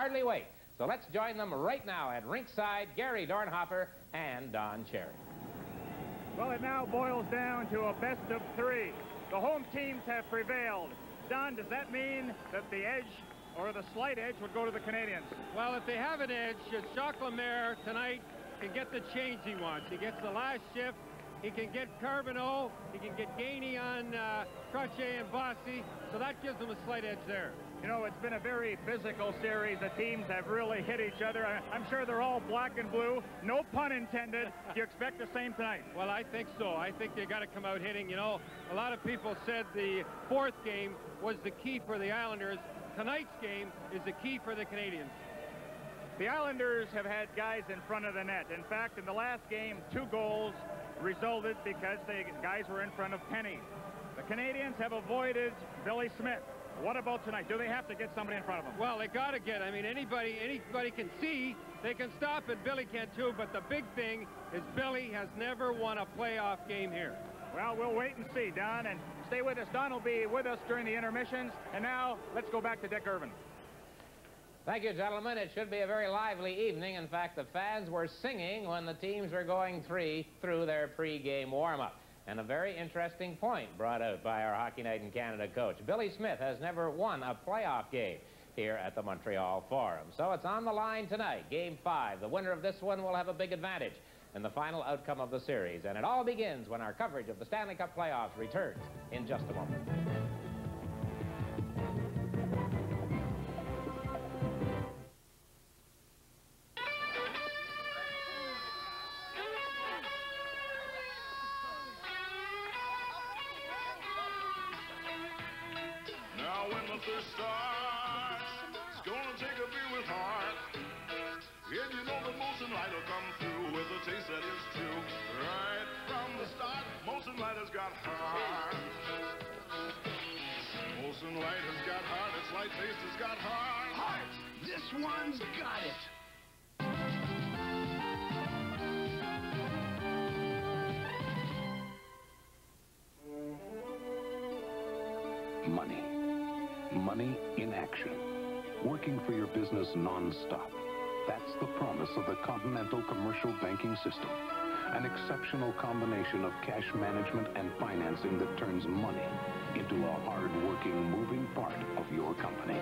hardly wait. So let's join them right now at rinkside, Gary Dornhofer and Don Cherry. Well, it now boils down to a best of three. The home teams have prevailed. Don, does that mean that the edge or the slight edge would go to the Canadiens? Well, if they have an edge, Jacques Lemaire tonight can get the change he wants. He gets the last shift. He can get Carboneau. He can get Gainey on Trottier and Bossy. So that gives them a slight edge there. You know, it's been a very physical series. The teams have really hit each other. I'm sure they're all black and blue. No pun intended. Do you expect the same tonight? Well, I think so. I think they got to come out hitting. You know, a lot of people said the fourth game was the key for the Islanders. Tonight's game is the key for the Canadiens. The Islanders have had guys in front of the net. In fact, in the last game, 2 goals resulted because the guys were in front of Penney. The Canadiens have avoided Billy Smith. What about tonight? Do they have to get somebody in front of them? Well, they got to get. I mean, anybody can see. They can stop it. Billy can too. But the big thing is Billy has never won a playoff game here. Well, we'll wait and see, Don, and stay with us. Don will be with us during the intermissions. And now, let's go back to Dick Irvin. Thank you, gentlemen. It should be a very lively evening. In fact, the fans were singing when the teams were going through their pre-game warm-up. And a very interesting point brought out by our Hockey Night in Canada coach. Billy Smith has never won a playoff game here at the Montreal Forum. So it's on the line tonight, Game 5. The winner of this one will have a big advantage in the final outcome of the series. And it all begins when our coverage of the Stanley Cup Playoffs returns in just a moment. This one's got it. Money. Money in action. Working for your business non-stop. That's the promise of the Continental Commercial Banking System. An exceptional combination of cash management and financing that turns money into a hard-working, moving part of your company.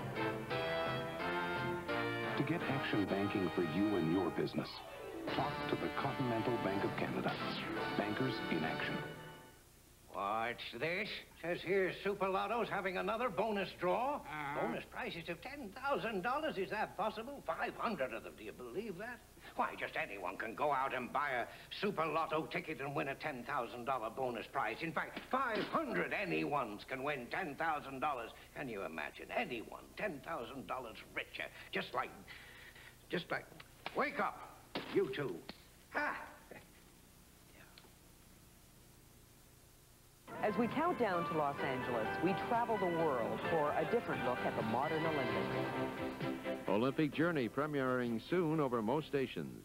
To get action banking for you and your business, talk to the Continental Bank of Canada. Bankers in action. What's this? Says here Super Lotto's having another bonus draw. Bonus prizes of $10,000. Is that possible? 500 of them. Do you believe that? Why, just anyone can go out and buy a Super Lotto ticket and win a $10,000 bonus prize. In fact, 500 anyones can win $10,000. Can you imagine? Anyone, $10,000 richer. Just like, wake up, you two. Ha! As we count down to Los Angeles, we travel the world for a different look at the modern Olympics. Olympic Journey premiering soon over most stations.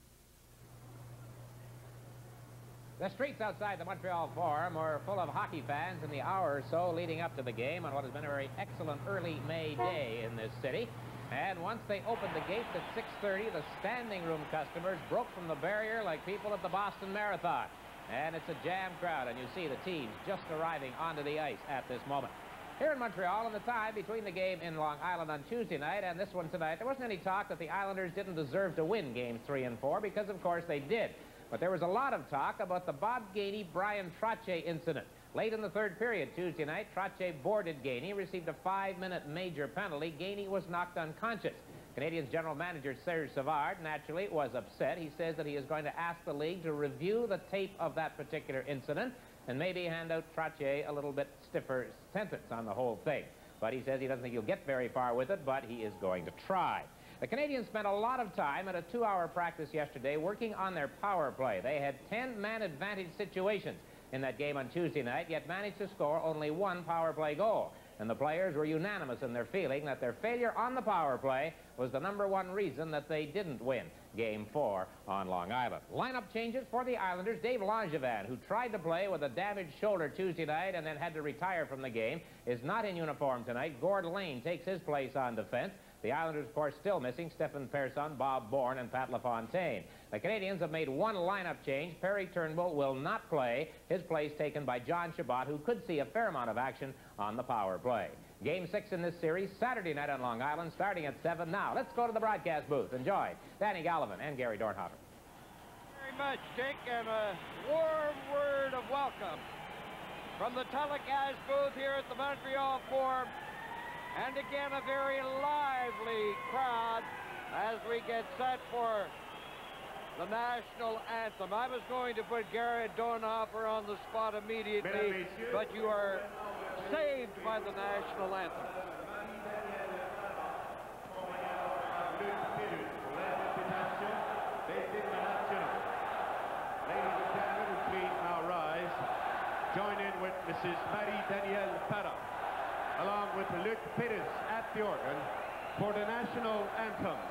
The streets outside the Montreal Forum were full of hockey fans in the hour or so leading up to the game on what has been a very excellent early May day in this city. And once they opened the gates at 6:30, the standing room customers broke from the barrier like people at the Boston Marathon. And it's a jam crowd, and you see the teams just arriving onto the ice at this moment. Here in Montreal, in the time between the game in Long Island on Tuesday night and this one tonight, there wasn't any talk that the Islanders didn't deserve to win Games 3 and 4, because of course they did. But there was a lot of talk about the Bob Gainey, Bryan Trottier incident. Late in the third period Tuesday night, Trottier boarded Gainey, received a 5-minute major penalty. Gainey was knocked unconscious. Canadiens general manager Serge Savard, naturally, was upset. He says that he is going to ask the league to review the tape of that particular incident and maybe hand out Trottier a little bit stiffer sentence on the whole thing. But he says he doesn't think he'll get very far with it, but he is going to try. The Canadiens spent a lot of time at a 2-hour practice yesterday working on their power play. They had 10 man advantage situations in that game on Tuesday night, yet managed to score only 1 power play goal. And the players were unanimous in their feeling that their failure on the power play was the #1 reason that they didn't win Game 4 on Long Island. Lineup changes for the Islanders. Dave Langevin, who tried to play with a damaged shoulder Tuesday night and then had to retire from the game, is not in uniform tonight. Gord Dineen takes his place on defense. The Islanders, of course, still missing Stephen Persson, Bob Bourne, and Pat LaFontaine. The Canadiens have made one lineup change. Perry Turnbull will not play. His place taken by John Chabot, who could see a fair amount of action on the power play. Game 6 in this series, Saturday night on Long Island, starting at 7. Now, let's go to the broadcast booth. Enjoy Danny Gallivan and Gary Dornhofer. Very much, Dick, and a warm word of welcome from the telecast booth here at the Montreal Forum. And again, a very lively crowd as we get set for the national anthem. I was going to put Gary Dornhofer on the spot immediately, but you are saved by the national anthem. Ladies and gentlemen, please now rise. Join in with Mrs. Marie-Danielle Parra, along with Luc Peters at the organ for the national anthems.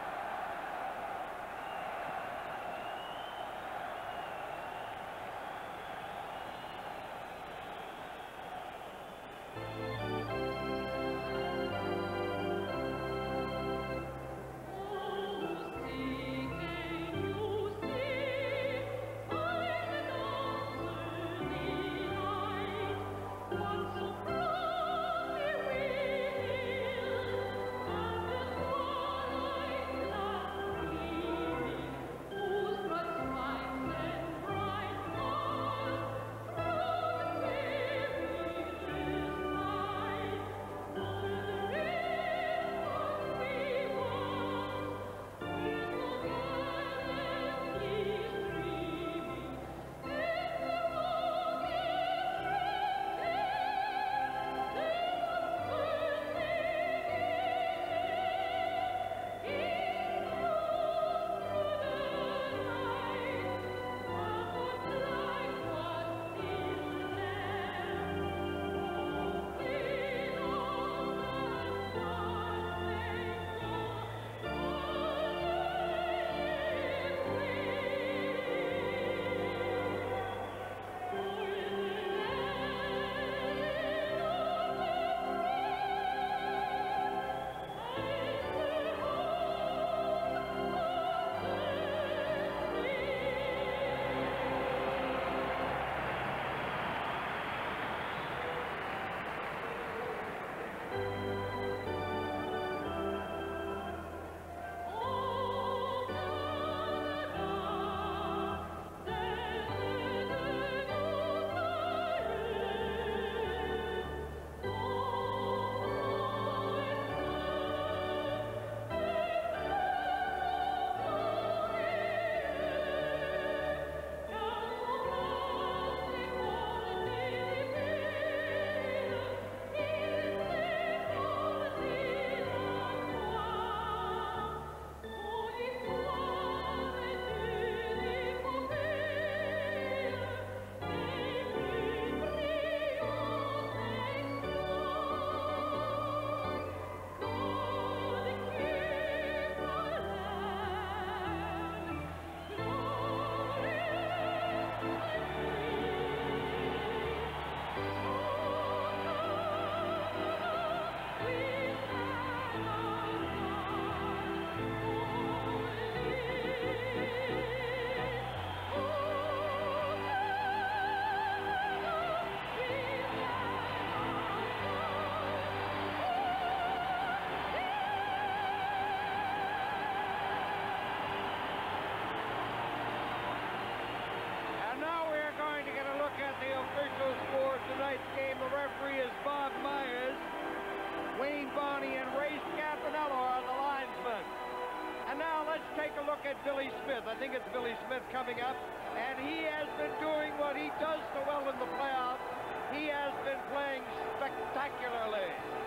Billy Smith. I think it's Billy Smith coming up, and he has been doing what he does so well in the playoffs. He has been playing spectacularly.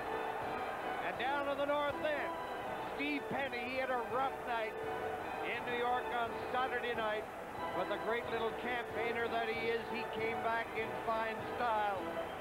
And down in the north end, Steve Penney, he had a rough night in New York on Saturday night, but the great little campaigner that he is, he came back in fine style.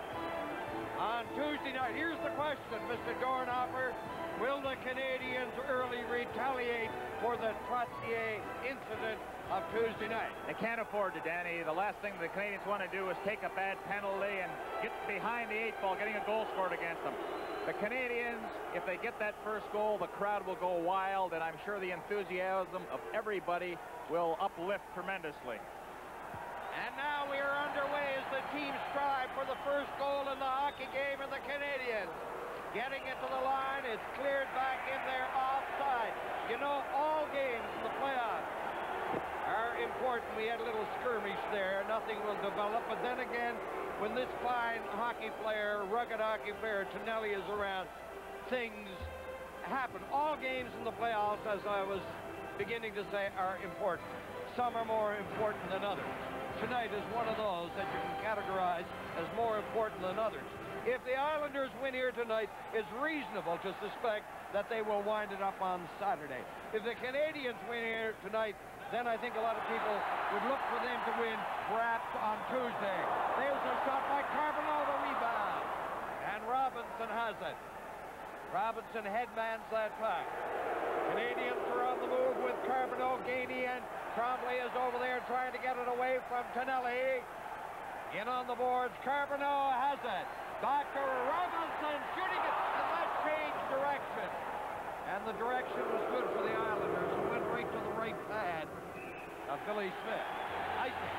On Tuesday night, here's the question, Mr. Dornhofer. Will the Canadiens early retaliate for the Trottier incident of Tuesday night? They can't afford to, Danny. The last thing the Canadiens want to do is take a bad penalty and get behind the 8 ball, getting a goal scored against them. The Canadiens, if they get that first goal, the crowd will go wild, and I'm sure the enthusiasm of everybody will uplift tremendously. And now we are underway as the teams strive for the first goal in the hockey game, and the Canadiens getting it to the line. It's cleared back in there offside. You know, all games in the playoffs are important. We had a little skirmish there. Nothing will develop, but then again, when this fine hockey player, rugged hockey player, Tonelli is around, things happen. All games in the playoffs, as I was beginning to say, are important. Some are more important than others. Tonight is one of those that you can categorize as more important than others. If the Islanders win here tonight, it's reasonable to suspect that they will wind it up on Saturday. If the Canadiens win here tonight, then I think a lot of people would look for them to win perhaps on Tuesday. There's a shot by Carboneau, the rebound. And Robinson has it. Robinson headmans that puck. Canadiens are on the move with Carboneau, Gainey, and Trombley is over there trying to get it away from Tonelli. In on the boards, Carboneau has it. Back to Robinson, shooting it, and that changed direction. And the direction was good for the Islanders, who went right to the right pad of Billy Smith. Icing.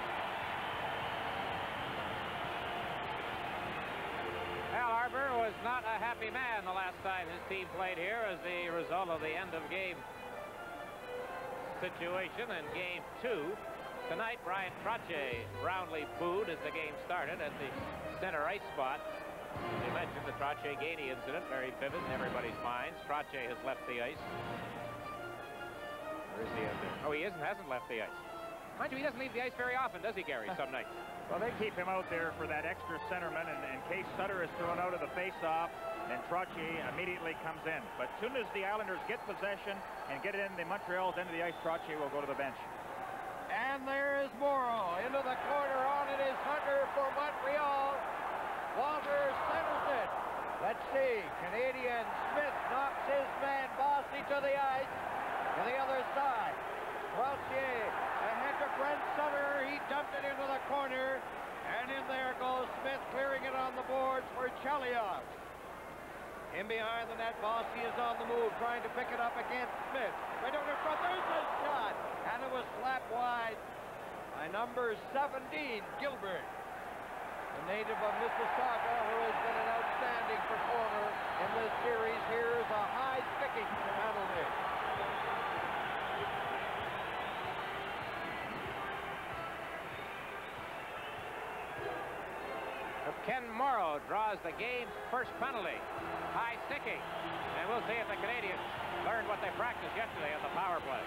Well, Arbour was not a happy man the last time his team played here as the result of the end-of-game situation in Game 2. Tonight, Bryan Trottier roundly booed as the game started at the center ice spot. They mentioned the Trottier-Gainey incident, very vivid in everybody's minds. Trottier has left the ice. Where is he out there? Oh, he hasn't left the ice. Mind you, he doesn't leave the ice very often, does he, Gary, some nights? Well, they keep him out there for that extra centerman, and in case Sutter is thrown out of the face-off, then Trottier immediately comes in. But as soon as the Islanders get possession and get it in the Montreal's end of the ice, Trottier will go to the bench. And there is Morrow into the corner. On it is Hunter for Montreal. Walter centers it. Let's see. Canadian Smith knocks his man Bossy to the ice. To the other side. Trottier ahead to Brent Sutter. He dumped it into the corner. And in there goes Smith, clearing it on the boards for Chelios. In behind the net, Bossy is on the move, trying to pick it up against Smith. Right over in front, there's a shot. And it was slapped wide by number 17, Gilbert, the native of Mississauga, who has been an outstanding performer in this series. Here's a high sticking penalty. Ken Morrow draws the game's first penalty. High sticking. And we'll see if the Canadiens learned what they practiced yesterday on the power play.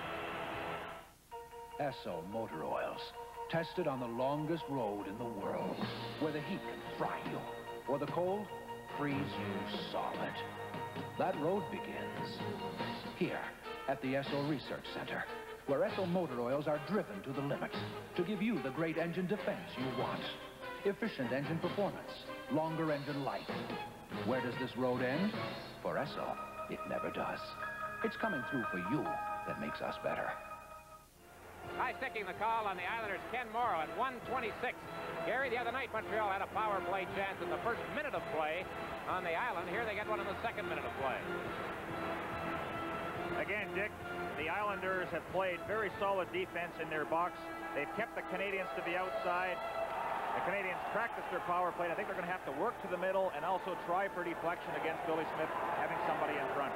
Esso Motor Oils, tested on the longest road in the world, where the heat can fry you, or the cold freeze you solid. That road begins here at the Esso Research Center, where Esso Motor Oils are driven to the limit to give you the great engine defense you want. Efficient engine performance, longer engine life. Where does this road end? For Esso, it never does. It's coming through for you that makes us better. High sticking the call on the Islanders, Ken Morrow at 1:26. Gary, the other night Montreal had a power play chance in the first minute of play on the island. Here they get one in the second minute of play. Again, Dick, the Islanders have played very solid defense in their box. They've kept the Canadiens to the outside. The Canadiens practiced their power play. I think they're going to have to work to the middle and also try for deflection against Billy Smith, having somebody in front.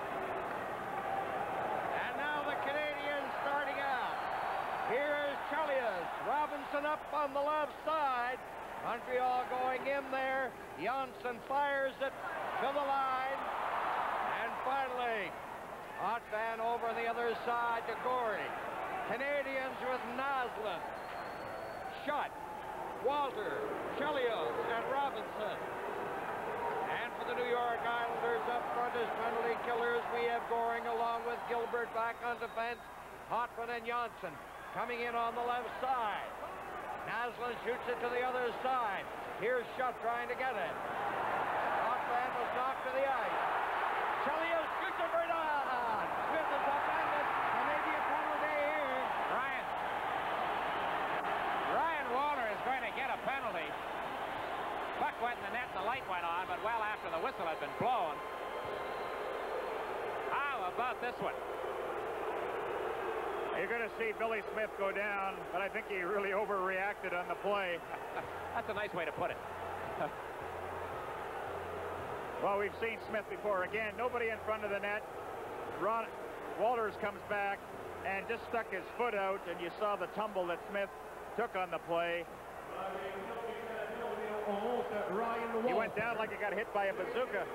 And now the Canadiens starting out. Here is Chelios. Robinson up on the left side. Montreal going in there. Jonsson fires it to the line. And finally, Potvin over the other side to Goring. Canadiens with Naslund, Shutt, Walter, Chelios, and Robinson. And for the New York Islanders up front as penalty killers, we have Goring along with Gilbert back on defense. Potvin and Jonsson coming in on the left side. Naslund shoots it to the other side. Here's Shutt trying to get it. Potvin was knocked to the ice. Chelios shoots it right on. Smith is upended. And maybe a penalty here. Ryan Walter is going to get a penalty. Puck went in the net and the light went on, but well after the whistle. whistle had been blown. How about this one? You're going to see Billy Smith go down, but I think he really overreacted on the play. That's a nice way to put it. Well, we've seen Smith before. Again, nobody in front of the net. Walters comes back and just stuck his foot out, and you saw the tumble that Smith took on the play. He went down like he got hit by a bazooka.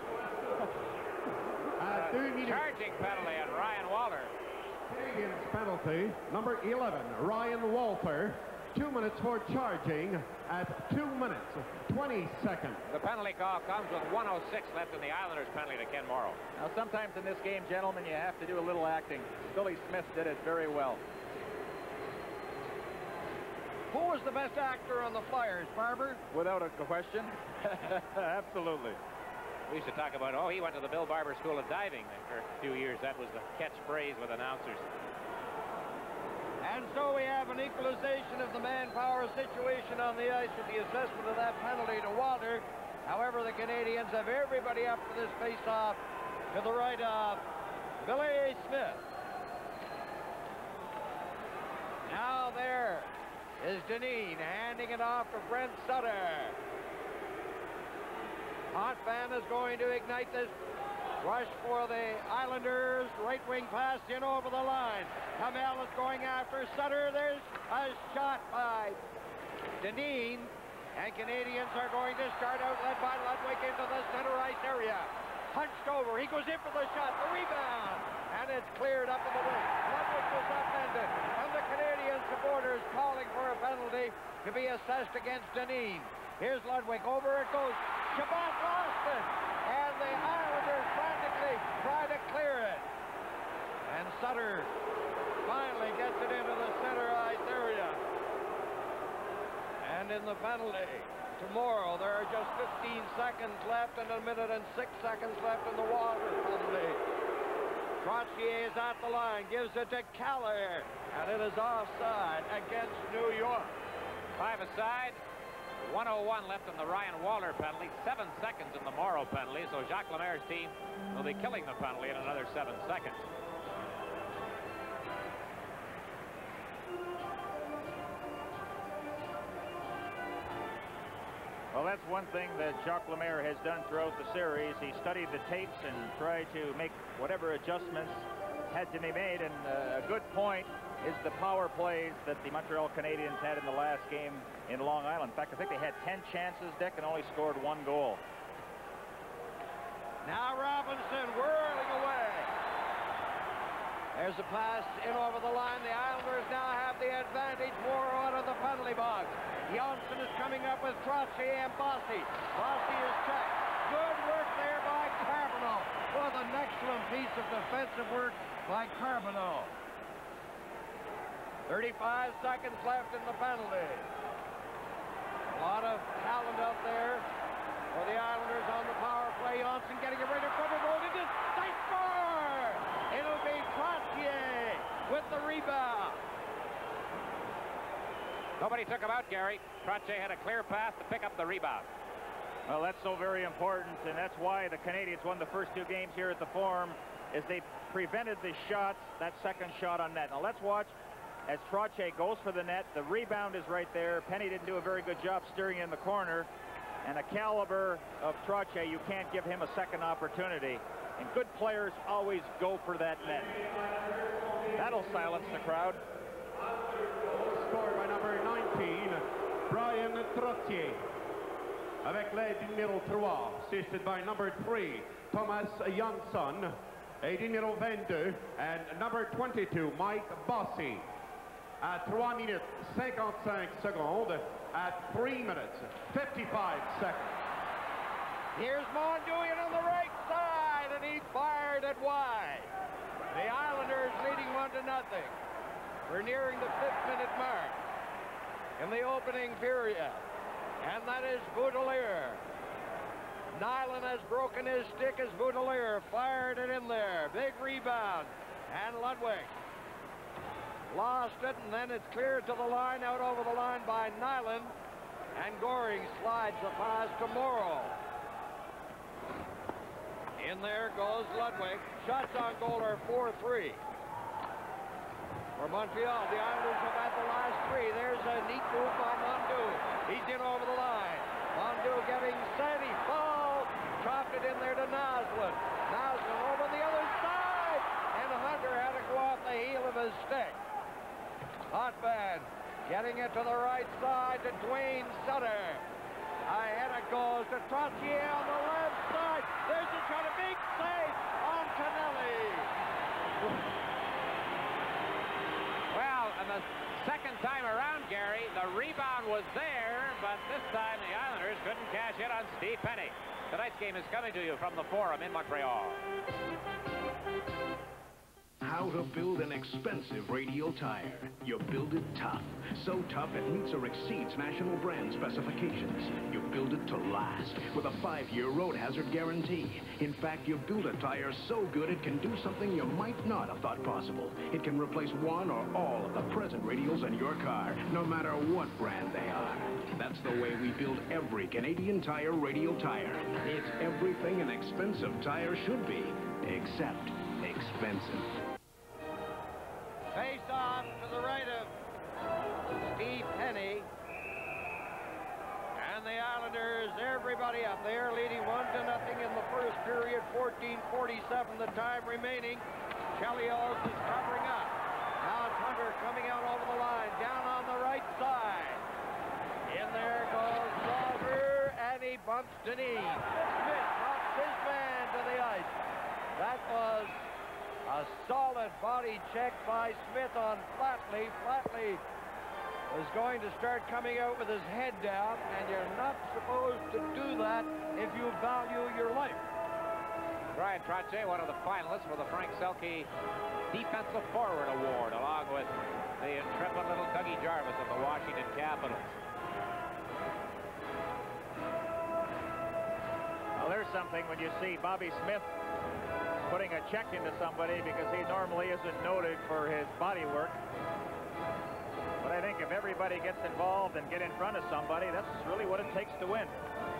Charging penalty on Ryan Walter. Canadiens penalty, number 11, Ryan Walter. 2 minutes for charging at 2 minutes, 20 seconds. The penalty call comes with 1:06 left in the Islanders' penalty to Ken Morrow. Now, sometimes in this game, gentlemen, you have to do a little acting. Billy Smith did it very well. Who was the best actor on the Flyers, Barber? Without a question. Absolutely. We used to talk about, oh, he went to the Bill Barber School of Diving for a few years. That was the catchphrase with announcers. And so we have an equalization of the manpower situation on the ice with the assessment of that penalty to Walter. However, the Canadiens have everybody up for this face-off to the right of Billy Smith. Now there is Dineen handing it off to Brent Sutter. Potvin is going to ignite this rush for the Islanders. Right wing pass in over the line. Hamel is going after Sutter. There's a shot by Dineen. And Canadiens are going to start out led by Ludwig into the center ice area. Hunched over. He goes in for the shot. The rebound. And it's cleared up in the wing. Ludwig was upended. And the Canadian supporters calling for a penalty to be assessed against Dineen. Here's Ludwig. Over it goes. Shabbat lost it. And the Islanders frantically try to clear it. And Sutter finally gets it into the center ice area. And in the penalty tomorrow, there are just 15 seconds left and 1 minute and 6 seconds left in the Walter penalty. Trottier is at the line, gives it to Kallur, and it is offside against New York. 5 aside. 1:01 left in the Ryan Walter penalty, 7 seconds in the Morrow penalty, so Jacques Lemaire's team will be killing the penalty in another 7 seconds. Well, that's one thing that Jacques Lemaire has done throughout the series. He studied the tapes and tried to make whatever adjustments had to be made, and a good point is the power plays that the Montreal Canadiens had in the last game in Long Island. In fact, I think they had 10 chances, Dick, and only scored 1 goal. Now Robinson whirling away. There's a pass in over the line. The Islanders now have the advantage. Morrow out of the penalty box. Jonsson is coming up with Trottier and Bossy. Bossy is checked. Good work there by Carboneau. What an excellent piece of defensive work by Carboneau. 35 seconds left in the penalty. A lot of talent out there for the Islanders on the power play. Jonsson getting it right in front of the goal. It is nice score! It'll be Trottier with the rebound. Nobody took him out, Gary. Trottier had a clear path to pick up the rebound. Well, that's so very important, and that's why the Canadiens won the first 2 games here at the Forum, is they prevented the shots, that second shot on net. Now let's watch as Trottier goes for the net. The rebound is right there. Penney didn't do a very good job steering in the corner. And a caliber of Trottier, you can't give him a second opportunity. And good players always go for that net. That'll silence the crowd. Scored by number 19, Bryan Trottier. Avec l'aide du numéro 3, assisted by number 3, Tomas Jonsson, et du numéro 22, and number 22, Mike Bossy. At 3 minutes 55 secondes, at 3 minutes 55 seconds. Here's Mondoyan on the right side, and he fired it wide. The Islanders leading 1-0. We're nearing the 5th minute mark in the opening period, and that is Boutilier. Nyland has broken his stick as Boutilier fired it in there. Big rebound, and Ludwig lost it, and then it's cleared to the line, out over the line by Nyland, and Goring slides the pass to Morrow. In there goes Ludwig. Shots on goal are 4-3. For Montreal, the Islanders have had the last three. There's a neat move by Mondeau. He's in over the line. Mondeau getting set. He falls. Chopped it in there to Naslund. Naslund over the other side. And Hunter had to go off the heel of his stick. Potvin getting it to the right side to Duane Sutter. Ahead it goes to Trottier on the left side. There's a shot, a big save on Tonelli. Well, and the second time around, Gary, the rebound was there, but this time the Islanders couldn't cash in on Steve Penney. Tonight's game is coming to you from the Forum in Montreal. How to build an expensive radial tire. You build it tough. So tough it meets or exceeds national brand specifications. You build it to last with a 5-year road hazard guarantee. In fact, you build a tire so good it can do something you might not have thought possible. It can replace one or all of the present radials in your car, no matter what brand they are. That's the way we build every Canadian Tire radial tire. It's everything an expensive tire should be, except expensive. Face off to the right of Steve Penney. And the Islanders, everybody up there, leading 1-0 in the first period, 14:47 the time remaining. Chelios is covering up. Now it's Hunter coming out over the line, down on the right side. In there goes Arbour, and he bumps Dineen. Smith drops his man to the ice. That was a solid body check by Smith on Flatley. Flatley is going to start coming out with his head down, and you're not supposed to do that if you value your life. Bryan Trottier, one of the finalists for the Frank Selke Defensive Forward Award, along with the intrepid little Dougie Jarvis of the Washington Capitals. Well, there's something when you see Bobby Smith putting a check into somebody, because he normally isn't noted for his body work. But I think if everybody gets involved and get in front of somebody, that's really what it takes to win.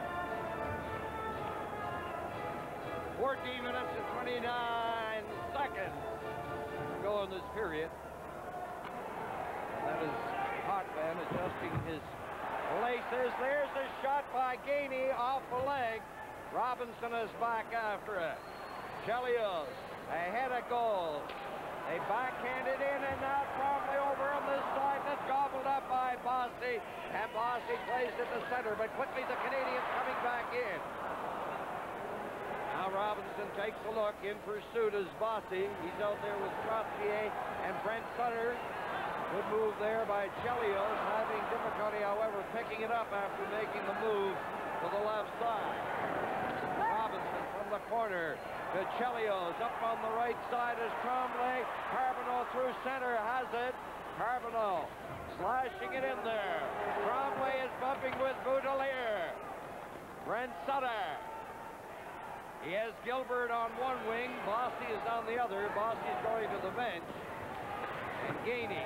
14 minutes and 29 seconds to go in this period. That is Potvin adjusting his laces. There's a shot by Gainey off the leg. Robinson is back after it. Chelios ahead of goal. They backhand it in, and now probably over on this side. That's gobbled up by Bossy, and Bossy plays it to center, but quickly the Canadiens coming back in. Now Robinson takes a look. In pursuit is Bossy. He's out there with Trottier and Brent Sutter. Good move there by Chelios, having difficulty, however, picking it up after making the move to the left side. Robinson from the corner to Chelios. Up on the right side is Tremblay. Carboneau through center has it. Carboneau slashing it in there. Tremblay is bumping with Boutilier. Brent Sutter. He has Gilbert on one wing. Bossy is on the other. Bossy is going to the bench. And Gainey.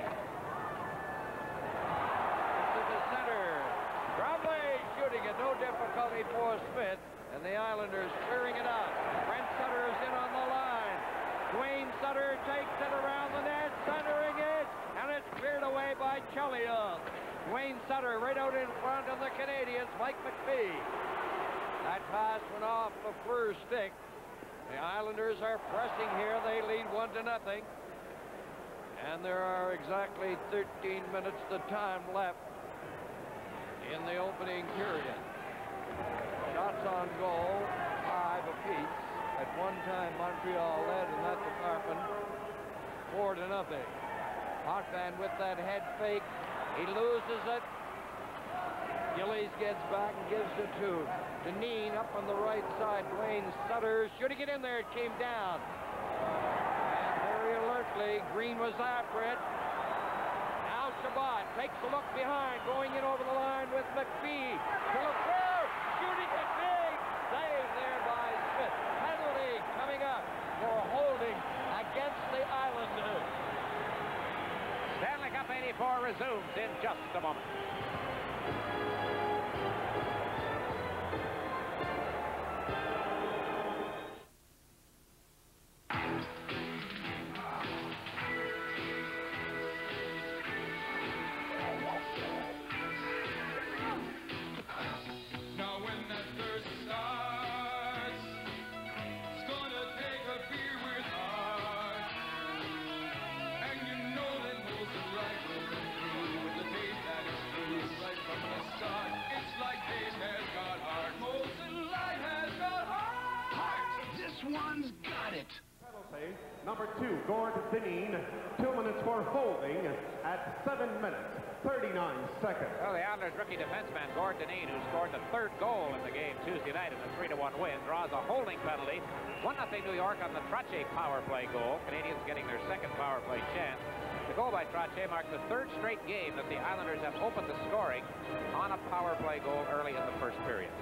To the center. Tremblay shooting it. No difficulty for Smith. And the Islanders clearing it out. Brent Sutter is in on the line. Duane Sutter takes it around the net, centering it, and it's cleared away by Chelios. Duane Sutter right out in front of the Canadiens, Mike McPhee. That pass went off Lafleur's stick. The Islanders are pressing here. They lead 1-0. And there are exactly 13 minutes the time left in the opening period. Shots on goal, 5 apiece. At one time, Montreal led in that department 4-0. Potvin with that head fake. He loses it. Gillies gets back and gives it to Dineen up on the right side. Duane Sutter shooting it in there. It came down. And very alertly, Green was after it. Now Shutt takes a look behind, going in over the line with McPhee. To Lafleur, shooting it big. Save there by Smith. Penalty coming up for holding against the Islanders. Stanley Cup 84 resumes in just a moment. number 2, Gord Dineen, 2 minutes for holding at 7 minutes, 39 seconds. Well, the Islanders' rookie defenseman, Gord Dineen, who scored the 3rd goal in the game Tuesday night in the 3-1 win, draws a holding penalty. 1-0 New York on the Trottier power play goal. Canadians getting their 2nd power play chance. The goal by Trottier marked the 3rd straight game that the Islanders have opened the scoring on a power play goal early in the 1st period.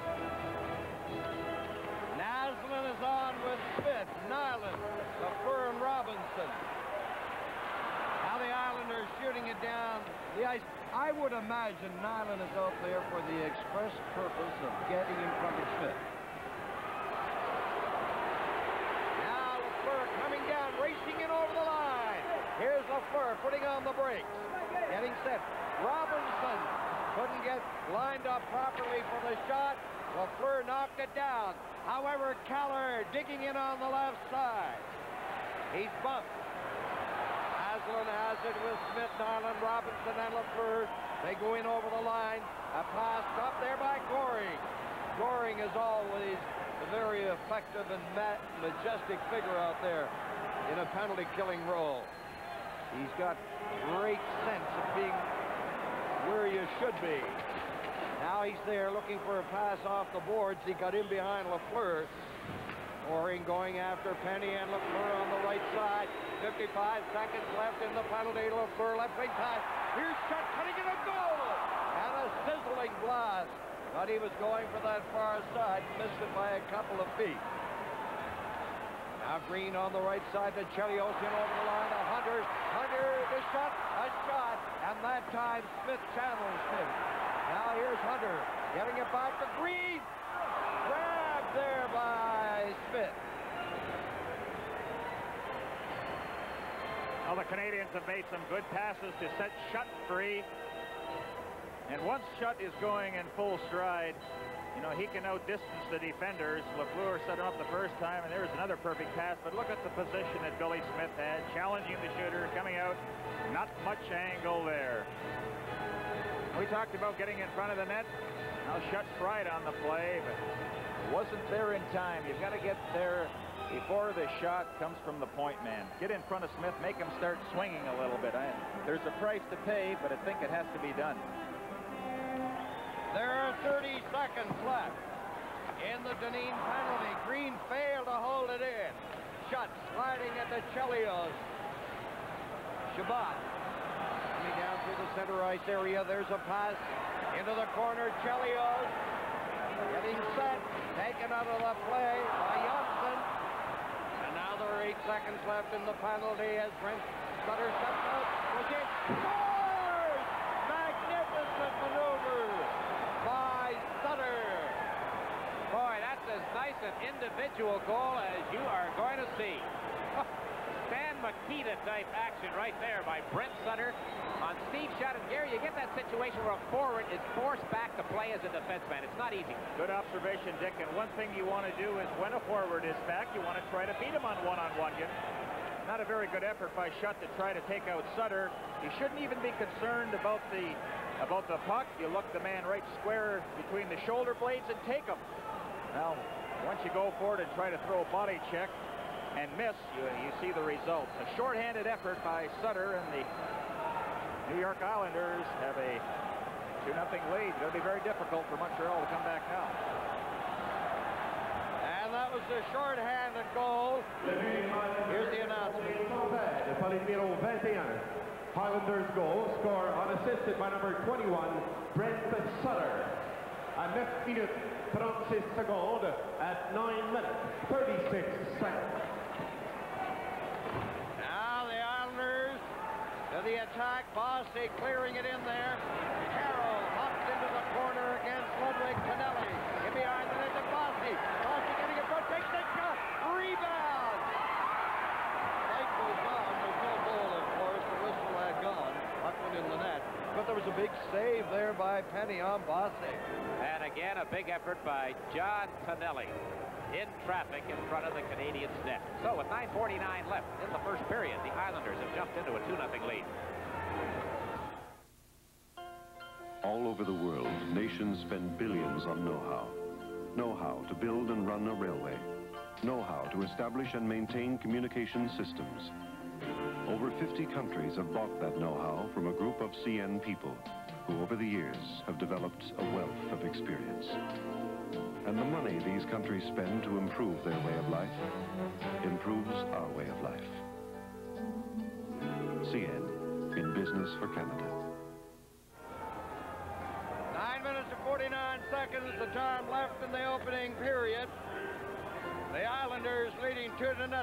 Naslund is on with Smith, Nyland, Lafleur, and Robinson. Now the Islanders shooting it down the ice. I would imagine Nyland is out there for the express purpose of getting in front of Smith. Now Lafleur coming down, racing in over the line. Here's Lafleur putting on the brakes, getting set. Robinson couldn't get lined up properly for the shot. Lafleur knocked it down. However, Kallur digging in on the left side. He's bumped. Naslund has it with Smith, Nyland, Robinson, and Lafleur. They go in over the line. A pass up there by Goring. Goring is always a very effective and majestic figure out there in a penalty-killing role. He's got great sense of being where you should be. Now he's there looking for a pass off the boards. He got in behind Lafleur. Goring going after Penney and Lafleur on the right side. 55 seconds left in the penalty. Lafleur left wing pass. Here's Shutt cutting it a goal. And a sizzling blast. But he was going for that far side. Missed it by a couple of feet. Now Green on the right side to Chelios in over the line. Hunter to Shutt. A shot. And that time Smith channels him. Now here's Hunter getting it back to Green. Grabbed there by Smith. Well, the Canadians have made some good passes to set Shutt free. And once Shutt is going in full stride, you know, he can outdistance the defenders. Lafleur set him up the first time, and there's another perfect pass. But look at the position that Billy Smith had, challenging the shooter, coming out. Not much angle there. We talked about getting in front of the net. Now Shutt tried on the play, but wasn't there in time. You've got to get there before the shot comes from the point man. Get in front of Smith, make him start swinging a little bit. There's a price to pay, but I think it has to be done. There are 30 seconds left in the Dineen penalty. Green failed to hold it in. Shutt sliding at the Chelios. Shabbat coming down through the center ice area. There's a pass into the corner. Chelios getting set, taken out of the play by Jonsson. And now there are 8 seconds left in the penalty as Brent Sutter steps out. Was it? Scores! Magnificent maneuver by Sutter. Boy, that's as nice an individual goal as you are going to see. Stan Mikita-type action right there by Brent Sutter on Steve Shutt. And Gary, you get that situation where a forward is forced back to play as a defenseman. It's not easy. Good observation, Dick. And one thing you want to do is when a forward is back, you want to try to beat him on one-on-one. Not a very good effort by Shutt to try to take out Sutter. He shouldn't even be concerned about the puck. You look the man right square between the shoulder blades and take him. Now, once you go for it and try to throw a body check and miss, you see the result. A shorthanded effort by Sutter, and the New York Islanders have a 2-0 lead. It'll be very difficult for Montreal to come back now. And that was the shorthanded goal. Here's the announcement. Par le numéro 21. Islanders goal, score unassisted by number 21, Brent Sutter. À 9 minutes 36 secondes at 9 minutes 36 seconds. Now the Islanders to the attack. Bossy clearing it in there. Carroll hops into the corner against Ludwig. Tonelli in behind the net to Bossy. Bossy getting a front, takes the shot. Rebound. Light goes on. There's no goal, of course. The whistle had gone. Puck went in the net. But there was a big save there by Penney on Bossy. And again, a big effort by John Tonelli in traffic in front of the Canadiens' net. So with 9:49 left in the first period, the Islanders have jumped into a 2-0 lead. All over the world, nations spend billions on know-how. Know-how to build and run a railway. know-how to establish and maintain communication systems. Over 50 countries have bought that know-how from a group of CN people who over the years have developed a wealth of experience. And the money these countries spend to improve their way of life improves our way of life. CN, in business for Canada. 9 minutes and 49 seconds, the time left in the opening period. The Islanders leading 2-0.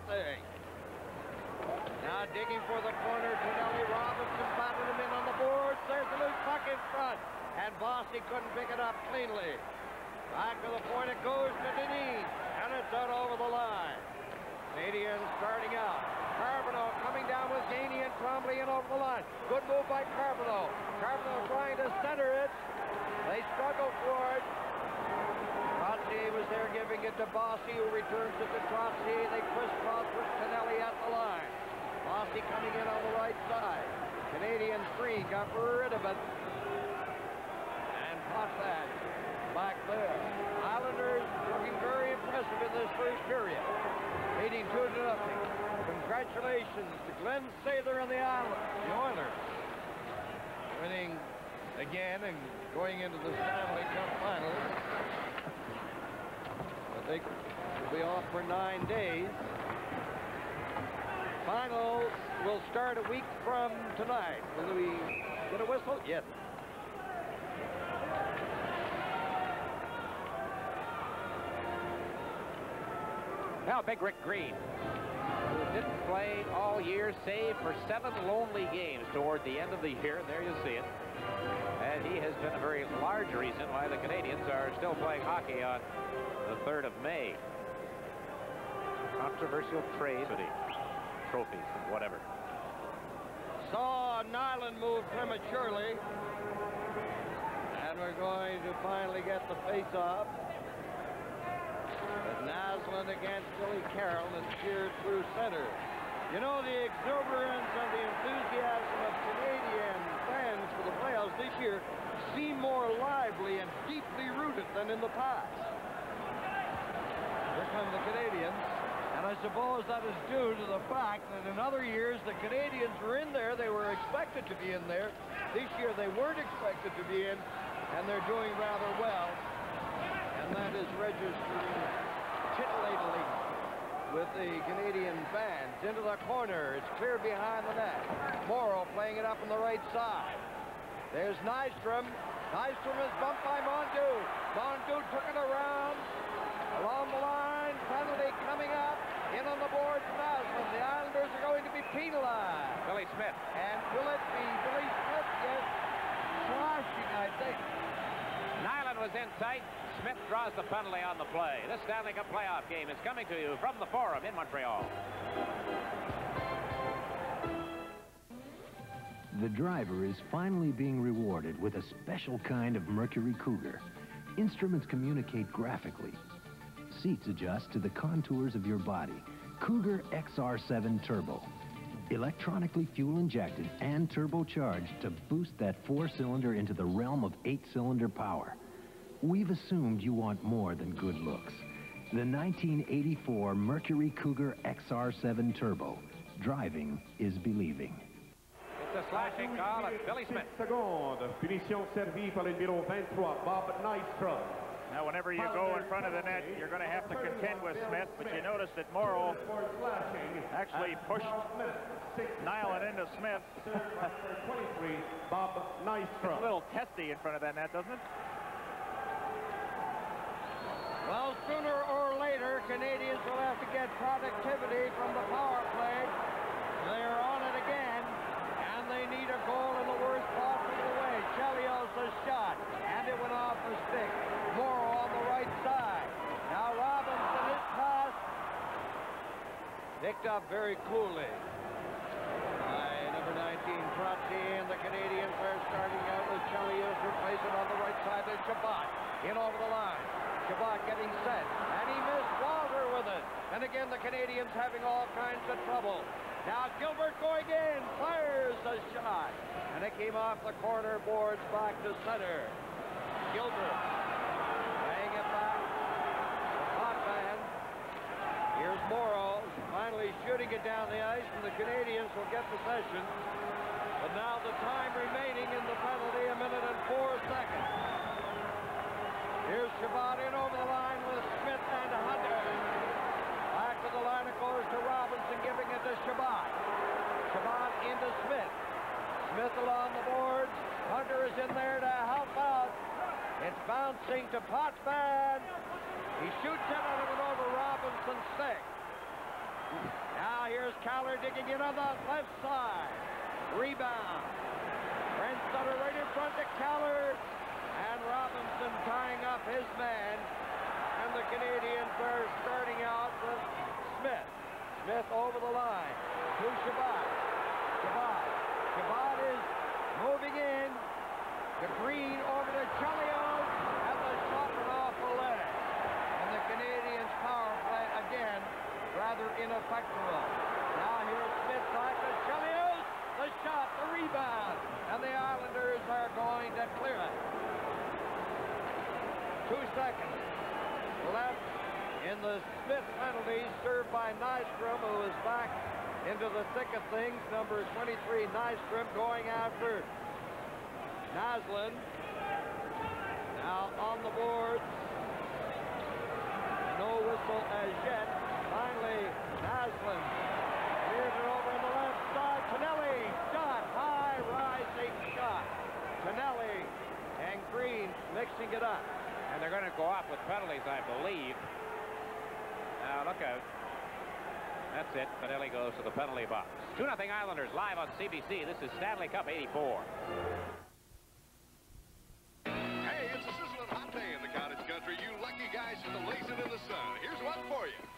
Now digging for the corner, Tonelli. Robinson batted him in on the boards. There's a loose puck in front, and Bossy couldn't pick it up cleanly. Back to the point it goes to Dineen, and it's out over the line. Canadiens starting out. Carboneau coming down with Gainey and Trombley in over the line. Good move by Carboneau. Carboneau trying to center it. They struggle for it. Trottier was there giving it to Bossy, who returns it to Trottier. They crisscross with Tonelli at the line. Bossy coming in on the right side. Canadian screen got rid of it. And Potvin back there. Islanders looking very impressive in this first period. Leading 2-0. Congratulations to Glenn Sather and the Oilers. Winning again and going into the Stanley Cup Finals. I think we'll be off for 9 days. Finals will start a week from tonight. Will we get a whistle? Yes. Now, Big Rick Green, who didn't play all year, save for 7 lonely games toward the end of the year. There you see it. And he has been a very large reason why the Canadiens are still playing hockey on the 3rd of May. Controversial trade, trophies and whatever. Saw Nyland move prematurely. And we're going to finally get the face-off. But Naslund against Billy Carroll and steered through center. You know, the exuberance and the enthusiasm of Canadian fans for the playoffs this year seem more lively and deeply rooted than in the past. Here come the Canadiens. And I suppose that is due to the fact that in other years the Canadiens were in there, they were expected to be in there. This year they weren't expected to be in, and they're doing rather well. And that is registering titillatingly with the Canadian fans. Into the corner, it's clear behind the net. Morrow playing it up on the right side. There's Nystrom. Nystrom is bumped by Mondeau. Mondeau took it around. Along the line, penalty coming up. In on the board, Naslund. The Islanders are going to be penalized. Billy Smith. And will it be Billy Smith? Yes. Slashing, I think. Nyland was in tight. Smith draws the penalty on the play. This Stanley Cup playoff game is coming to you from the Forum in Montreal. The driver is finally being rewarded with a special kind of Mercury Cougar. Instruments communicate graphically. Seats adjust to the contours of your body. Cougar XR7 Turbo. Electronically fuel-injected and turbocharged to boost that 4-cylinder into the realm of 8-cylinder power. We've assumed you want more than good looks. The 1984 Mercury Cougar XR7 Turbo. Driving is believing. It's a slashing call of Billy Smith. Secondes. Punition servie par le numéro 23, Bob Nystrom. Now, whenever you go in front of the net, you're going to have to contend with Smith, but you notice that Morrow actually pushed Nyland into Smith. Bob Nystrom. It's a little testy in front of that net, doesn't it? Well, sooner or later, Canadiens will have to get productivity from the power play. They're on it again, and they need a goal in the worst possible way. Chelios a shot, and it went off the stick. Morrow on the right side. Now Robinson is pass. Picked up very coolly by number 19, Trottier, and the Canadiens are starting out with Chelios replacing on the right side, and Shutt in over the line. Shutt getting set, and he missed Walter with it. And again, the Canadiens having all kinds of trouble. Now Gilbert going in, fires a shot, and it came off the corner boards back to center. Gilbert laying it back to Potvin. Morrow finally shooting it down the ice, and the Canadiens will get possession. But now the time remaining in the penalty, 1 minute and 4 seconds. Here's Shutt in over the line with Smith and Hunter. Back to the line, it goes to Robinson, giving it to Shutt. Shutt into Smith. Smith along the boards. Hunter is in there to help out. It's bouncing to Potvin. He shoots it and it went over Robinson's stick. Now here's Kallur digging in on the left side. Rebound. Brent Sutter right in front to Kallur. And Robinson tying up his man. And the Canadiens are starting out with Smith. Smith over the line to Shutt. Shutt is moving in. To Green over to Chelios. And the shot went off the leg. And the Canadiens power play again rather ineffectual. Now here's Smith back to Chelios. The shot, the rebound. And the Islanders are going to clear it. 2 seconds left in the Smith penalty, served by Nystrom, who is back into the thick of things. Number 23, Nystrom, going after Naslund. Now on the board. No whistle as yet. Finally, Naslund clears it over on the left side. Tonelli, shot, high rising shot. Tonelli and Green mixing it up. And they're going to go off with penalties, I believe. Now look out. That's it. Penney goes to the penalty box. 2-0 Islanders live on CBC. This is Stanley Cup 84. Hey, it's a sizzling hot day in the cottage country. You lucky guys just lazing in the sun. Here's one for you.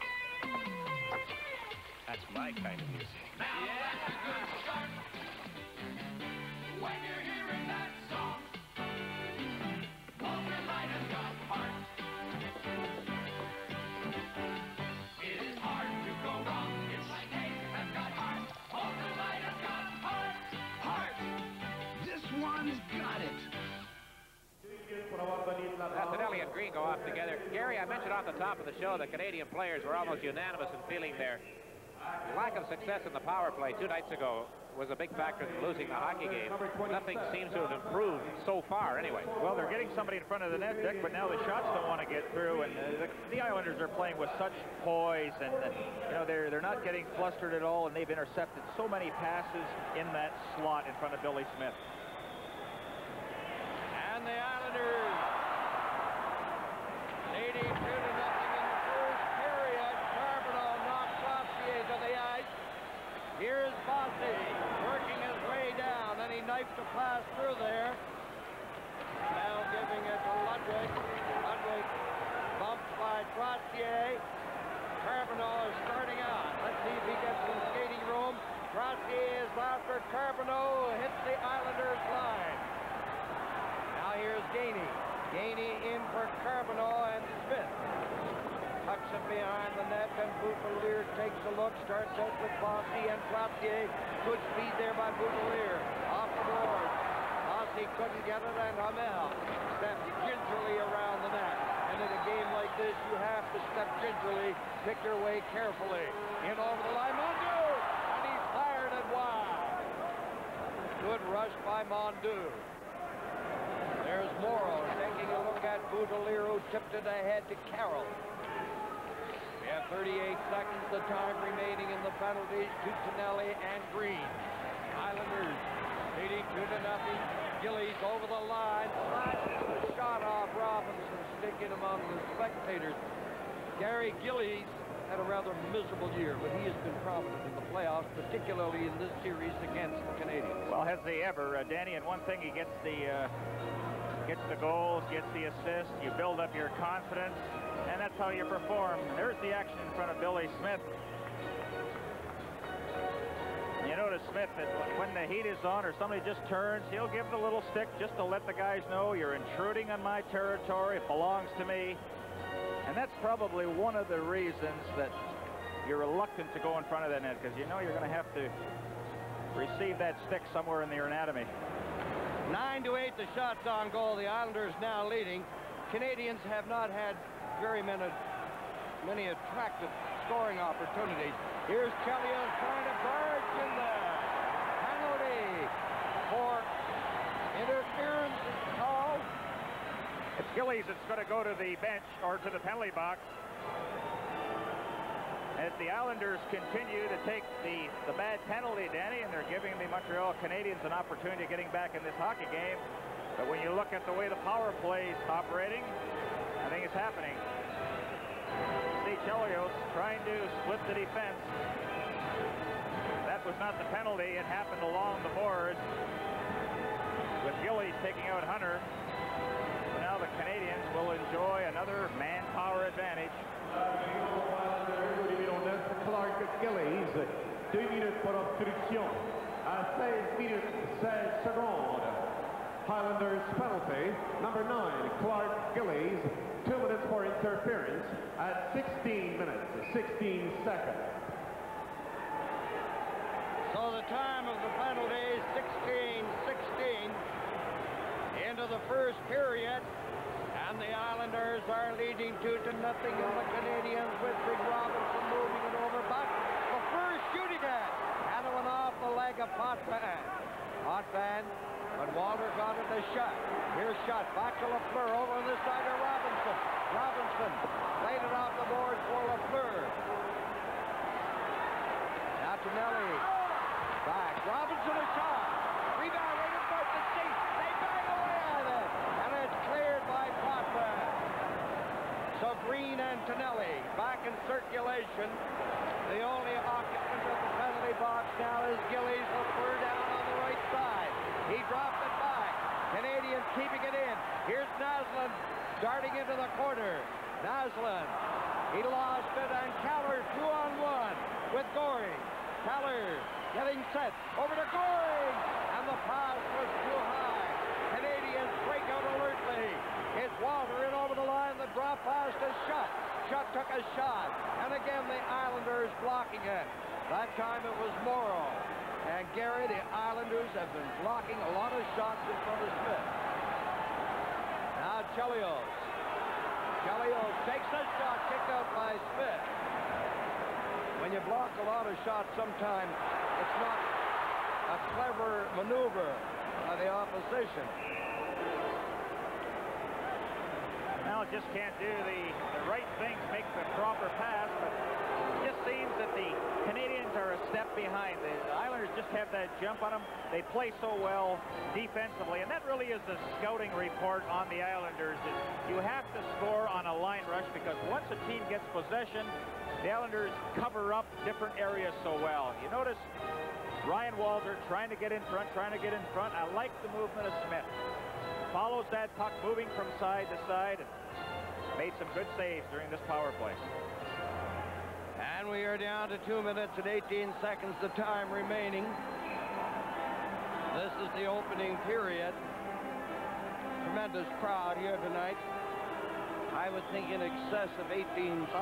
That's my kind of music. Now that's a good start. When you're hearing that song, Walter Light has got heart. It is hard to go wrong. It's like hey, has got heart. Walter Light has got heart. Heart. This one's got it. Tonelli and Green go off together. Gary, I mentioned off the top of the show that Canadian players were almost unanimous in feeling their lack of success in the power play 2 nights ago was a big factor in losing the hockey game. Nothing seems to have improved so far anyway. Well, they're getting somebody in front of the net, Dick, but now the shots don't want to get through, and the Islanders are playing with such poise, and you know, they're not getting flustered at all, and they've intercepted so many passes in that slot in front of Billy Smith. And the Islanders leading 2-0 in the first period. Carboneau knocks Trottier to the ice. Here's Bossy working his way down. Then he knifes a pass through there. Now giving it to Ludwig. Ludwig bumped by Trottier. Carboneau is starting out. Let's see if he gets some skating room. Trottier is after Carboneau. Hits the Islanders line. Now here's Gainey. Gainey in for Carboneau and Smith. Tucks him behind the net, and Boutilier takes a look. Starts out with Bossy and Trottier. Good speed there by Boutilier. Off the board. Bossy couldn't get it, and Hamel stepped gingerly around the net. And in a game like this, you have to step gingerly, pick your way carefully. In over the line, Mondu! And he's fired it wide. Good rush by Mondu. There's Morrow taking a look at Boutilier, who tipped it ahead to Carroll. We have 38 seconds, the time remaining in the penalties to Tonelli and Green. Islanders leading 2-0. Gillies over the line, flashes the shot off Robinson, sticking among the spectators. Gary, Gillies had a rather miserable year, but he has been prominent in the playoffs, particularly in this series against the Canadiens. Well, has he ever, Danny? And one thing, he gets the goals, gets the assists, you build up your confidence, and that's how you perform. There's the action in front of Billy Smith. You notice Smith, that when the heat is on or somebody just turns, he'll give the little stick just to let the guys know you're intruding on my territory, it belongs to me. And that's probably one of the reasons that you're reluctant to go in front of that net, because you know you're going to have to receive that stick somewhere in your anatomy. 9-8, the shots on goal. The Islanders now leading. Canadiens have not had very many many attractive scoring opportunities. Here's Chelios trying to barge in there. Penalty for interference is called. It's Gillies that's going to go to the bench or to the penalty box. As the Islanders continue to take the bad penalty, Danny, and they're giving the Montreal Canadiens an opportunity of getting back in this hockey game. But when you look at the way the power play's operating, I think it's happening. See Chelios trying to split the defense. That was not the penalty. It happened along the boards with Gillies taking out Hunter. So now the Canadiens will enjoy another manpower advantage. Clark Gillies, 2 minutes pour obstruction. À 16 minutes 16 secondes. Highlanders penalty. Number 9, Clark Gillies, 2 minutes for interference at 16 minutes, 16 seconds. So the time of the penalty is 16-16 into the first period. And the Islanders are leading 2-0 in the Canadiens with Big Robinson moving it over. Back Lafleur shooting it. And it went off the leg of Potvin. Potvin, but Walter got it to Shutt. Here's Shutt. Back to Lafleur. Over on this side to Robinson. Robinson laid it off the board for Lafleur. Now Tonelli. Back. Robinson a shot. Rebound right in front of the They bang away at it. And it's cleared by Potvin. So Green and Tonelli back in circulation. The only occupant of the penalty box now is Gillies. Lafleur down on the right side. He dropped it back. Canadiens keeping it in. Here's Naslund darting into the corner. Naslund. He lost it, and Kallur 2-on-1 with Goring. Kallur getting set. Over to Goring. And the pass was too high. Canadiens break out alertly. It's Walter in over the line. The drop pass to Shutt. Shutt took a shot. And again, the Islanders blocking it. That time it was Morrow. And Gary, the Islanders have been blocking a lot of shots in front of Smith. Now Chelios. Chelios takes a shot kicked out by Smith. When you block a lot of shots, sometimes it's not a clever maneuver by the opposition. Well, just can't do the right things, make the proper pass, but it just seems that the Canadiens are a step behind. The Islanders just have that jump on them. They play so well defensively, and that really is the scouting report on the Islanders. You have to score on a line rush because once a team gets possession, the Islanders cover up different areas so well. You notice Ryan Walter trying to get in front, I like the movement of Smith. Follows that puck moving from side to side and made some good saves during this power play. And we are down to 2 minutes and 18 seconds, the time remaining. This is the opening period. Tremendous crowd here tonight. I would think in excess of 18,000.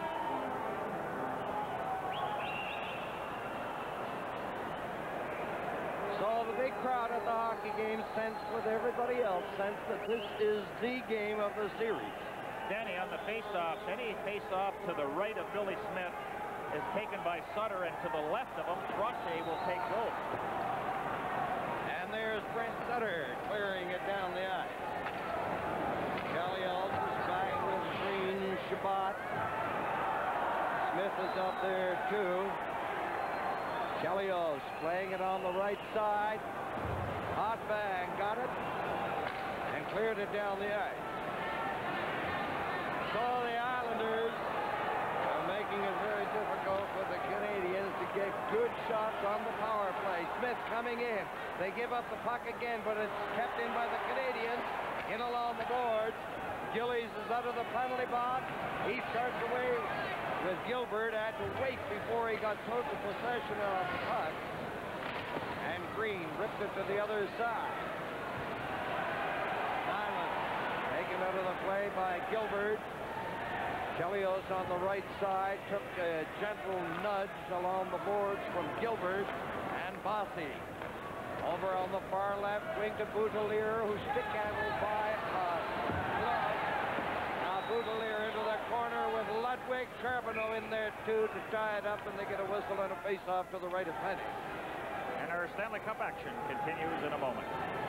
So the big crowd at the hockey game sensed with everybody else, sensed that this is the game of the series. Danny, on the face-offs, any face-off to the right of Billy Smith is taken by Sutter, and to the left of him, Trottier will take both. And there's Brent Sutter clearing it down the ice. Chelios is back with Green, Shabbat. Smith is up there too. Chelios playing it on the right side. Potvin got it and cleared it down the ice. So the Islanders are making it very difficult for the Canadiens to get good shots on the power play. Smith coming in. They give up the puck again, but it's kept in by the Canadiens. In along the boards. Gillies is out of the penalty box. He starts away with Gilbert. Had to wait before he got total possession of the puck. And Green ripped it to the other side. Naslund taken out of the play by Gilbert. Chelios on the right side took a gentle nudge along the boards from Gilbert and Bossy. Over on the far left wing to Boutilier, who's stick-handled by Glove. Now Boutilier into the corner with Ludwig. swing Carboneau in there, too, to tie it up, and they get a whistle and a face-off to the right of Penney. And our Stanley Cup action continues in a moment.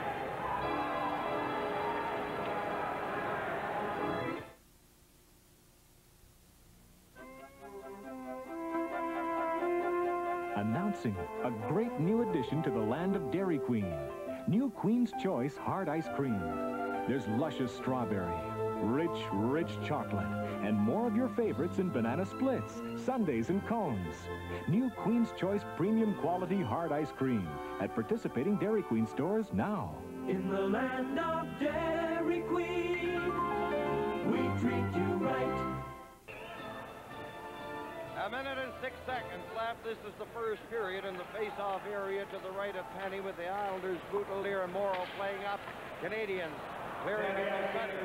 Announcing a great new addition to the land of Dairy Queen. New Queen's Choice Hard Ice Cream. There's luscious strawberry, rich chocolate, and more of your favorites in banana splits, sundaes, and cones. New Queen's Choice Premium Quality Hard Ice Cream at participating Dairy Queen stores now. In the land of Dairy Queen, we treat you right. A minute and 6 seconds left. This is the first period in the face-off area to the right of Penney, with the Islanders, Boutilier and Morrow playing up. Canadians clearing in the center.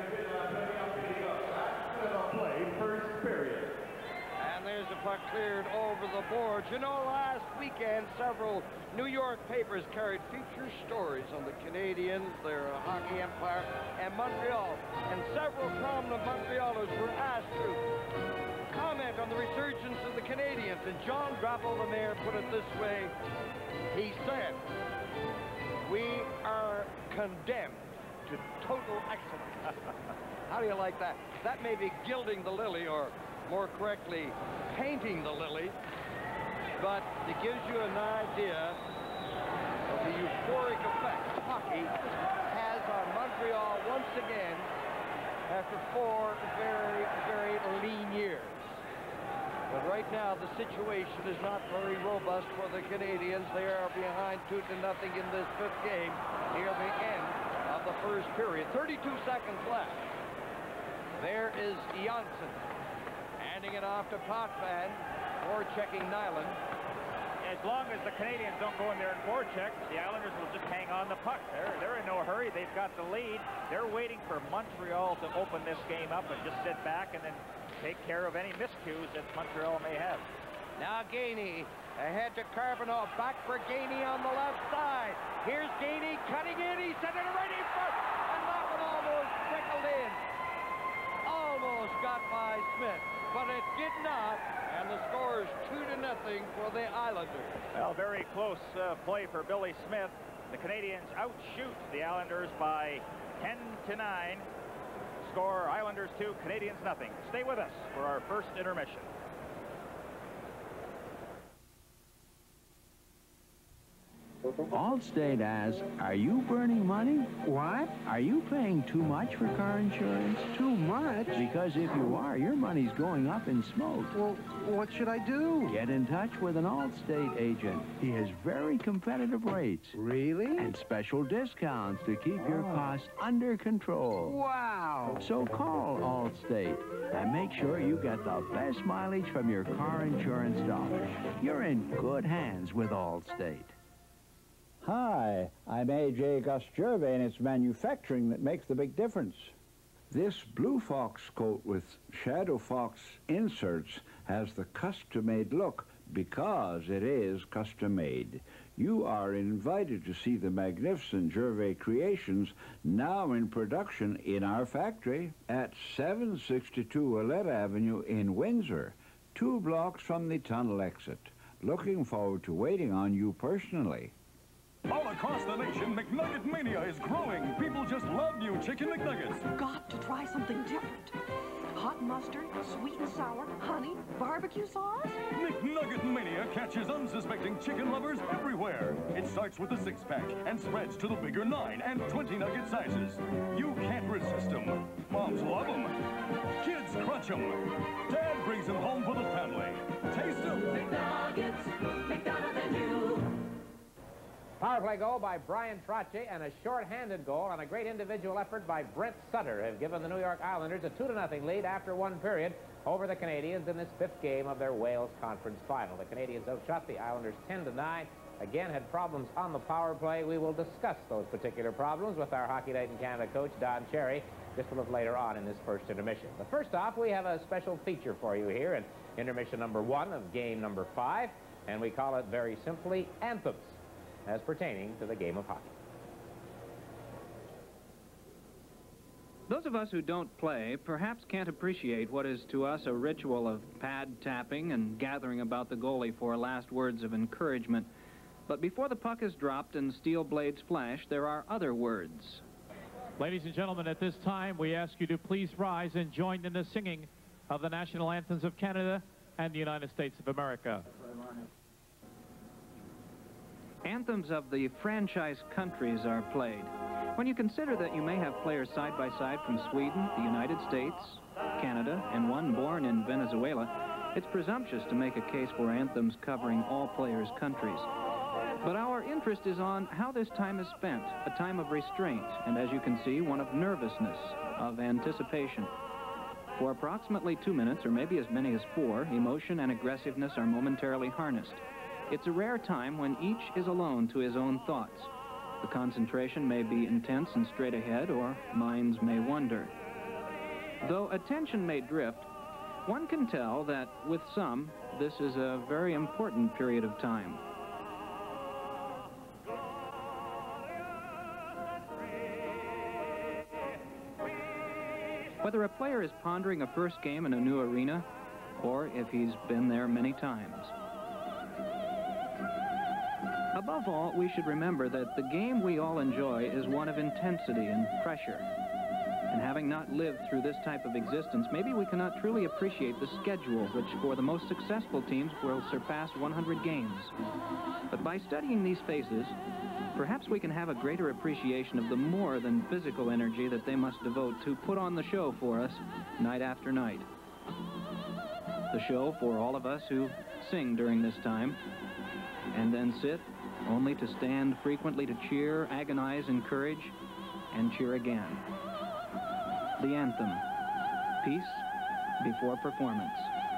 Play first period. And there's the puck cleared over the boards. You know, last weekend, several New York papers carried feature stories on the Canadiens, their hockey empire, and Montreal. And several prominent Montrealers were asked to comment on the resurgence of the Canadiens, and Jacques Lemaire put it this way. He said, "We are condemned to total excellence." How do you like that? That may be gilding the lily, or more correctly, painting the lily, but it gives you an idea of the euphoric effect hockey has on Montreal once again after 4 very lean years. But right now, the situation is not very robust for the Canadiens. They are behind 2-0 in this 5th game near the end of the first period. 32 seconds left. There is Jonsson handing it off to Potvin, forechecking Nyland. As long as the Canadiens don't go in there and forecheck, the Islanders will just hang on the puck. They're in no hurry. They've got the lead. They're waiting for Montreal to open this game up and just sit back and then take care of any miscues that Montreal may have. Now Gainey ahead to Carboneau. Back for Gainey on the left side. Here's Gainey cutting in. He sent it right in front. And that one almost trickled in. Almost got by Smith, but it did not. And the score is 2-0 for the Islanders. Well, very close play for Billy Smith. The Canadiens outshoot the Islanders by 10-9. Score Islanders 2, Canadiens nothing. Stay with us for our first intermission. Allstate asks, are you burning money? What? Are you paying too much for car insurance? Too much? Because if you are, your money's going up in smoke. Well, what should I do? Get in touch with an Allstate agent. He has very competitive rates. Really? And special discounts to keep your costs under control. Wow! So call Allstate and make sure you get the best mileage from your car insurance dollars. You're in good hands with Allstate. Hi, I'm A.J. Gus Gervais, and it's manufacturing that makes the big difference. This Blue Fox coat with Shadow Fox inserts has the custom-made look because it is custom-made. You are invited to see the magnificent Gervais creations now in production in our factory at 762 Willette Avenue in Windsor, 2 blocks from the tunnel exit. Looking forward to waiting on you personally. All across the nation, McNugget Mania is growing. People just love new Chicken McNuggets. You've got to try something different. Hot mustard, sweet and sour, honey, barbecue sauce. McNugget Mania catches unsuspecting chicken lovers everywhere. It starts with the 6-pack and spreads to the bigger 9 and 20 nugget sizes. You can't resist them. Moms love them. Kids crunch them. Dad brings them home for the family. Taste them. McNuggets, McDonald's and you. Power play goal by Bryan Trottier and a short-handed goal on a great individual effort by Brent Sutter have given the New York Islanders a 2-0 lead after 1 period over the Canadiens in this 5th game of their Wales Conference Final. The Canadiens outshot the Islanders 10-9. Again, had problems on the power play. We will discuss those particular problems with our Hockey Night in Canada coach, Don Cherry, just a little later on in this first intermission. But first off, we have a special feature for you here in intermission number 1 of game number 5, and we call it very simply Anthems, as pertaining to the game of hockey. Those of us who don't play perhaps can't appreciate what is to us a ritual of pad tapping and gathering about the goalie for last words of encouragement. But before the puck is dropped and steel blades flash, there are other words. Ladies and gentlemen, at this time, we ask you to please rise and join in the singing of the national anthems of Canada and the United States of America. Anthems of the franchise countries are played. When you consider that you may have players side by side from Sweden, the United States, Canada, and one born in Venezuela, it's presumptuous to make a case for anthems covering all players' countries. But our interest is on how this time is spent, a time of restraint, and as you can see, one of nervousness, of anticipation. For approximately 2 minutes, or maybe as many as 4, emotion and aggressiveness are momentarily harnessed. It's a rare time when each is alone to his own thoughts. The concentration may be intense and straight ahead, or minds may wander. Though attention may drift, one can tell that, with some, this is a very important period of time. Whether a player is pondering a first game in a new arena, or if he's been there many times. Above all, we should remember that the game we all enjoy is one of intensity and pressure. And having not lived through this type of existence, maybe we cannot truly appreciate the schedule, which for the most successful teams will surpass 100 games. But by studying these faces, perhaps we can have a greater appreciation of the more than physical energy that they must devote to put on the show for us night after night. The show for all of us who sing during this time, and then sit only to stand frequently to cheer, agonize, encourage, and cheer again. The anthem, peace before performance.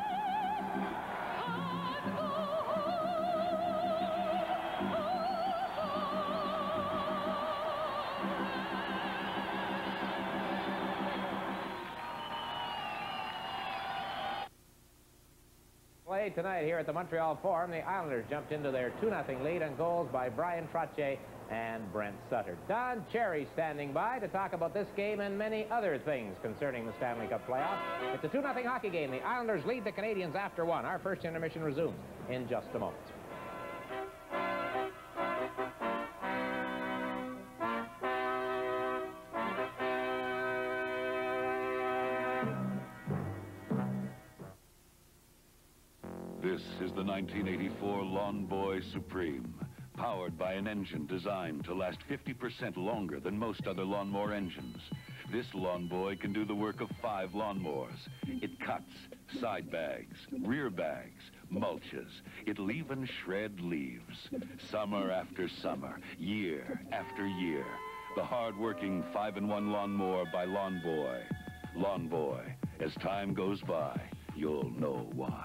Tonight here at the Montreal Forum, the Islanders jumped into their 2-0 lead on goals by Bryan Trottier and Brent Sutter. Don Cherry standing by to talk about this game and many other things concerning the Stanley Cup Playoffs. It's a 2-0 hockey game. The Islanders lead the Canadiens after 1. Our first intermission resumes in just a moment. This is the 1984 Lawn Boy Supreme, powered by an engine designed to last 50% longer than most other lawnmower engines. This Lawn Boy can do the work of 5 lawnmowers. It cuts, side bags, rear bags, mulches. It'll even shred leaves. Summer after summer, year after year. The hard-working 5-in-1 lawnmower by Lawn Boy. Lawn Boy. As time goes by, you'll know why.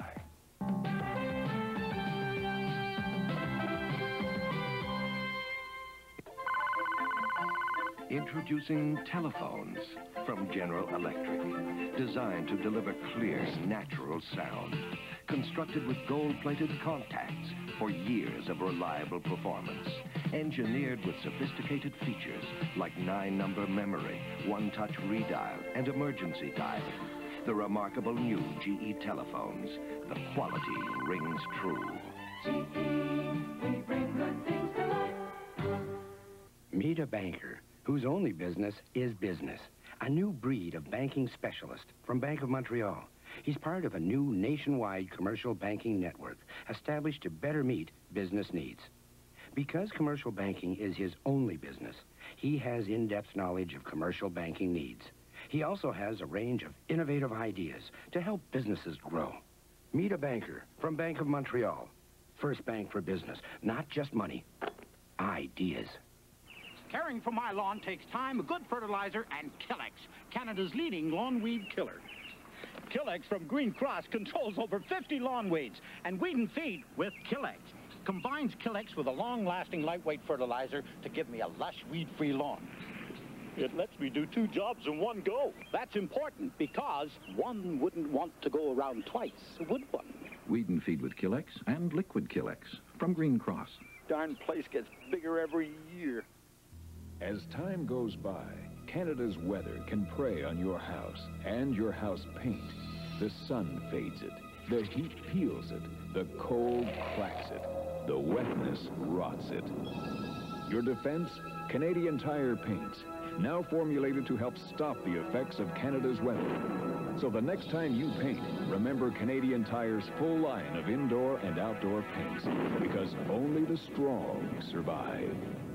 Introducing telephones from General Electric, designed to deliver clear, natural sound. Constructed with gold-plated contacts for years of reliable performance. Engineered with sophisticated features like 9-number memory, one-touch redial, and emergency dialing. The remarkable new GE telephones. The quality rings true. GE, we bring good things to life. Meet a banker whose only business is business. A new breed of banking specialist from Bank of Montreal. He's part of a new nationwide commercial banking network established to better meet business needs. Because commercial banking is his only business, he has in-depth knowledge of commercial banking needs. He also has a range of innovative ideas to help businesses grow. Meet a banker from Bank of Montreal. First bank for business, not just money, ideas. Caring for my lawn takes time, good fertilizer, and Killex, Canada's leading lawn weed killer. Killex from Green Cross controls over 50 lawn weeds, and weed and feed with Killex. Combines Killex with a long-lasting lightweight fertilizer to give me a lush weed-free lawn. It lets me do 2 jobs in one go. That's important because one wouldn't want to go around twice, would one? Weed and feed with Killex and liquid Killex from Green Cross. Darn place gets bigger every year. As time goes by, Canada's weather can prey on your house and your house paint. The sun fades it, the heat peels it, the cold cracks it, the wetness rots it. Your defense? Canadian Tire paints, now formulated to help stop the effects of Canada's weather. So the next time you paint, remember Canadian Tire's full line of indoor and outdoor paints, because only the strong survive.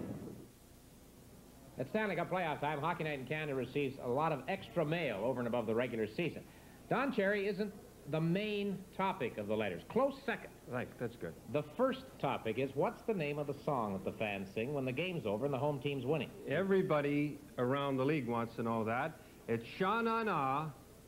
At Stanley Cup playoff time, Hockey Night in Canada receives a lot of extra mail over and above the regular season. Don Cherry isn't the main topic of the letters. Close second. Right, that's good. The first topic is, what's the name of the song that the fans sing when the game's over and the home team's winning? Everybody around the league wants to know that. It's Sha-Na-Na,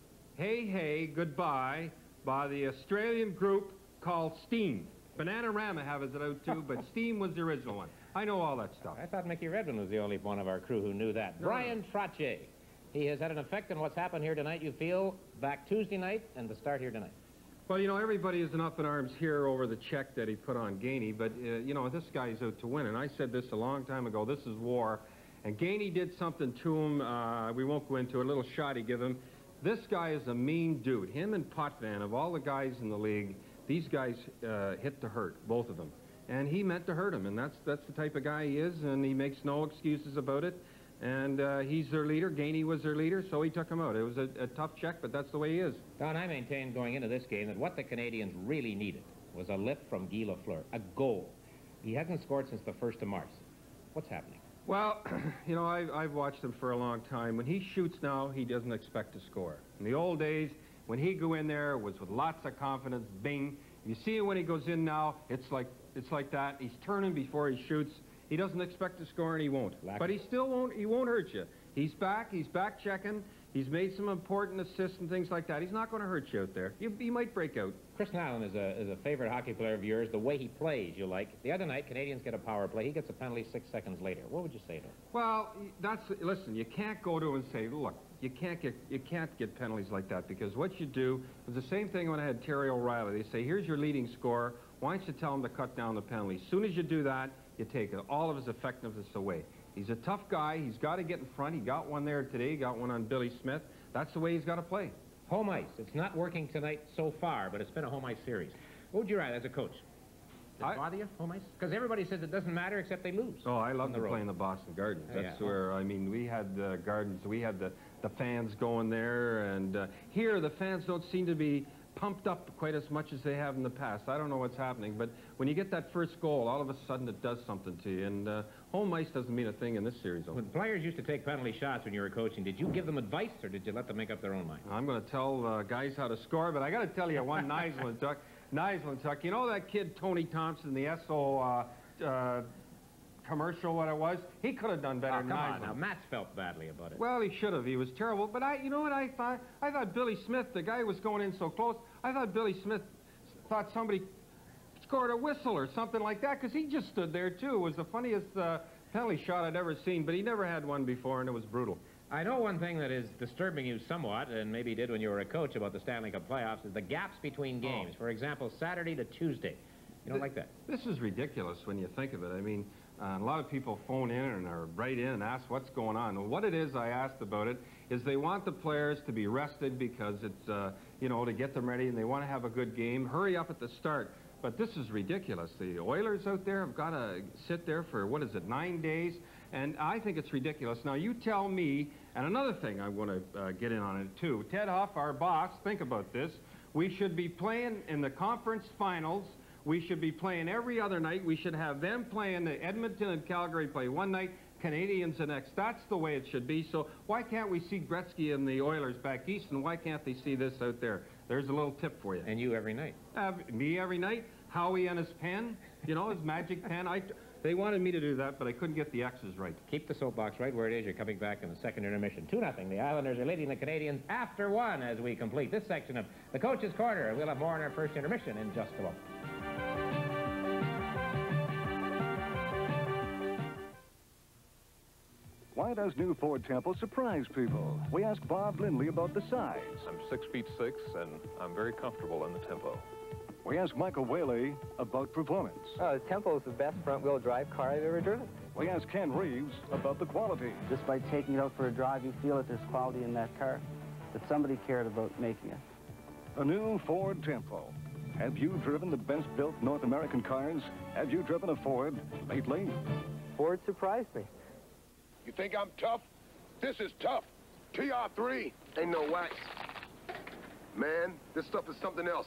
Hey Hey Goodbye by the Australian group called Steam. Bananarama has it out too, but Steam was the original one. I know all that stuff. I thought Mickey Redmond was the only one of our crew who knew that. No. Bryan Trottier. He has had an effect on what's happened here tonight, you feel, back Tuesday night and the start here tonight. Well, you know, everybody is up in arms here over the check that he put on Gainey, but, you know, this guy's out to win. And I said this a long time ago, this is war. And Gainey did something to him, we won't go into it, a little shot he gave him. This guy is a mean dude. Him and Potvin, of all the guys in the league, these guys hit to hurt, both of them. And he meant to hurt him, and that's the type of guy he is, and he makes no excuses about it. And he's their leader. Gainey was their leader, so he took him out. It was a tough check, but that's the way he is. Don, I maintained going into this game that what the Canadians really needed was a lift from Guy Lafleur, a goal. He hasn't scored since the 1st of March. What's happening? Well, you know, I've watched him for a long time. When he shoots now, he doesn't expect to score. In the old days, when he'd go in there, it was with lots of confidence, bing. You see it when he goes in now, it's like that. He's turning before he shoots. He doesn't expect to score, and he won't. But he still won't. He won't hurt you. He's back checking. He's made some important assists and things like that. He's not going to hurt you out there. He might break out. Chris Naslund is a favorite hockey player of yours. The way he plays, you like. The other night, Canadians get a power play. He gets a penalty 6 seconds later. What would you say to him? Well, listen. You can't go to him and say, look, you can't get penalties like that, because what you do was the same thing when I had Terry O'Reilly. They say, here's your leading scorer. Why don't you tell him to cut down the penalty? As soon as you do that, you take all of his effectiveness away. He's a tough guy. He's got to get in front. He got one there today. He got one on Billy Smith. That's the way he's got to play. Home ice. It's not working tonight so far, but it's been a home ice series. What would you rather as a coach? Does it bother you, home ice? Because everybody says it doesn't matter except they lose. Oh, I love to play in the Boston Gardens. That's where, I mean, we had the Gardens. We had the fans going there. And here, the fans don't seem to be pumped up quite as much as they have in the past. I don't know what's happening, but when you get that first goal, all of a sudden it does something to you, and home ice doesn't mean a thing in this series. When players used to take penalty shots when you were coaching, did you give them advice, or did you let them make up their own mind? I'm going to tell guys how to score, but I got to tell you one Naslund tuck. You know that kid Tony Thompson, the SO commercial, what it was? He could have done better than Naslund. Now, Matt's felt badly about it. Well, he should have. He was terrible. But you know what I thought? I thought Billy Smith, the guy was going in so close, I thought Billy Smith thought somebody scored a whistle or something like that, because he just stood there, too. It was the funniest penalty shot I'd ever seen, but he never had one before, and it was brutal. I know one thing that is disturbing you somewhat, and maybe did when you were a coach about the Stanley Cup playoffs, is the gaps between games. For example, Saturday to Tuesday. You don't like that? This is ridiculous when you think of it. I mean, a lot of people phone in or write in and ask what's going on. And what it is, I asked about it, is they want the players to be rested because it's, you know, to get them ready, and they want to have a good game. Hurry up at the start. But this is ridiculous. The Oilers out there have got to sit there for, 9 days? And I think it's ridiculous. Now, you tell me, and another thing I want to get in on it, too. Ted Huff, our boss, think about this. We should be playing in the conference finals. We should be playing every other night. We should have them playing, Edmonton and Calgary play one night, Canadians the next. That's the way it should be. So why can't we see Gretzky and the Oilers back east, and why can't they see this out there? There's a little tip for you. And you every night. Me every night. Howie and his pen, you know, his magic pen. They wanted me to do that, but I couldn't get the X's right. Keep the soapbox right where it is. You're coming back in the second intermission. 2-0. The Islanders are leading the Canadians after 1 as we complete this section of the Coach's Corner. We'll have more in our first intermission in just a moment. Why does new Ford Temple surprise people? We asked Bob Lindley about the size. I'm 6'6", and I'm very comfortable in the Tempo. We ask Michael Whaley about performance. The Tempo is the best front-wheel drive car I've ever driven. We ask Ken Reeves about the quality. Just by taking it out for a drive, you feel that there's quality in that car, that somebody cared about making it. A new Ford Tempo. Have you driven the best-built North American cars? Have you driven a Ford lately? Ford surprised me. You think I'm tough? This is tough. TR3 ain't no wax. Man, this stuff is something else.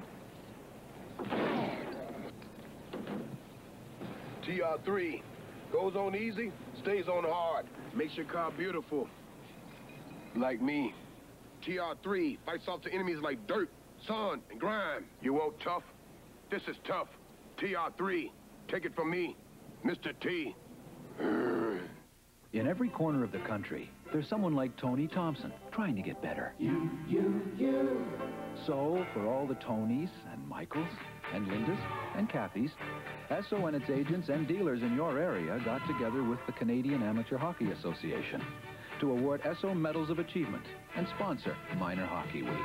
TR3 goes on easy, stays on hard. Makes your car beautiful. Like me. TR3 fights off the enemies like dirt, sun, and grime. You want tough? This is tough. TR3. Take it from me, Mr. T. In every corner of the country, there's someone like Tony Thompson trying to get better. You. So, for all the Tonys and Michaels and Lindas and Kathys, Esso and its agents and dealers in your area got together with the Canadian Amateur Hockey Association to award Esso Medals of Achievement and sponsor Minor Hockey Week.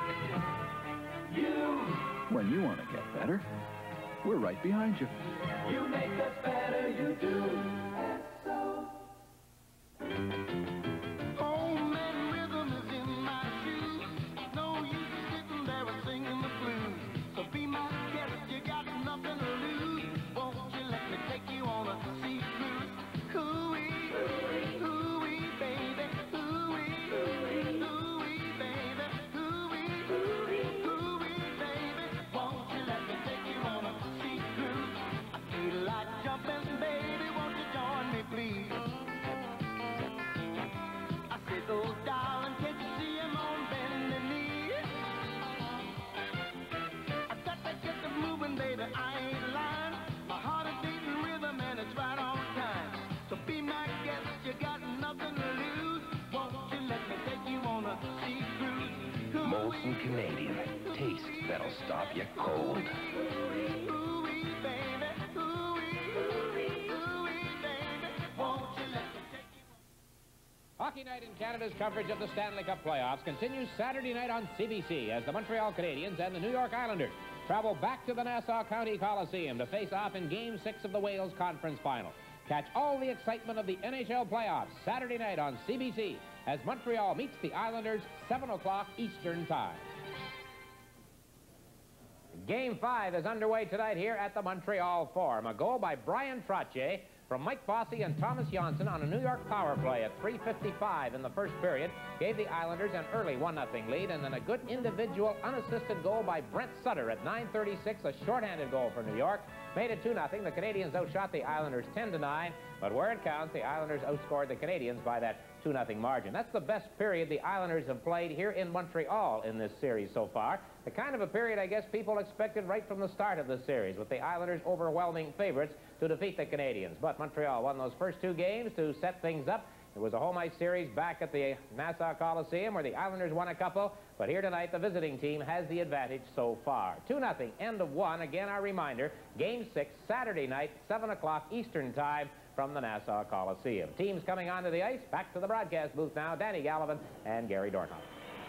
When you want to get better, we're right behind you. You make us better, you do. Home and rhythm is in my shoes. No use sitting there and singing the blues. So be my guest, you got nothing to lose. Won't you let me take you on a sea cruise? Hoo-wee, hoo-wee, baby. Hoo-wee, hoo-wee, baby. Hoo-wee, hoo-wee, baby. Won't you let me take you on a sea cruise? I feel like jumping, baby. Won't you join me, please? Oh, darling, can't you see him on bending knee? I got to get the moving, baby, I ain't lying. My heart is beating rhythm and it's right on time. So be my guest, you got nothing to lose. Won't you let me take you on a sea cruise? Molson Canadian. Taste that'll stop you cold. Ooh-wee, baby. Ooh-wee, baby. Won't you let me take you? Hockey Night in Canada's coverage of the Stanley Cup Playoffs continues Saturday night on CBC as the Montreal Canadiens and the New York Islanders travel back to the Nassau County Coliseum to face off in Game 6 of the Wales Conference Final. Catch all the excitement of the NHL Playoffs Saturday night on CBC as Montreal meets the Islanders 7 o'clock Eastern Time. Game 5 is underway tonight here at the Montreal Forum. A goal by Bryan Trottier from Mike Bossy and Tomas Jonsson on a New York power play at 3:55 in the first period gave the Islanders an early 1-0 lead, and then a good individual unassisted goal by Brent Sutter at 9:36, a shorthanded goal for New York, made it 2-0. The Canadiens outshot the Islanders 10-9, but where it counts, the Islanders outscored the Canadiens by that 2-0 margin. That's the best period the Islanders have played here in Montreal in this series so far. The kind of a period, I guess, people expected right from the start of the series, with the Islanders overwhelming favorites to defeat the Canadiens. But Montreal won those first 2 games to set things up. It was a home ice series back at the Nassau Coliseum where the Islanders won a couple, but here tonight the visiting team has the advantage so far. 2-0, end of 1. Again, our reminder, Game 6, Saturday night, 7 o'clock Eastern Time from the Nassau Coliseum. Teams coming onto the ice. Back to the broadcast booth now, Danny Gallivan and Gary Dornhoff.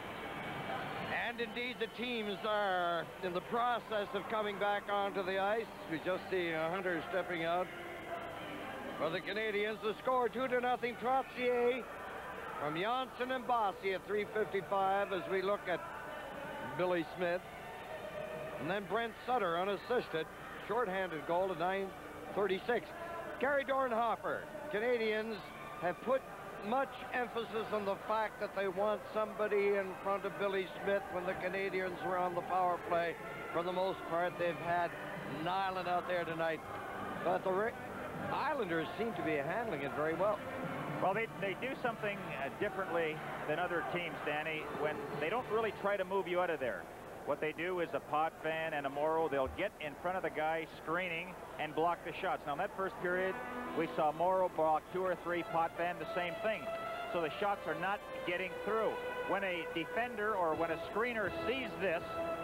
And indeed, the teams are in the process of coming back onto the ice. We just see Hunter stepping out for the Canadiens. The score 2-0. Trottier from Jonsson and Bossy at 3:55 as we look at Billy Smith. And then Brent Sutter unassisted. Shorthanded goal at 9:36. Gary Dornhofer. Canadiens have put much emphasis on the fact that they want somebody in front of Billy Smith when the Canadiens were on the power play. For the most part, they've had Nyland out there tonight. But the Islanders seem to be handling it very well. Well, they do something differently than other teams, Danny, when they don't really try to move you out of there. What they do is a Potvin and a Morrow, they'll get in front of the guy screening and block the shots. Now, in that first period, we saw Morrow block 2 or 3, Potvin the same thing. So the shots are not getting through. When a defender or when a screener sees this,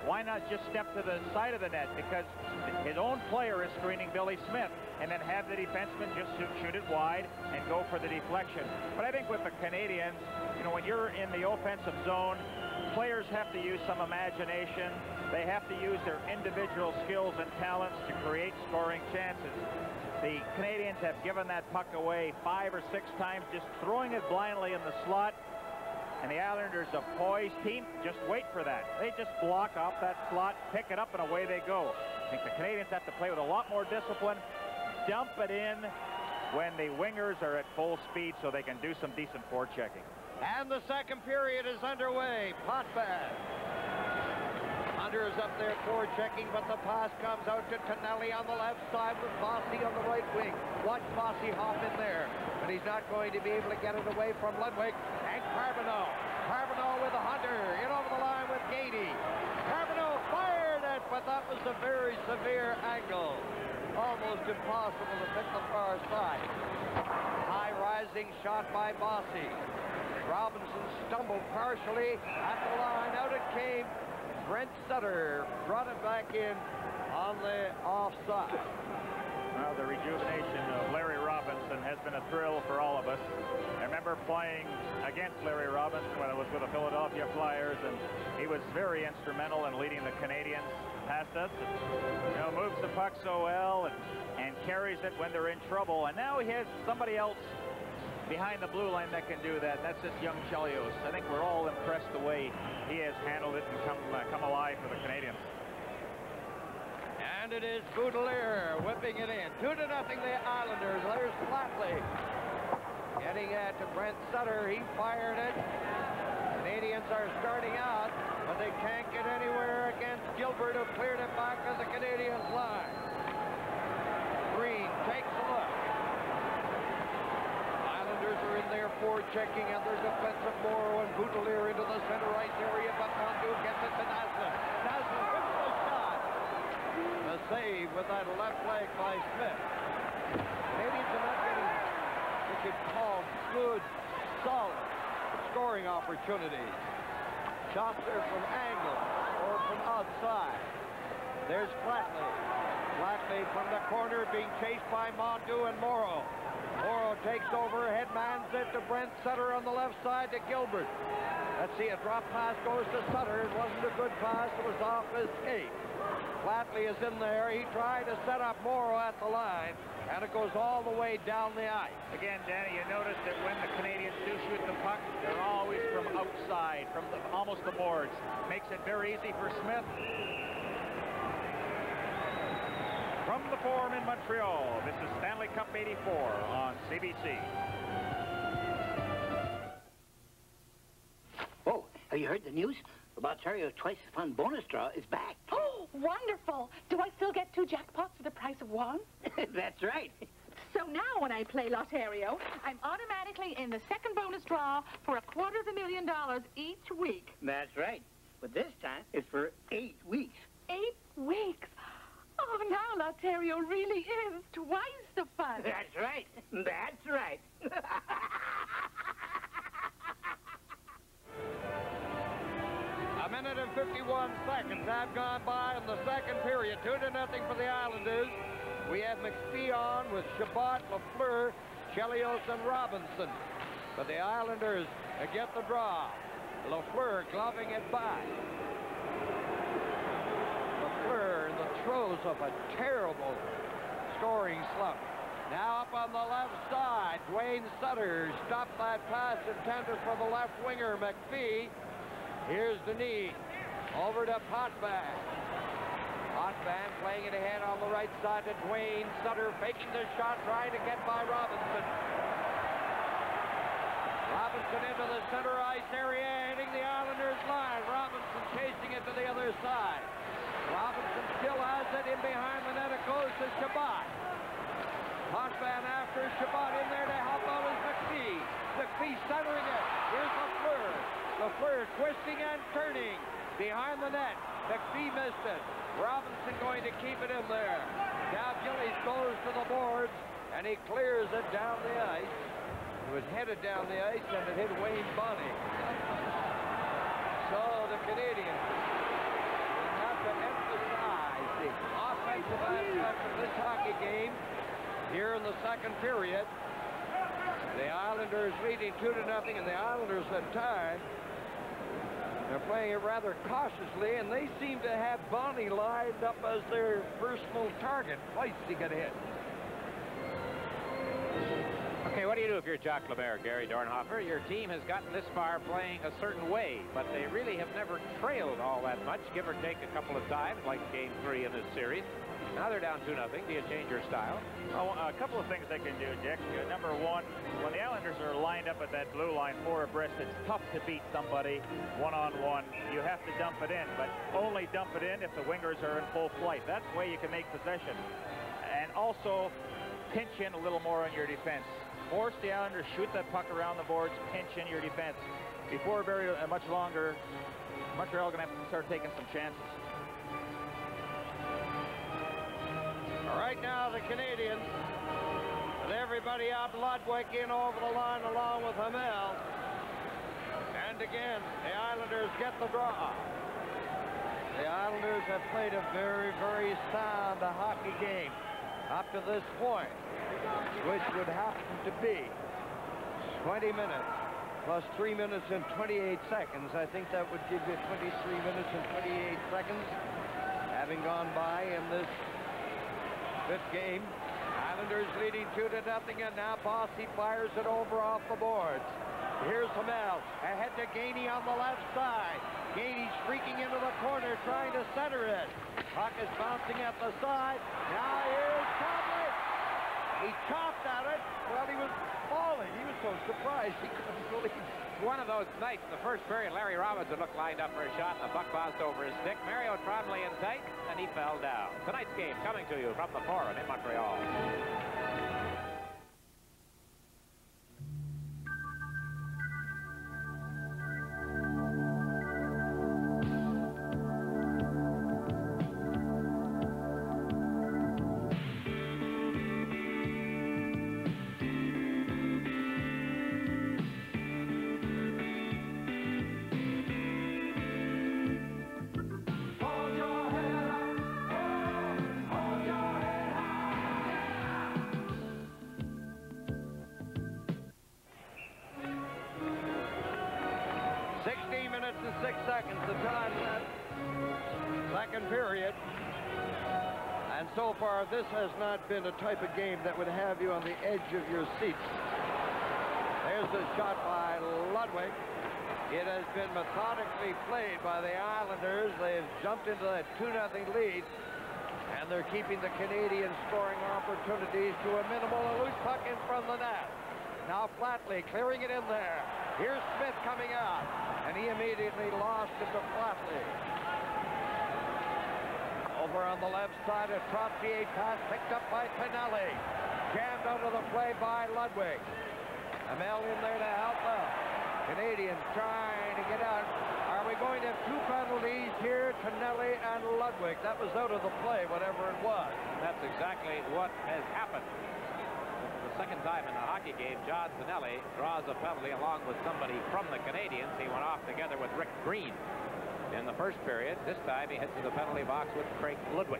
why not just step to the side of the net? Because his own player is screening Billy Smith, and then have the defenseman just shoot it wide and go for the deflection. But I think with the Canadiens, you know, when you're in the offensive zone, players have to use some imagination. They have to use their individual skills and talents to create scoring chances. The Canadiens have given that puck away 5 or 6 times, just throwing it blindly in the slot. And the Islanders, a poised team, just wait for that. They just block off that slot, pick it up, and away they go. I think the Canadiens have to play with a lot more discipline, dump it in when the wingers are at full speed so they can do some decent forechecking. And the second period is underway. Potvin. Hunter is up there forechecking, but the pass comes out to Tonelli on the left side with Bossy on the right wing. Watch Bossy hop in there, but he's not going to be able to get it away from Ludwig. And Carboneau. Carboneau with a Hunter. In over the line with Gainey. Carboneau fired it, but that was a very severe angle. Almost impossible to pick the far side. High rising shot by Bossy. Robinson stumbled partially at the line. Out it came. Brent Sutter brought it back in on the offside. Well, the rejuvenation of Larry Robinson has been a thrill for all of us. I remember playing against Larry Robinson when I was with the Philadelphia Flyers, and he was very instrumental in leading the Canadiens past us. And, you know, moves the puck so well and carries it when they're in trouble. And now he has somebody else behind the blue line that can do that. That's this young Chelios. I think we're all impressed the way he has handled it and come alive for the Canadiens. And it is Boutilier whipping it in. 2-0 the Islanders. There's Flatley getting it to Brent Sutter. He fired it. Canadiens are starting out, but they can't get anywhere against Gilbert, who cleared it back to the Canadiens line. Green takes a look. Islanders are in there forechecking, and there's defensive Morrow and Boutilier into the center ice area, but Mondu gets it to Naslund. Naslund with the shot. The save with that left leg by Smith. Canadiens are not getting what you could call good, solid scoring opportunities. Shots are from angle or from outside. There's Flatley. Flatley from the corner being chased by Mondu and Morrow. Morrow takes over, headmans it to Brent Sutter on the left side to Gilbert. Let's see, a drop pass goes to Sutter. It wasn't a good pass. It was off his skate. Flatley is in there. He tried to set up Morrow at the line, and it goes all the way down the ice. Again, Danny, you notice that when the Canadiens do shoot the puck, they're always from outside, from almost the boards. Makes it very easy for Smith. From the Forum in Montreal, this is Stanley Cup 84 on CBC. Oh, have you heard the news? About Ontario's twice as fun bonus draw is back. Oh, wonderful. Do I still get 2 jackpots for the price of 1? That's right. So now when I play Lotterio, I'm automatically in the second bonus draw for $250,000 each week. That's right. But this time, it's for 8 weeks. 8 weeks? Oh, now Lotterio really is twice the fun. That's right. That's right. A minute and 51 seconds have gone by in the second period. 2-0 for the Islanders. We have McPhee on with Shutt, Lafleur, Chelios, and Robinson. But the Islanders get the draw. Lafleur gloving it back. Lafleur in the throes of a terrible scoring slump. Now up on the left side, Duane Sutter stopped that pass intended for the left winger, McPhee. Here's Dineen. Over to Potvin. Potvin playing it ahead on the right side to Duane Sutter, faking the shot, trying to get by Robinson. Robinson into the center ice area, hitting the Islanders line. Robinson chasing it to the other side. Robinson still has it in behind the net. It goes to Shutt. Potvin after Shutt in there to help out is McPhee. McPhee centering it. Here's Lafleur. Lafleur twisting and turning behind the net. McPhee missed it. Robinson going to keep it in there. Now Gillies goes to the boards, and he clears it down the ice. It was headed down the ice, and it hit Wayne Bonney. So the Canadiens will leading. Offensive aspect of this hockey game here in the second period. The Islanders leading 2-0, and the Islanders at times they're playing it rather cautiously, and they seem to have Bonnie lined up as their personal target. Twice he got hit. Okay, what do you do if you're Jacques Lemaire, Gary Dornhofer? Your team has gotten this far playing a certain way, but they really have never trailed all that much, give or take a couple of times, like Game 3 in this series. Now they're down 2-0. Do you change your style? Oh, a couple of things they can do, Dick. Number one, when the Islanders are lined up at that blue line 4 abreast, it's tough to beat somebody one-on-one. You have to dump it in, but only dump it in if the wingers are in full flight. That's the way you can make possession. And also, pinch in a little more on your defense. Force the Islanders, shoot that puck around the boards, pinch in your defense. Before very much longer, Montreal going to have to start taking some chances. Right now, the Canadiens, with everybody out, Ludwig in over the line along with Hamel. And again, the Islanders get the draw. The Islanders have played a very, very sound hockey game up to this point, which would happen to be 20 minutes plus 3 minutes and 28 seconds. I think that would give you 23 minutes and 28 seconds having gone by in this fifth game. Islanders leading 2-0, and now Bossy fires it over off the boards. Here's Hamel ahead to Gainey on the left side. Gainey streaking into the corner, trying to center it. Puck is bouncing at the side. Now here's Tomas. He chopped at it. Well, he was falling. He was so surprised he couldn't believe it. One of those nights, the first period, Larry Robinson looked lined up for a shot, and the puck bounced over his stick. Mario Trottier in tight, and he fell down. Tonight's game coming to you from the Forum in Montreal. So far, this has not been a type of game that would have you on the edge of your seats. There's a shot by Ludwig. It has been methodically played by the Islanders. They've jumped into that 2-0 lead, and they're keeping the Canadiens scoring opportunities to a minimal. A loose puck in front of the net. Now Flatley clearing it in there. Here's Smith coming out, and he immediately lost it to Flatley. Over on the left side, a Trottier pass picked up by Tonelli. Jammed out of the play by Ludwig. Hamel in there to help out. Canadiens trying to get out. Are we going to have 2 penalties here? Tonelli and Ludwig. That was out of the play, whatever it was. That's exactly what has happened. The second time in the hockey game, John Tonelli draws a penalty along with somebody from the Canadiens. He went off together with Rick Green in the first period. This time he hits the penalty box with Craig Ludwig.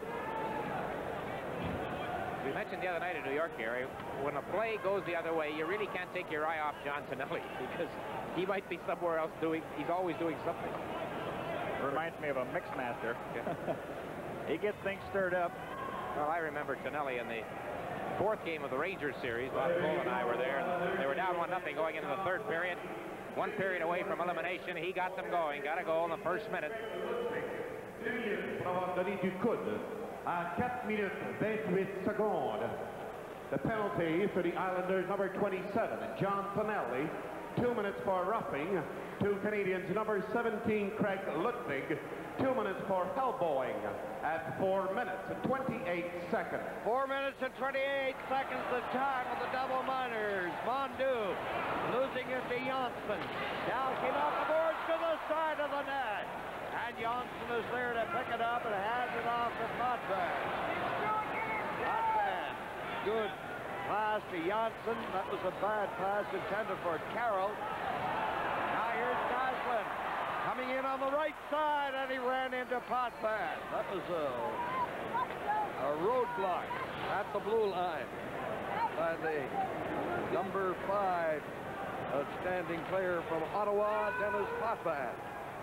We mentioned the other night in New York, Gary, when a play goes the other way, you really can't take your eye off John Tonelli because he might be somewhere else he's always doing something. Reminds me of a mix master. He gets things stirred up. Well, I remember Tonelli in the 4th game of the Rangers series. Bob Cole and I were there. And they were down 1-0 going into the 3rd period. 1 period away from elimination. He got them going. Got a goal in the first minute. Donné du coude à 4 minutes 28 secondes. The penalty for the Islanders, number 27, John Tonelli. 2 minutes for roughing. 2 Canadians, number 17, Craig Ludwig. 2 minutes for elbowing at 4 minutes and 28 seconds. 4 minutes and 28 seconds the time of the double minors. Mondu losing it to Jonsson. Now came off the boards to the side of the net. And Jonsson is there to pick it up and hands it off to Potvin. Potvin. Good pass to Jonsson. That was a bad pass intended for Carroll. Now here's Naslund coming in on the right side, and he ran into Potvin. That was a A roadblock at the blue line by the number 5 outstanding player from Ottawa, Denis Potvin.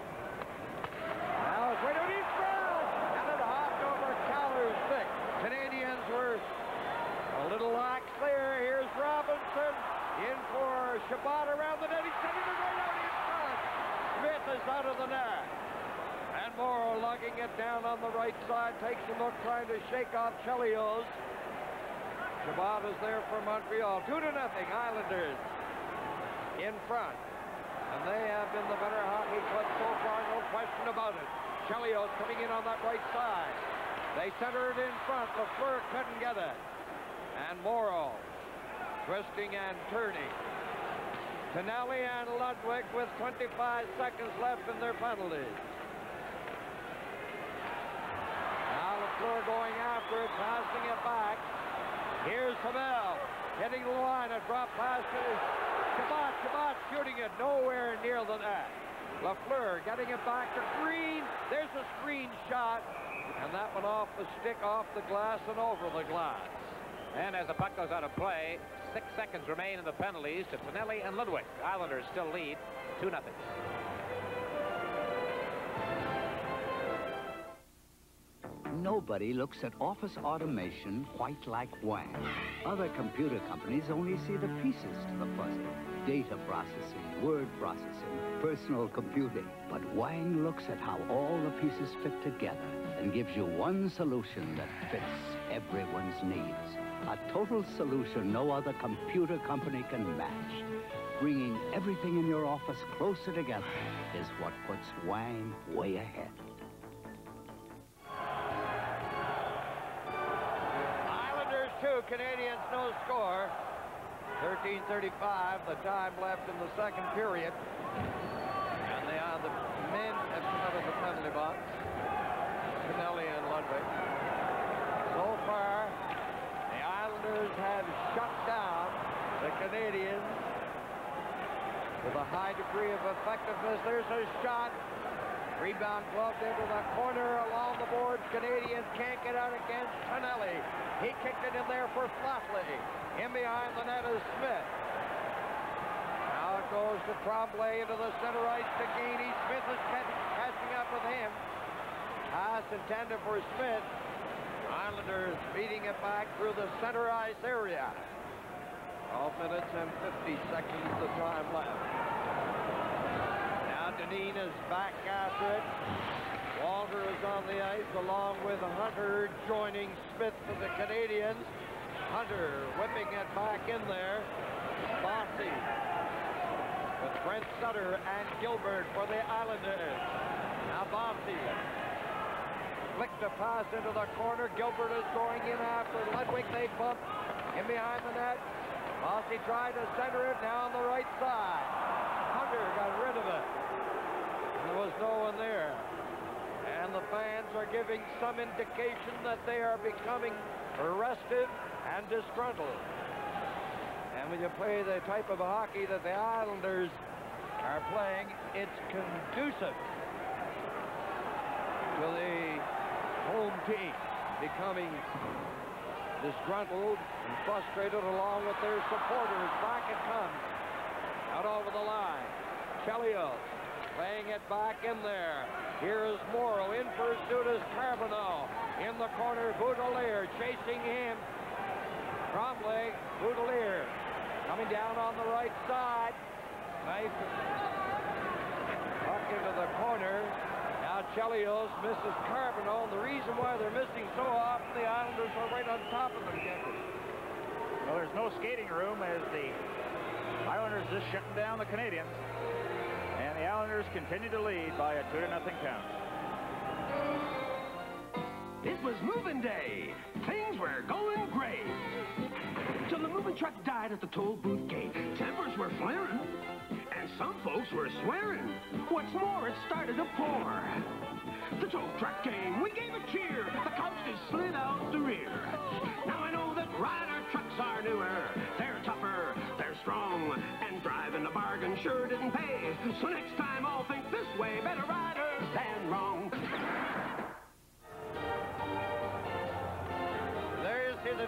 Now it's right to Nystrom, and it hopped over Kallur's stick. Canadians were a little lax there. Here's Robinson in for Shutt around the net. He's sending it right out in front. Smith is out of the net. And Morrow lugging it down on the right side. Takes a look, trying to shake off Chelios. Shutt is there for Montreal. 2-0 Islanders in front. And they have been the better hockey club so far, no question about it. Chelios coming in on that right side. They center it in front. Lafleur couldn't get it. And Morrow twisting and turning. Tonelli and Ludwig with 25 seconds left in their penalties. Now Lafleur going after it, passing it back. Here's Hamel hitting the line. It dropped past it. Shutt shooting it nowhere near the net. Lafleur getting it back to Green. There's a screen shot. And that went off the stick, off the glass, and over the glass. And as the puck goes out of play, 6 seconds remain in the penalties to Tonelli and Ludwig. Islanders still lead 2-0. Nobody looks at office automation quite like Wang. Other computer companies only see the pieces to the puzzle. Data processing, word processing, personal computing. But Wang looks at how all the pieces fit together and gives you one solution that fits everyone's needs. A total solution no other computer company can match. Bringing everything in your office closer together is what puts Wang way ahead. Islanders 2, Canadiens no score. 13:35, the time left in the second period. And they are the men at the front of the penalty box. Tonelli and Ludwig. So far, the Islanders have shut down the Canadiens with a high degree of effectiveness. There's a shot. Rebound gloved into the corner along the boards. Canadiens can't get out against Tonelli. He kicked it in there for Flatley. In behind the net is Smith. Now it goes to Tremblay into the center ice to Gainey. Smith is catching up with him. Pass intended for Smith. Islanders beating it back through the center ice area. 12 minutes and 50 seconds the time left. Now Dineen is back after it. Walter is on the ice along with Hunter joining Smith for the Canadiens. Hunter whipping it back in there. Bossy with Brent Sutter and Gilbert for the Islanders. Now Bossy flicked a pass into the corner. Gilbert is going in after Ludwig. They bump in behind the net. Bossy tried to center it now on the right side. Hunter got rid of it. There was no one there. And the fans are giving some indication that they are becoming restive and disgruntled. And when you play the type of hockey that the Islanders are playing, it's conducive to the home team becoming disgruntled and frustrated along with their supporters. Back it comes. Out over the line. Chelios laying it back in there. Here is Morrow. In pursuit is Carboneau. In the corner, Boutilier chasing him. Tremblay, Boutilier coming down on the right side. Knife up into the corner. Now Chelios misses Carboneau. And the reason why they're missing so often, the Islanders are right on top of them again. Well, there's no skating room as the Islanders just shutting down the Canadiens. And the Islanders continue to lead by a 2-0 count. It was moving day. Things were going great. Till the moving truck died at the toll booth gate. Tempers were flaring, and some folks were swearing. What's more, it started to pour. The tow truck came. We gave a cheer. The coasters slid out the rear. Now I know that Ryder trucks are newer. They're tougher, they're strong, and driving the bargain sure didn't pay. So next time I'll think this way. Better Ryder than wrong.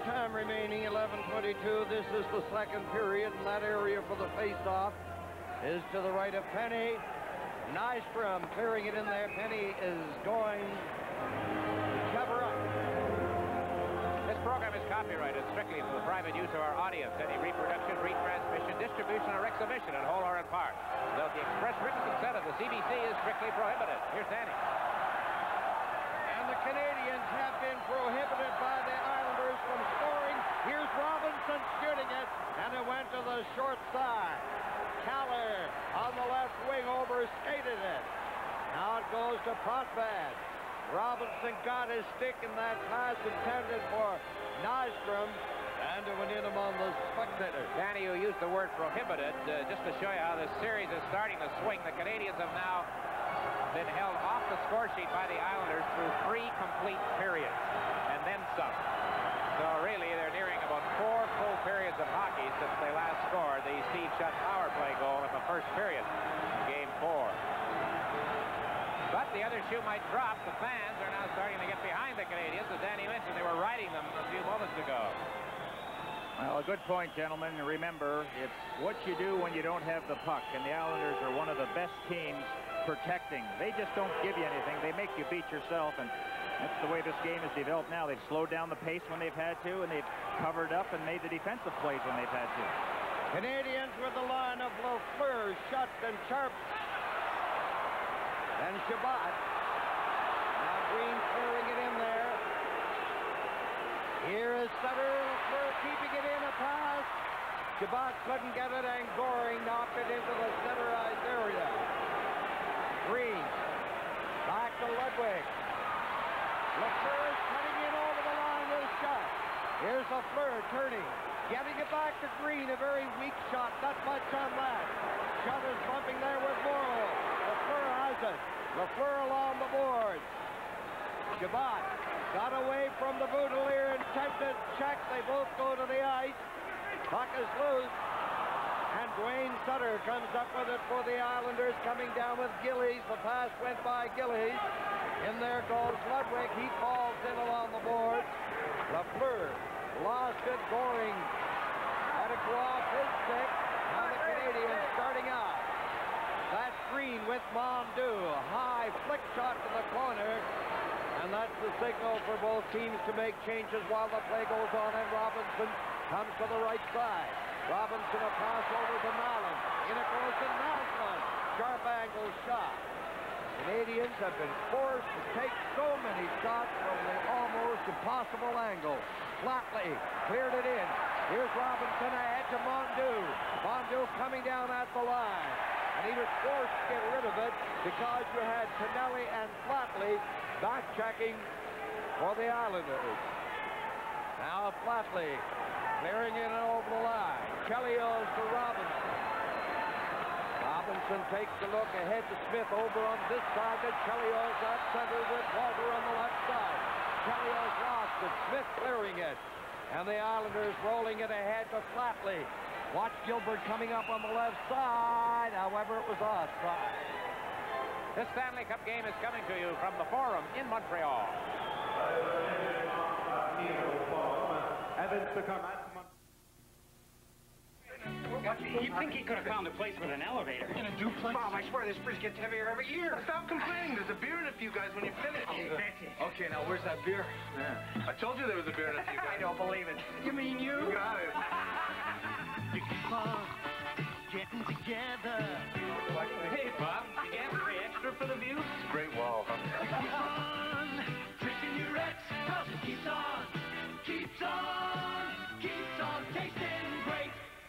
time remaining, 11:22. This is the second period, and that area for the face-off is to the right of Penney. Nystrom clearing it in there. Penney is going to cover up. This program is copyrighted strictly for the private use of our audience. Any reproduction, retransmission, distribution, or exhibition in whole or in part without the express written consent of the CBC is strictly prohibited. Here's Danny. And the Canadiens have been prohibited by the Islanders from scoring. Here's Robinson shooting it, and it went to the short side. Kallur on the left wing overskated it. Now it goes to Potvin. Robinson got his stick in that pass intended for Nystrom, and it went in among the spectators. Danny, you used the word prohibited just to show you how this series is starting to swing. The Canadiens have now been held off the score sheet by the Islanders through 3 complete periods, and then some. So really, they're nearing about 4 full periods of hockey since they last scored the Steve Shutt power play goal in the first period, Game 4. But the other shoe might drop. The fans are now starting to get behind the Canadiens. As Danny mentioned, they were riding them a few moments ago. Well, a good point, gentlemen. Remember, it's what you do when you don't have the puck, and the Islanders are one of the best teams protecting. They just don't give you anything. They make you beat yourself, and that's the way this game has developed now. They've slowed down the pace when they've had to, and they've covered up and made the defensive plays when they've had to. Canadiens with the line of Lafleur, Shutt, and Sharp. And Shabbat. Now Green clearing it in there. Here is Sutter. Lafleur keeping it in, a pass. Shabbat couldn't get it, and Goring knocked it into the centerized area. Green. Back to Ludwig. Lafleur is cutting in over the line with a shot. Here's Lafleur turning. Getting it back to Green. A very weak shot. Not much on that. Shutt is bumping there with Morrow. Lafleur has it. Lafleur along the boards. Shabbat got away from the Boutilier, intended check. They both go to the ice. Puck is loose. And Duane Sutter comes up with it for the Islanders, coming down with Gillies. The pass went by Gillies. In there goes Ludwig. He falls in along the boards. Lafleur lost it. Goring had to go off his stick. Now the Canadiens starting out. That's Green with Mondu. High flick shot to the corner. And that's the signal for both teams to make changes while the play goes on. And Robinson comes to the right side. Robinson a pass over to Naslund. In it goes to Naslund. Sharp angle shot. Canadiens have been forced to take so many shots from the almost impossible angle. Flatley cleared it in. Here's Robinson ahead to Mondu. Mondu coming down at the line. And he was forced to get rid of it because you had Tonelli and Flatley back-checking for the Islanders. Now Flatley clearing in over the line. Chelios to Robinson. Robinson takes a look ahead to Smith over on this side to Chelios at center with Walter on the left side. Chelios lost it. Smith clearing it. And the Islanders rolling it ahead to Flatley. Watch Gilbert coming up on the left side. However, it was offside. This Stanley Cup game is coming to you from the Forum in Montreal. You'd think he could have found a place with an elevator. In a duplex? Bob, I swear this fridge gets heavier every year. Stop complaining. There's a beer in a few, guys, when you finish. Okay, now where's that beer? Yeah. I told you there was a beer in a few, guys. I don't believe it. You mean you? You got it. Getting together. Hey, Bob, you got any extra for the view? Great wall, huh? Fun, tricking your ex, 'cause it keeps on tasting great.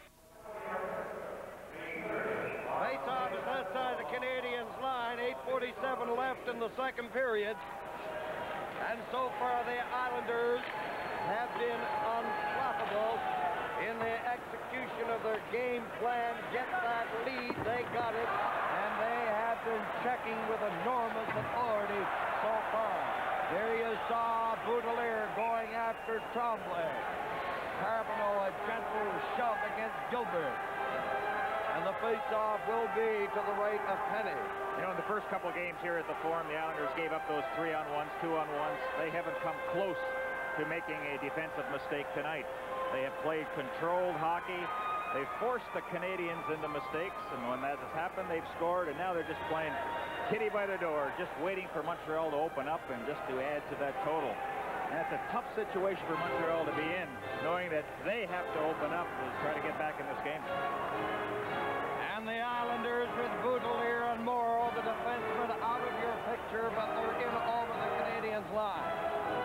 Face-off is outside the Canadiens' line. 8:47 left in the second period. And so far, the Islanders have been unflappable in the execution of their game plan. Get that lead. They got it. And they have been checking with enormous authority so far. There you saw Boutilier going after Tremblay. Carboneau a gentle shove against Gilbert. And the face-off will be to the right of Penney. You know, in the first couple of games here at the Forum, the Islanders gave up those 3-on-1s, 2-on-1s. They haven't come close to making a defensive mistake tonight. They have played controlled hockey. They've forced the Canadiens into mistakes, and when that has happened, they've scored, and now they're just playing kitty by the door, just waiting for Montreal to open up and just to add to that total. And that's a tough situation for Montreal to be in, knowing that they have to open up to try to get back in this game. And the Islanders with Boutilier and Morrow, the defensemen out of your picture, but they're in over the Canadiens line.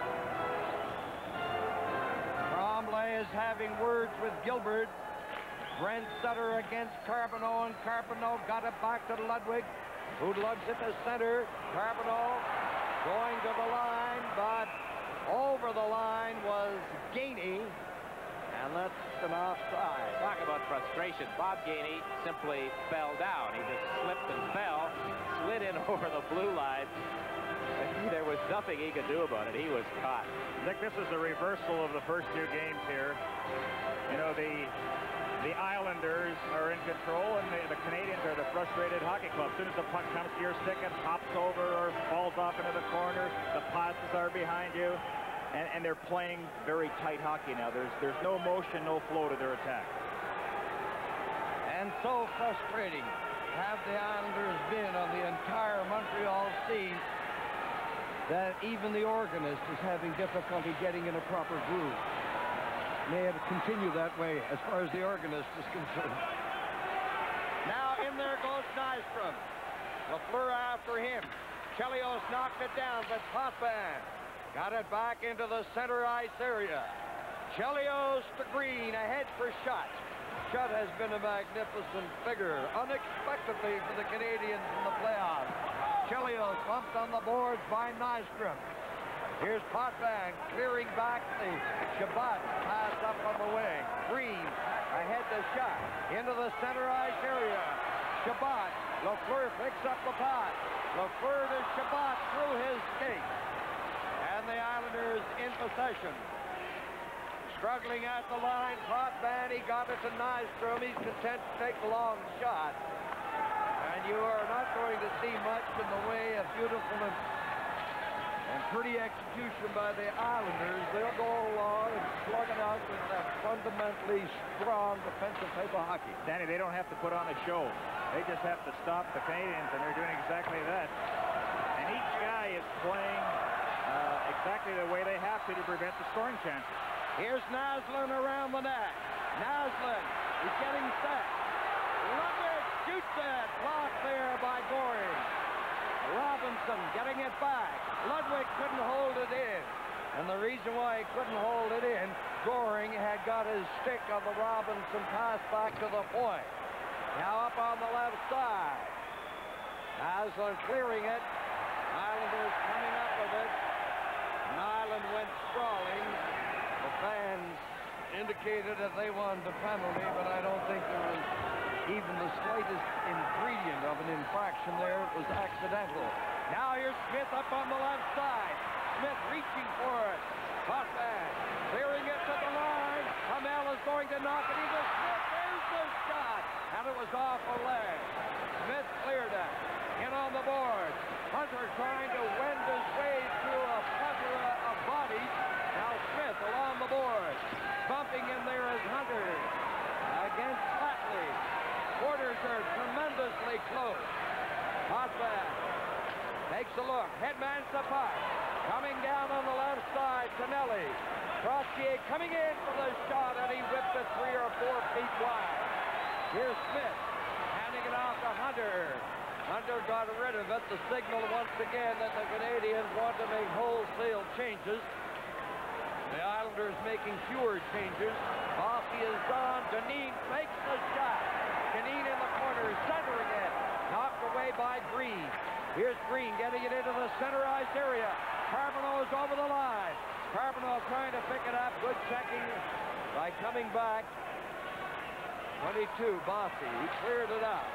Tremblay is having words with Gilbert. Brent Sutter against Carboneau, and Carboneau got it back to Ludwig, who lugs it to center. Carboneau going to the line, but over the line was Gainey, and that's an offside. Talk about frustration. Bob Gainey simply fell down. He just slipped and fell, slid in over the blue line. There was nothing he could do about it. He was caught. Nick, this is a reversal of the first two games here. You know, the Islanders are in control, and the Canadiens are the frustrated hockey club. As soon as the puck comes to your stick, it hops over or falls off into the corner. The passes are behind you, and they're playing very tight hockey now. There's no motion, no flow to their attack. And so frustrating have the Islanders been on the entire Montreal scene that even the organist is having difficulty getting in a proper groove. May it continue that way as far as the organist is concerned. Now in there goes Nystrom. Lafleur after him. Chelios knocked it down, but Potvin got it back into the center ice area. Chelios to Green, ahead for Shutt. Shutt has been a magnificent figure, unexpectedly for the Canadiens in the playoffs. Chelios bumped on the boards by Nystrom. Here's Potvin clearing back the Shutt pass up on the wing. Green ahead to Shutt into the center ice area. Shutt, Lafleur picks up the pass. Lafleur to Shutt through his skate. And the Islanders in possession. Struggling at the line, Potvin, he got it to Nystrom. He's content to take the long shot. And you are not going to see much in the way of beautiful and pretty execution by the Islanders. They'll go along and slug it out with that fundamentally strong defensive type of hockey. Danny, they don't have to put on a show. They just have to stop the Canadiens, and they're doing exactly that. And each guy is playing exactly the way they have to prevent the scoring chances. Here's Naslund around the net. Naslund is getting set. Ludwig shoots it. Blocked there by Goring. Robinson getting it back. Ludwig couldn't hold it in. And the reason why he couldn't hold it in, Goring had got his stick on the Robinson pass back to the point. Now up on the left side. Naslund clearing it. Islanders coming up with it. Nyland went sprawling. The fans indicated that they wanted the penalty, but I don't think there was even the slightest ingredient of an infraction there. It was accidental. Now here's Smith up on the left side. Smith reaching for it. Potvin clearing it to the line. Hamel is going to knock it into Smith. There's the shot. And it was off a leg. Smith cleared it. In on the board. Hunter trying to wend his way through a plethora of bodies. Now Smith along the board. Bumping in there is Hunter against Flatley. Quarters are tremendously close. Potvin takes a look. Headman's the puck. Coming down on the left side, Tonelli. Trottier coming in for the shot, and he whipped it 3 or 4 feet wide. Here's Smith handing it off to Hunter. Hunter got rid of it. The signal once again that the Canadiens want to make wholesale changes. The Islanders making fewer changes. Bossy is on. Dineen makes the shot. Dineen in the corner, centering it. Knocked away by Green. Here's Green getting it into the center ice area. Carboneau is over the line. Carboneau trying to pick it up. Good checking by coming back. 22, Bossy. He cleared it up.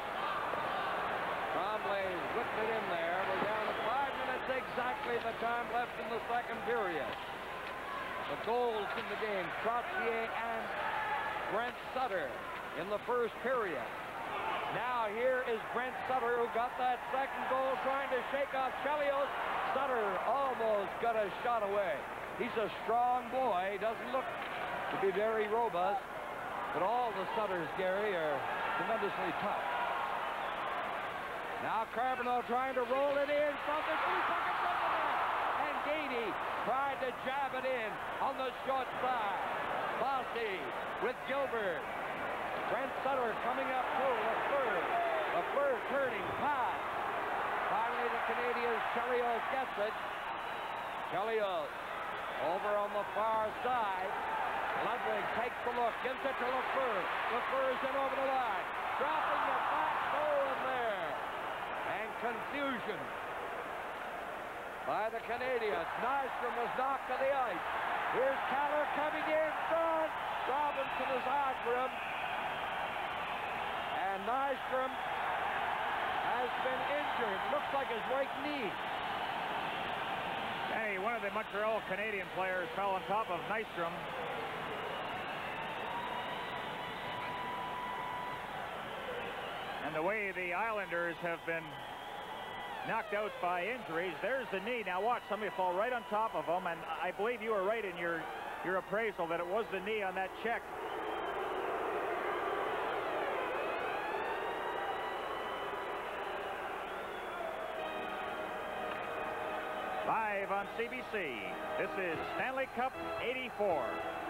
Tremblay whipped it in there. We're down to 5 minutes exactly the time left in the second period. The goals in the game, Trottier and Brent Sutter in the first period. Now here is Brent Sutter, who got that second goal, trying to shake off Chelios. Sutter almost got a shot away. He's a strong boy. Doesn't look to be very robust. But all the Sutters, Gary, are tremendously tough. Now Carboneau trying to roll it in from the 2 seconds of the net. And Gainey tried to jab it in on the short side. Bossy with Gilbert. Brent Sutter coming up to Lafleur. Lafleur turning, pass. Finally the Canadiens, Chelios gets it. Chelios over on the far side. Ludwig takes the look, gives it to Lafleur. Lafleur's in over the line. Dropping the back goal in there. And confusion by the Canadiens. Nystrom was knocked to the ice. Here's Kallur coming in front. Robinson is after him. And Nystrom has been injured. Looks like his right knee. Hey, one of the Montreal Canadian players fell on top of Nystrom. And the way the Islanders have been knocked out by injuries, there's the knee. Now watch, somebody fall right on top of him, and I believe you were right in your appraisal that it was the knee on that check. Live on CBC, this is Stanley Cup '84.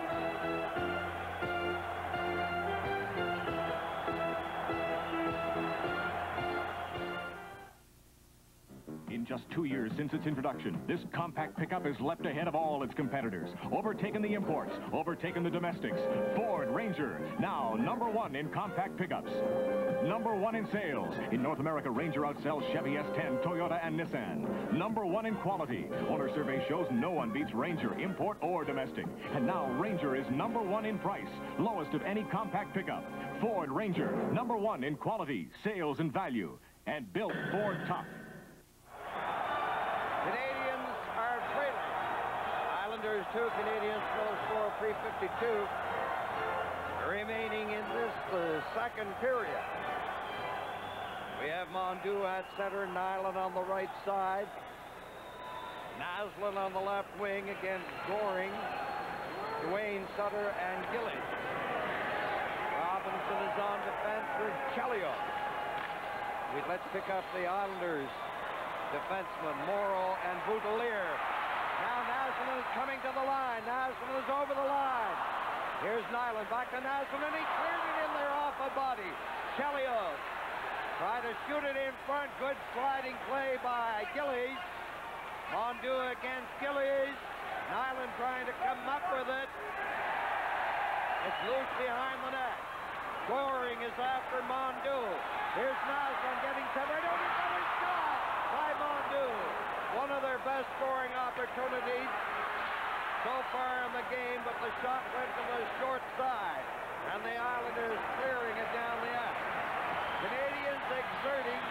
In just 2 years since its introduction, this compact pickup has leapt ahead of all its competitors, overtaken the imports, overtaken the domestics. Ford Ranger, now #1 in compact pickups. #1 in sales. In North America, Ranger outsells Chevy S10, Toyota, and Nissan. #1 in quality. Owner survey shows no one beats Ranger, import or domestic. And now Ranger is #1 in price, lowest of any compact pickup. Ford Ranger, #1 in quality, sales, and value, and built Ford tough. Canadiens are trailing. Islanders 2, Canadiens still score 3:52. Remaining in this, the second period. We have Mondeau at center, Nyland on the right side. Naslund on the left wing against Goring, Duane Sutter, and Gillies. Robinson is on defense with Chelios. Let's pick up the Islanders defenseman, Morrow and Boutilier. Now Naslund is coming to the line. Naslund is over the line. Here's Nyland, back to Naslund, and he cleared it in there off a body. Chelios trying to shoot it in front. Good sliding play by Gillies. Mondeau against Gillies. Nyland trying to come up with it. It's loose behind the net. Goring is after Mondeau. Here's Naslund getting separated. Another shot by Mondeau. One of their best scoring opportunities so far in the game, but the shot went to the short side. And the Islanders clearing it down the ice. Canadiens exerting,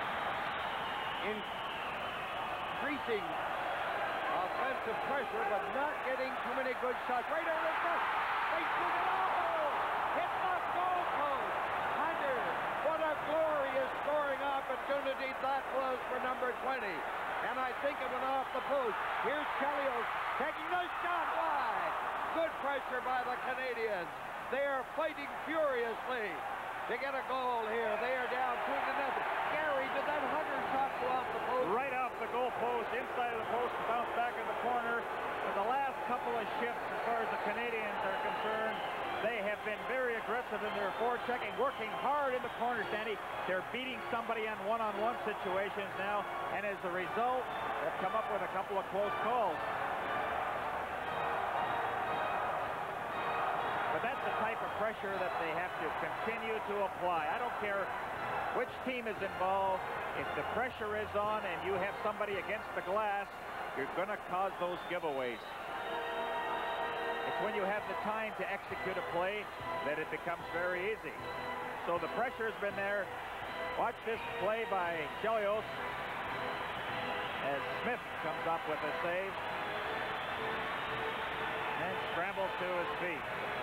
increasing offensive pressure, but not getting too many good shots. Right over the front. They shoot it out. Hit the goal post. Hunter, what a glorious scoring opportunity that was for number 20. And I think it went off the post. Here's Chelios taking the shot wide. Good pressure by the Canadiens. They are fighting furiously to get a goal here. They are down 2-0. Gary, did that Hunter shot go off the post? Right off the goal post, inside of the post, bounced back in the corner. But the last couple of shifts, as far as the Canadiens are concerned, they have been very aggressive in their forechecking, working hard in the corners, Danny. They're beating somebody on one-on-one situations now, and as a result, they've come up with a couple of close calls. But that's the type of pressure that they have to continue to apply. I don't care which team is involved. If the pressure is on and you have somebody against the glass, you're going to cause those giveaways. It's when you have the time to execute a play that it becomes very easy. So the pressure has been there. Watch this play by Chelios as Smith comes up with a save and scrambles to his feet.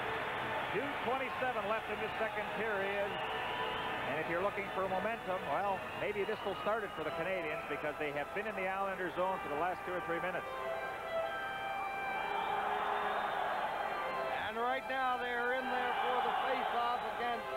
2:27 left in the second period. And if you're looking for momentum, well, maybe this will start it for the Canadiens because they have been in the Islander zone for the last 2 or 3 minutes. right now they're in there for the face-off against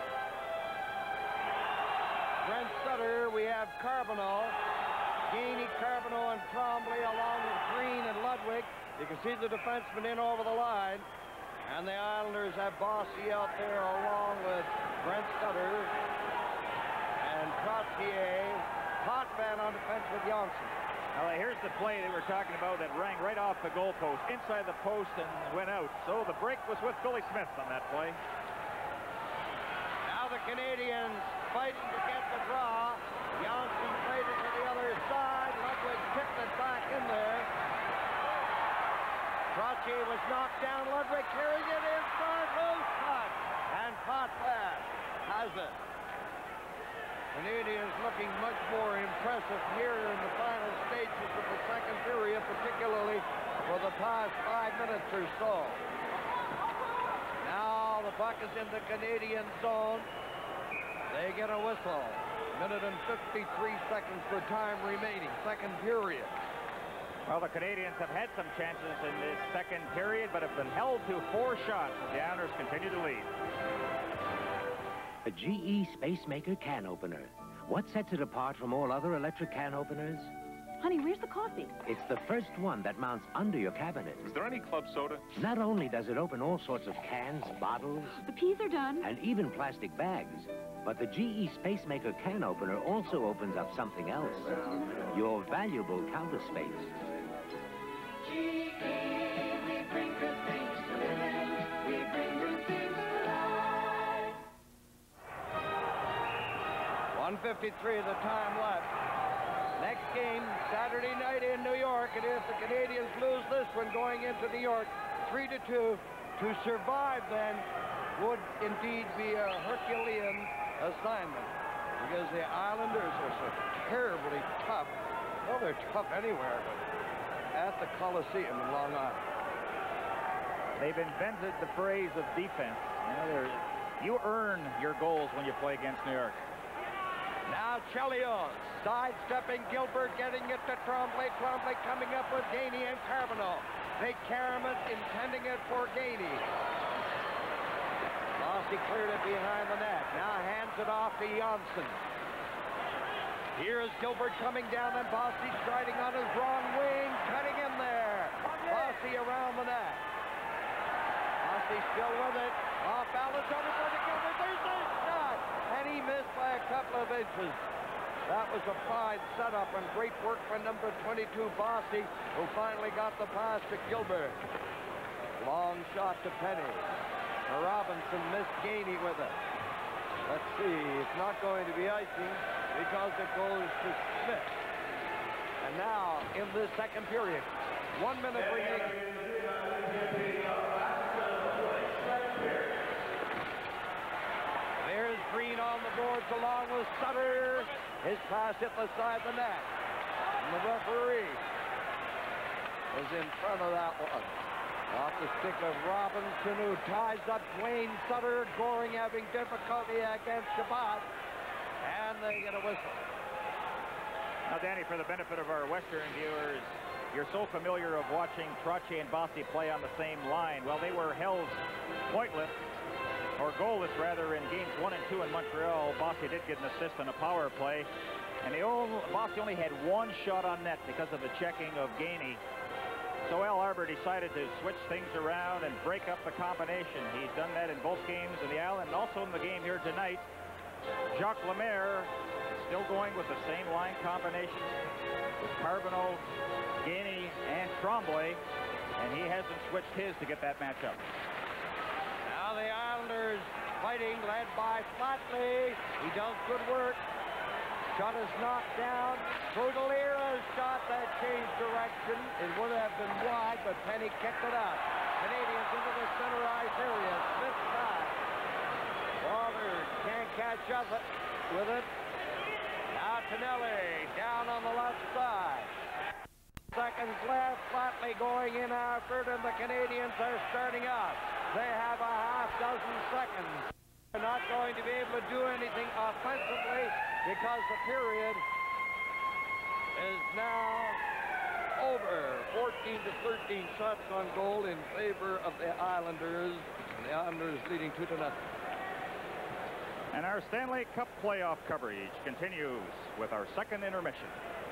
Brent Sutter. We have Carboneau, Gainey, Carboneau, and Trombley along with Green and Ludwig. You can see the defenseman in over the line. And the Islanders have Bossy out there along with Brent Sutter and Trottier. Potvin on defense with Jonsson. Well, here's the play they were talking about that rang right off the goalpost, inside the post, and went out. So the break was with Billy Smith on that play. Now the Canadiens fighting to get the draw. Jonsson played it to the other side. Ludwig kicked it back in there. Trottier was knocked down. Ludwig carrying it in front. Loose cut. And Potvin has it. Canadiens looking much more impressive here in the final stages of the second period, particularly for the past 5 minutes or so. Now the puck is in the Canadian zone. They get a whistle. Minute and 53 seconds for time remaining. Second period. Well, the Canadiens have had some chances in this second period, but have been held to 4 shots as the Islanders continue to lead. A GE Spacemaker can opener. What sets it apart from all other electric can openers? Honey, where's the coffee? It's the first one that mounts under your cabinet. Is there any club soda? Not only does it open all sorts of cans, bottles... The peas are done. ...and even plastic bags, but the GE Spacemaker can opener also opens up something else. Your valuable counter space. GE, we bring good things to living. We bring good things to life. 1:53 the time left. Next game, Saturday night in New York. It is the Canadiens lose this one going into New York 3-2. To survive then would indeed be a Herculean assignment because the Islanders are so terribly tough. Well, they're tough anywhere, but at the Coliseum in Long Island. They've invented the phrase of defense. You earn your goals when you play against New York. Now Chelios sidestepping Gilbert, getting it to Trombley. Trombley coming up with Gainey and Carboneau. They carry it, intending it for Gainey. Bossy cleared it behind the net. Now hands it off to Jonsson. Here's Gilbert coming down, and Bossy striding on his wrong wing, cutting in there. Bossy around the net. Bossy still with it. Off balance over to Gilbert. There's the shot, and he missed by a couple of inches. That was a fine setup and great work by number 22, Bossy, who finally got the pass to Gilbert. Long shot to Penney. Robinson missed Gainey with it. Let's see, it's not going to be icing because it goes to Smith. And now, in this second period, 1 minute remaining. There's Green on the boards along with Sutter. His pass hit the side of the net. And the referee is in front of that one. Off the stick of Robinson, who ties up Duane Sutter. Goring having difficulty against Shutt. And they get a whistle. Now, Danny, for the benefit of our Western viewers, you're so familiar of watching Trottier and Bossy play on the same line. Well, they were held pointless, or goalless rather, in games 1 and 2 in Montreal. Bossy did get an assist on a power play, and Bossy only had 1 shot on net because of the checking of Gainey. So Arbour decided to switch things around and break up the combination. He's done that in both games in the Island and also in the game here tonight. Jacques Lemaire is still going with the same line combination with Carboneau, Gainey, and Trombley, and he hasn't switched his to get that matchup. Now the Islanders fighting, led by Flatley. He does good work. Shot is knocked down. Boutilier shot that changed direction. It would have been wide, but Penney kicked it out. Canadiens into the center ice area. Smith back. Walter can't catch up with it. Now Tonelli down on the left side. Seconds left. Flatley going in after it, and the Canadiens are starting up. They have a half dozen seconds. They're not going to be able to do anything offensively because the period is now over. 14-13 shots on goal in favor of the Islanders. and the Islanders leading 2-0. And our Stanley Cup playoff coverage continues with our second intermission.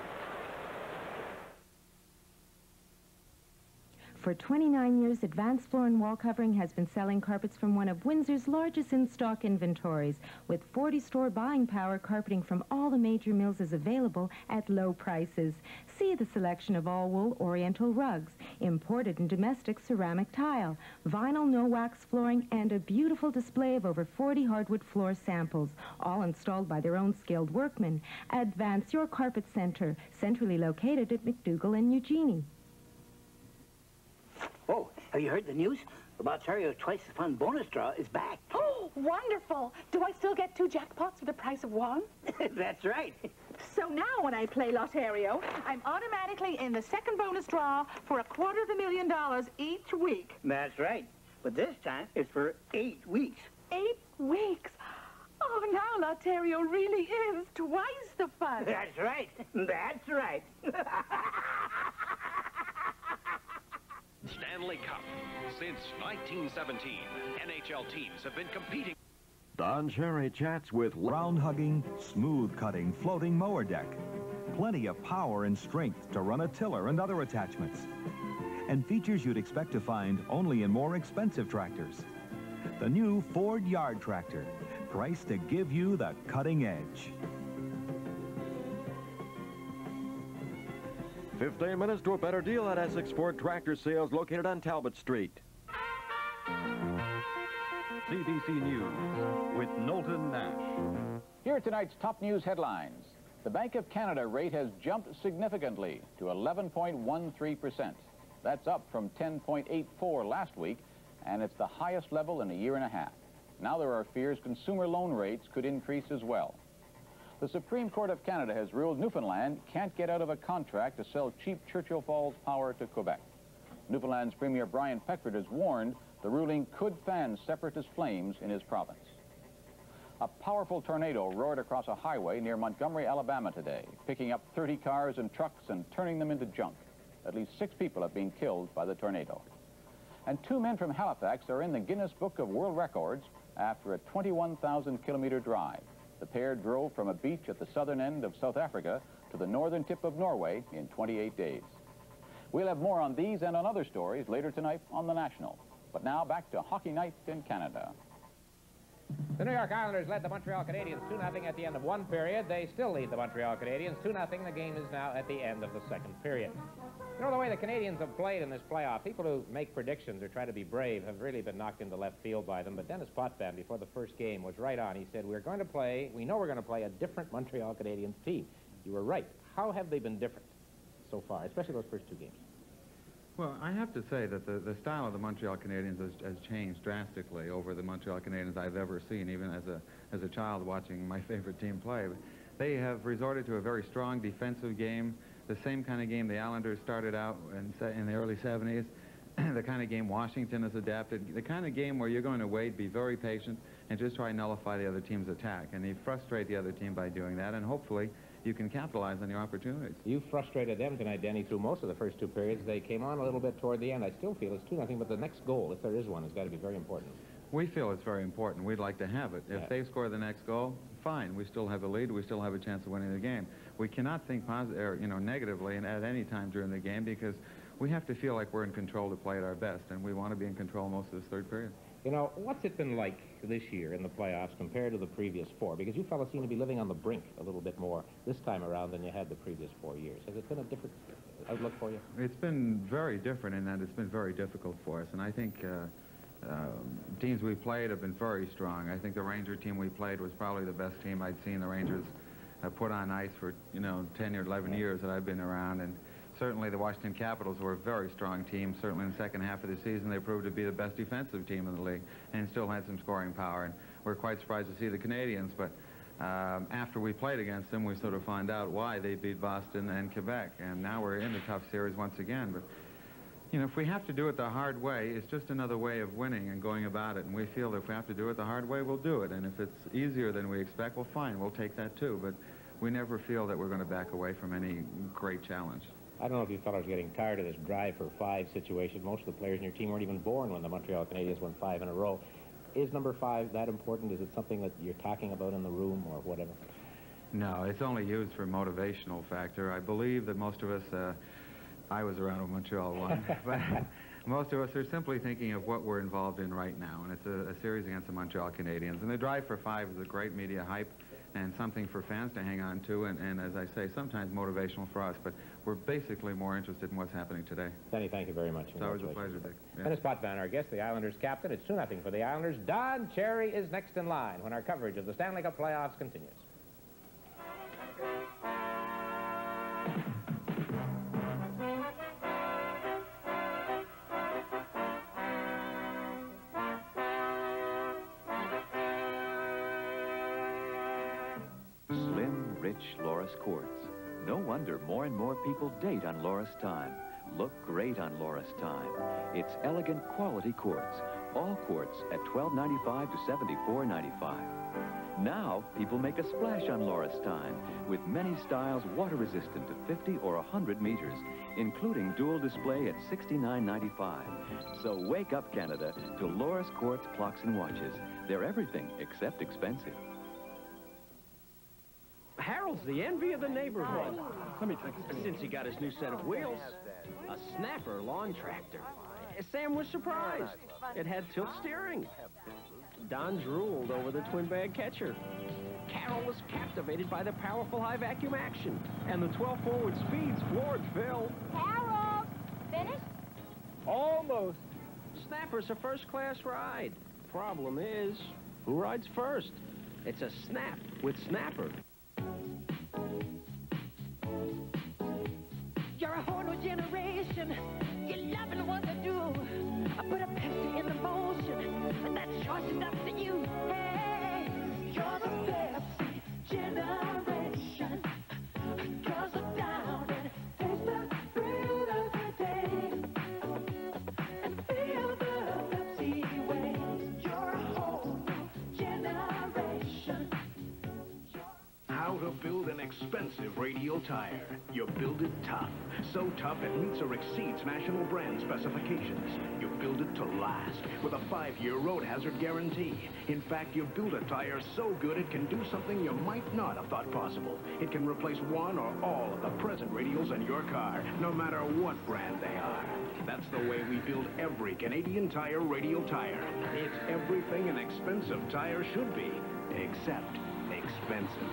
For 29 years, Advanced Floor and Wall Covering has been selling carpets from one of Windsor's largest in-stock inventories. With 40-store buying power, carpeting from all the major mills is available at low prices. See the selection of all-wool Oriental rugs, imported and domestic ceramic tile, vinyl no-wax flooring, and a beautiful display of over 40 hardwood floor samples, all installed by their own skilled workmen. Advance Your Carpet Center, centrally located at McDougall and Eugenie. Oh, have you heard the news? The Boutilier twice as fun bonus draw is back. Oh, wonderful. Do I still get 2 jackpots for the price of 1? That's right. So now when I play Lotterio, I'm automatically in the second bonus draw for $250,000 each week. That's right. But this time, it's for 8 weeks. 8 weeks? Oh, now Lotterio really is twice the fun. That's right. That's right. Stanley Cup. Since 1917, NHL teams have been competing. Don Cherry chats with round-hugging, smooth-cutting, floating mower deck. Plenty of power and strength to run a tiller and other attachments. And features you'd expect to find only in more expensive tractors. The new Ford Yard Tractor, priced to give you the cutting edge. 15 minutes to a better deal at Essex Ford Tractor Sales located on Talbot Street. CBC News with Knowlton Nash. Here are tonight's top news headlines. The Bank of Canada rate has jumped significantly to 11.13%. That's up from 10.84 last week, and it's the highest level in a year and a half. Now there are fears consumer loan rates could increase as well. The Supreme Court of Canada has ruled Newfoundland can't get out of a contract to sell cheap Churchill Falls power to Quebec. Newfoundland's Premier Brian Peckford has warned the ruling could fan separatist flames in his province. A powerful tornado roared across a highway near Montgomery, Alabama today, picking up 30 cars and trucks and turning them into junk. At least 6 people have been killed by the tornado. And 2 men from Halifax are in the Guinness Book of World Records after a 21,000-kilometer drive. The pair drove from a beach at the southern end of South Africa to the northern tip of Norway in 28 days. We'll have more on these and on other stories later tonight on The National. But now back to hockey night in Canada. The New York Islanders led the Montreal Canadiens 2-0 at the end of one period. They still lead the Montreal Canadiens 2-0. The game is now at the end of the second period. You know, the way the Canadiens have played in this playoff, people who make predictions or try to be brave have really been knocked into left field by them. But Denis Potvin, before the first game, was right on. He said, we know we're going to play a different Montreal Canadiens team. You were right. How have they been different so far, especially those first 2 games? Well, I have to say that the style of the Montreal Canadiens has changed drastically over the Montreal Canadiens I've ever seen, even as a child watching my favorite team play. They have resorted to a very strong defensive game, the same kind of game the Islanders started out in the early 70s, the kind of game Washington has adapted, the kind of game where you're going to wait, be very patient, and just try and nullify the other team's attack. And they frustrate the other team by doing that, and hopefully you can capitalize on your opportunities. You frustrated them tonight, Denny, through most of the first 2 periods. They came on a little bit toward the end. I still feel it's 2-0, but the next goal, if there is one, has got to be very important. We feel it's very important. We'd like to have it. If they score the next goal, fine. We still have a lead. We still have a chance of winning the game. We cannot think negatively and at any time during the game because we have to feel like we're in control to play at our best, and we want to be in control most of this third period. You know, what's it been like this year in the playoffs compared to the previous 4? Because you fellas seem to be living on the brink a little bit more this time around than you had the previous 4 years. Has it been a different outlook for you? It's been very different in that it's been very difficult for us, and I think teams we played have been very strong. I think the Ranger team we played was probably the best team I'd seen the Rangers put on ice for, 10 or 11 years that I've been around, and certainly the Washington Capitals were a very strong team. Certainly in the second half of the season, they proved to be the best defensive team in the league and still had some scoring power. And we're quite surprised to see the Canadiens, but after we played against them, we sort of found out why they beat Boston and Quebec. And now we're in the tough series once again. But, if we have to do it the hard way, it's just another way of winning and going about it. And we feel that if we have to do it the hard way, we'll do it. And if it's easier than we expect, well, fine, we'll take that too. But we never feel that we're going to back away from any great challenge. I don't know if you fellows are getting tired of this drive for 5 situation. Most of the players in your team weren't even born when the Montreal Canadiens won 5 in a row. Is number 5 that important? Is it something that you're talking about in the room or whatever? No, it's only used for motivational factor. I believe that most of us, I was around when Montreal won, but most of us are simply thinking of what we're involved in right now, and it's a series against the Montreal Canadiens. And the drive for 5 is a great media hype and something for fans to hang on to, and as I say, sometimes motivational for us, but we're basically more interested in what's happening today. Denny, thank you very much. It's always a pleasure, Dick. Yeah. Dennis Potvin, our guest, the Islanders captain. It's 2-0 for the Islanders. Don Cherry is next in line when our coverage of the Stanley Cup Playoffs continues. Loris quartz. No wonder more and more people date on Loris Time. Look great on Loris Time. It's elegant quality quartz. All quartz at $12.95 to $74.95. Now, people make a splash on Loris Time with many styles water-resistant to 50 or 100 meters, including dual display at $69.95. So wake up, Canada, to Loris quartz clocks and watches. They're everything except expensive. Harold's the envy of the neighborhood. Let me take a since he got his new set of wheels. A snapper lawn tractor. Sam was surprised. It had tilt steering. Don drooled over the twin bag catcher. Carroll was captivated by the powerful high vacuum action. And the 12 forward speeds floored Phil. Carroll! Finished? Almost. Snapper's a first-class ride. Problem is, who rides first? It's a snap with Snapper. You're a whole new generation. You're loving what they do. I put a Pepsi in the motion. That's choice is up to you. Hey, you're the Pepsi generation. Girls are down and taste the fruit of the day. And feel the Pepsi way. You're a whole new generation. How to build an expensive radial tire. You build it tough. So tough it meets or exceeds national brand specifications. You build it to last with a 5-year road hazard guarantee. In fact, you build a tire so good it can do something you might not have thought possible. It can replace one or all of the present radials in your car, no matter what brand they are. That's the way we build every Canadian Tire radial tire. It's everything an expensive tire should be, except expensive.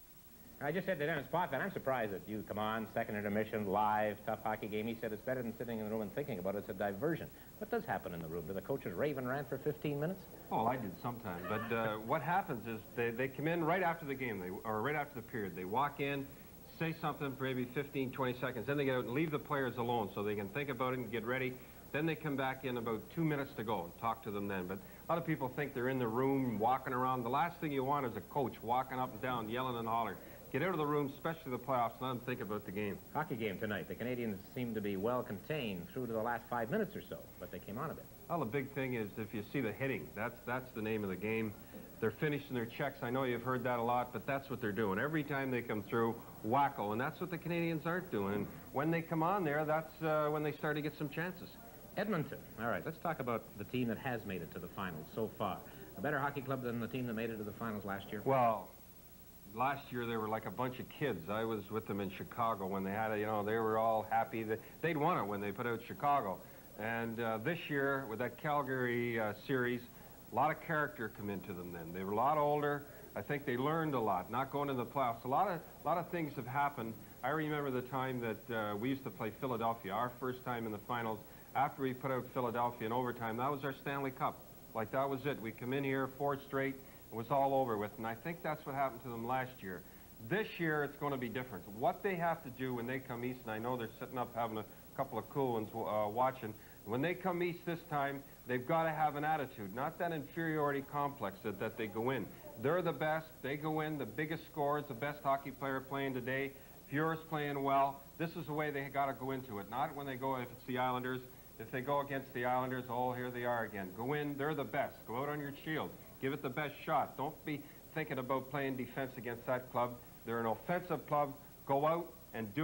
I just said to Dennis Potvin, I'm surprised that you come on, second intermission, live, tough hockey game. He said it's better than sitting in the room and thinking about it. It's a diversion. What does happen in the room? Do the coaches rave and rant for 15 minutes? Oh, I did sometimes. But what happens is they come in right after the game, or right after the period. They walk in, say something for maybe 15, 20 seconds. Then they get out and leave the players alone so they can think about it and get ready. Then they come back in about 2 minutes to go and talk to them then. But a lot of people think they're in the room walking around. The last thing you want is a coach walking up and down, yelling and hollering. Get out of the room, especially the playoffs, and let them think about the game. Hockey game tonight. The Canadiens seem to be well contained through to the last 5 minutes or so, but they came on a bit. Well, the big thing is if you see the hitting, that's the name of the game. They're finishing their checks. I know you've heard that a lot, but that's what they're doing. Every time they come through, wacko, and that's what the Canadiens aren't doing. And when they come on there, that's when they start to get some chances. Edmonton. All right, let's talk about the team that has made it to the finals so far. A better hockey club than the team that made it to the finals last year? Well, last year they were like a bunch of kids. I was with them in Chicago when they had it. You know, they were all happy that they'd won it when they put out Chicago. And this year with that Calgary series, a lot of character come into them then. They were a lot older. I think they learned a lot, not going to the playoffs. A lot of things have happened. I remember the time that we used to play Philadelphia, our first time in the finals. After we put out Philadelphia in overtime, that was our Stanley Cup. Like, that was it. We come in here 4 straight. It was all over with, and I think that's what happened to them last year. This year, it's going to be different. What they have to do when they come east, and I know they're sitting up having a couple of cool ones watching, when they come east this time, they've got to have an attitude, not that inferiority complex that they go in. They're the best. They go in, the biggest scorers, the best hockey player playing today, Fuhr's playing well. This is the way they got to go into it, not when they go, if it's the Islanders. If they go against the Islanders, oh, here they are again. Go in, they're the best. Go out on your shield. Give it the best shot. Don't be thinking about playing defense against that club. They're an offensive club. Go out and do it.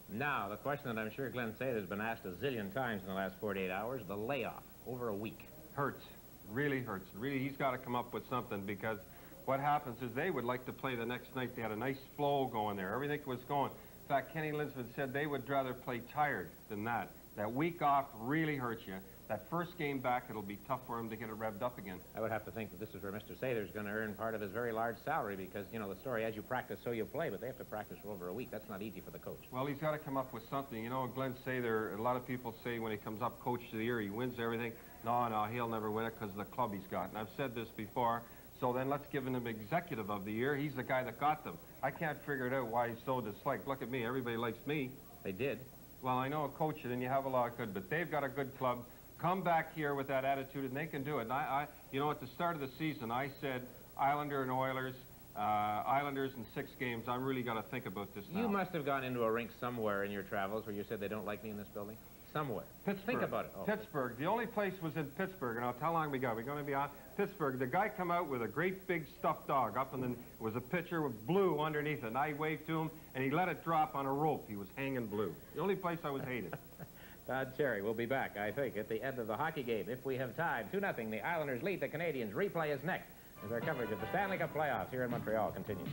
Now, the question that I'm sure Glenn Sather has been asked a zillion times in the last 48 hours, the layoff, over a week. Hurts. Really hurts. Really, he's got to come up with something, because what happens is they would like to play the next night. They had a nice flow going there. Everything was going. In fact, Kenny Linsman said they would rather play tired than that. That week off really hurts you. That first game back, it'll be tough for him to get it revved up again. I would have to think that this is where Mr. Sather's going to earn part of his very large salary, because, you know, the story, as you practice, so you play, but they have to practice for over a week. That's not easy for the coach. Well, he's got to come up with something. You know, Glenn Sather, a lot of people say when he comes up Coach of the Year, he wins everything. No, he'll never win it because of the club he's got. And I've said this before, so then let's give him Executive of the Year. He's the guy that got them. I can't figure it out why he's so disliked. Look at me. Everybody likes me. They did. Well, I know a coach, and you have a lot of good, but they've got a good club. Come back here with that attitude, and they can do it. And you know, at the start of the season, I said Islander and Oilers, Islanders in 6 games. I'm really going to think about this now. You must have gone into a rink somewhere in your travels where you said they don't like me in this building. Somewhere. Pittsburgh. Think about it. Oh. Pittsburgh. The only place was in Pittsburgh, and I'll tell you how long we got. We're going to be on Pittsburgh. The guy come out with a great big stuffed dog up, and then it was a pitcher with blue underneath it. And I waved to him, and he let it drop on a rope. He was hanging blue. The only place I was hated. Todd Cherry will be back, I think, at the end of the hockey game, if we have time. 2-0. The Islanders lead the Canadiens. Replay is next as our coverage of the Stanley Cup Playoffs here in Montreal continues.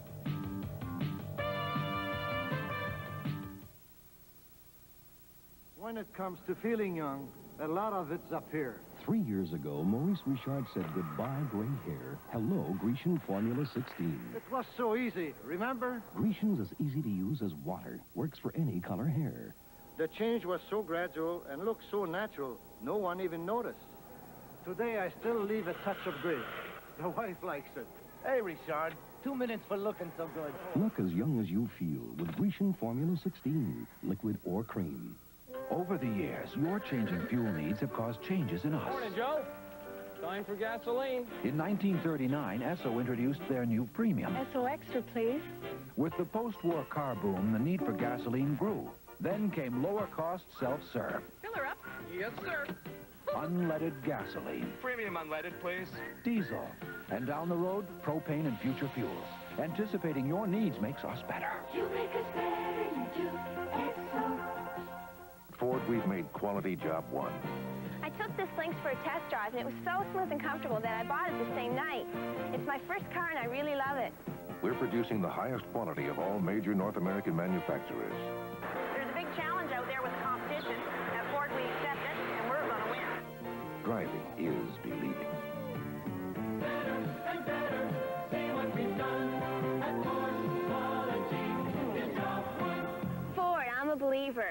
When it comes to feeling young, a lot of it's up here. 3 years ago, Maurice Richard said goodbye gray hair. Hello, Grecian Formula 16. It was so easy, remember? Grecian's as easy to use as water. Works for any color hair. The change was so gradual and looked so natural, no one even noticed. Today, I still leave a touch of gray. The wife likes it. Hey, Richard, 2 minutes for looking so good. Look as young as you feel with Grecian Formula 16, liquid or cream. Over the years, your changing fuel needs have caused changes in us. Morning, Joe. Time for gasoline. In 1939, Esso introduced their new premium. Esso Extra, please. With the post-war car boom, the need for gasoline grew. Then came lower-cost self-serve. Fill her up. Yes, sir. Unleaded gasoline. Premium unleaded, please. Diesel. And down the road, propane and future fuels. Anticipating your needs makes us better. You make us better, you do. Exo. Ford, we've made quality job one. I took this Lynx for a test drive, and it was so smooth and comfortable that I bought it the same night. It's my first car, and I really love it. We're producing the highest quality of all major North American manufacturers. There's a big challenge out there with the competition. At Ford, we accept it, and we're going to win. Driving is believing. Better and better, see what we've done. At Ford, quality is job one. Ford, I'm a believer.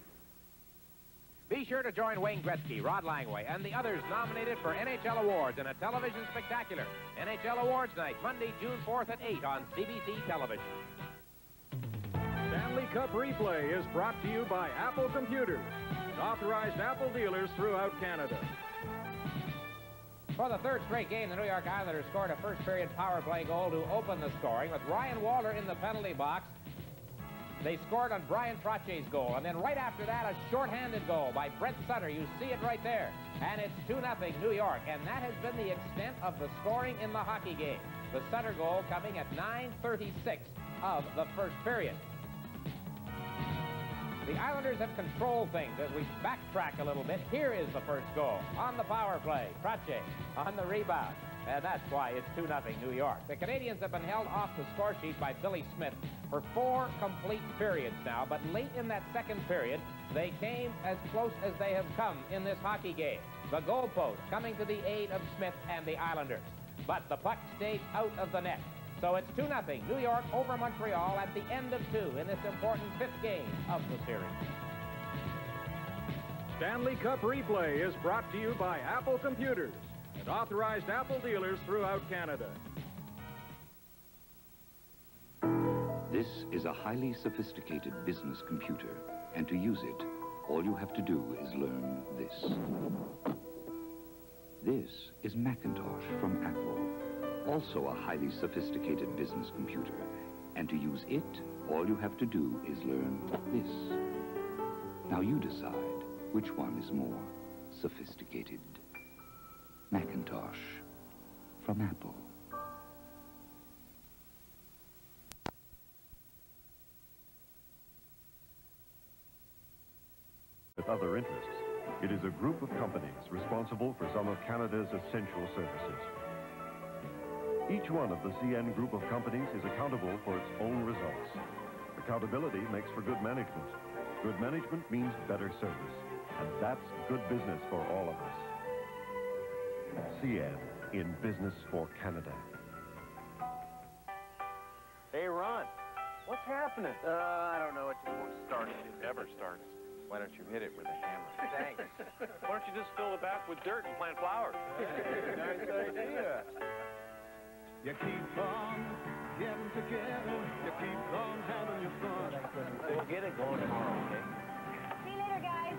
Be sure to join Wayne Gretzky, Rod Langway, and the others nominated for NHL Awards in a television spectacular. NHL Awards Night, Monday, June 4th at 8 on CBC Television. Stanley Cup Replay is brought to you by Apple Computers, authorized Apple dealers throughout Canada. For the third straight game, the New York Islanders scored a first-period power play goal to open the scoring with Ryan Walter in the penalty box. They scored on Bryan Trottier's goal, and then right after that, a shorthanded goal by Brent Sutter. You see it right there. And it's 2-0 New York, and that has been the extent of the scoring in the hockey game. The Sutter goal coming at 9:36 of the first period. The Islanders have controlled things as we backtrack a little bit. Here is the first goal on the power play. Trottier on the rebound. And that's why it's 2-0 New York. The Canadiens have been held off the score sheet by Billy Smith for 4 complete periods now, but late in that second period, they came as close as they have come in this hockey game. The goalpost coming to the aid of Smith and the Islanders. But the puck stayed out of the net. So it's 2-0 New York over Montreal at the end of 2 in this important 5th game of the series. Stanley Cup Replay is brought to you by Apple Computers and authorized Apple dealers throughout Canada. This is a highly sophisticated business computer, and to use it, all you have to do is learn this. This is Macintosh from Apple, also a highly sophisticated business computer, and to use it, all you have to do is learn this. Now you decide which one is more sophisticated. Macintosh from Apple. other interests. It is a group of companies responsible for some of Canada's essential services. Each one of the CN group of companies is accountable for its own results. Accountability makes for good management. Good management means better service. And that's good business for all of us. CN, in business for Canada. Hey, Ron, what's happening? I don't know. It just won't start. It never starts. Why don't you hit it with a hammer? Thanks. Why don't you just fill the back with dirt and plant flowers? Nice idea. You keep on getting together. You keep on having your fun. We'll get it going tomorrow, okay? See you later, guys.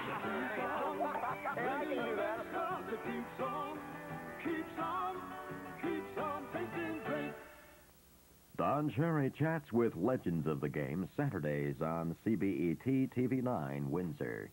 Hey, I can do that. It keeps on tasting great. Don Cherry chats with legends of the game Saturdays on CBET TV9 Windsor.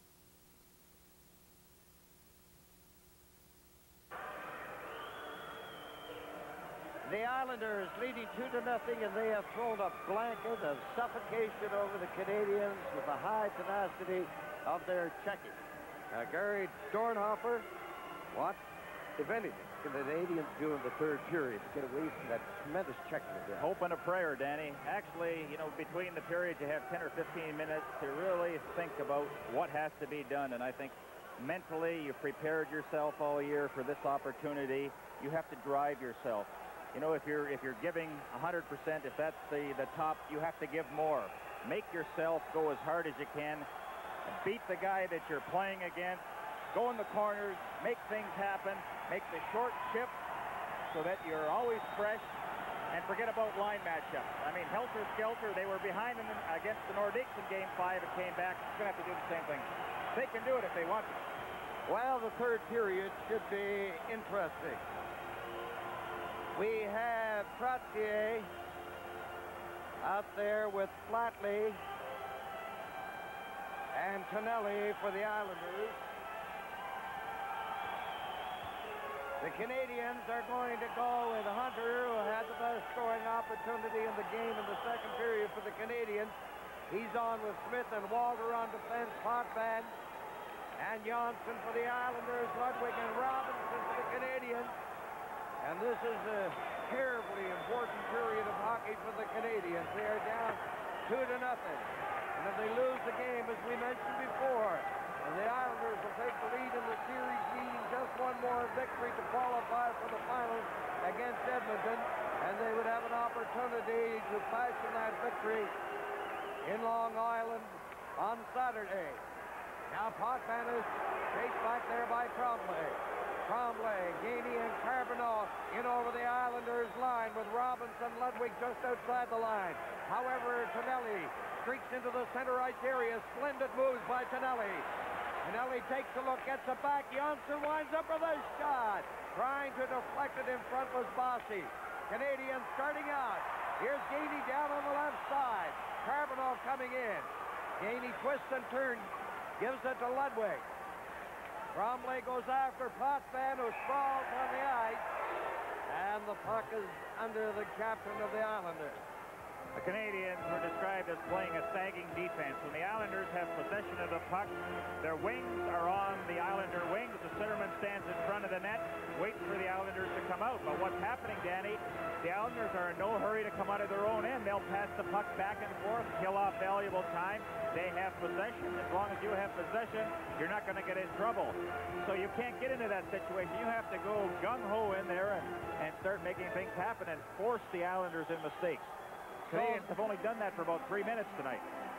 The Islanders leading 2-0, and they have thrown a blanket of suffocation over the Canadiens with the high tenacity of their checking. Gary Dornhofer, what, if anything, can the Canadiens do in the third period to get away from that tremendous checking again? Hope and a prayer, Danny. Actually, you know, between the periods, you have 10 or 15 minutes to really think about what has to be done, and I think mentally you've prepared yourself all year for this opportunity. You have to drive yourself. You know, if you're giving 100%, if that's the top, you have to give more. Make yourself go as hard as you can. Beat the guy that you're playing against. Go in the corners. Make things happen. Make the short shift so that you're always fresh. And forget about line matchups. I mean, helter-skelter, they were behind against the Nordiques in Game 5 and came back. They're going to have to do the same thing. They can do it if they want to. Well, the third period should be interesting. We have Trottier out there with Flatley and Tonelli for the Islanders. The Canadiens are going to go with Hunter, who had the best scoring opportunity in the game in the second period for the Canadiens. He's on with Smith and Walter on defense, Potvin and Jonsson for the Islanders, Ludwig and Robinson for the Canadiens. And this is a terribly important period of hockey for the Canadiens. They are down 2-0. And if they lose the game, as we mentioned before, and the Islanders will take the lead in the series, needing just one more victory to qualify for the finals against Edmonton, and they would have an opportunity to fashion that victory in Long Island on Saturday. Now Potvin is chased back there by Tremblay, Gainey, and Carboneau in over the Islanders' line with Robinson, Ludwig just outside the line. However, Tonelli streaks into the center ice area. Splendid moves by Tonelli. Tonelli takes a look, gets it back. Jonsson winds up with a shot. Trying to deflect it in front was Bossy. Canadiens starting out. Here's Gainey down on the left side. Carboneau coming in. Gainey twists and turns. Gives it to Ludwig. Tremblay goes after Potvin, who sprawls on the ice. And the puck is under the captain of the Islanders. The Canadiens were described as playing a sagging defense. When the Islanders have possession of the puck, their wings are on the Islander wings. The centerman stands in front of the net, waits for the Islanders to come out. But what's happening, Danny, the Islanders are in no hurry to come out of their own end. They'll pass the puck back and forth, kill off valuable time. They have possession. As long as you have possession, you're not going to get in trouble. So you can't get into that situation. You have to go gung-ho in there and start making things happen and force the Islanders in mistakes. Canadiens have only done that for about 3 minutes tonight.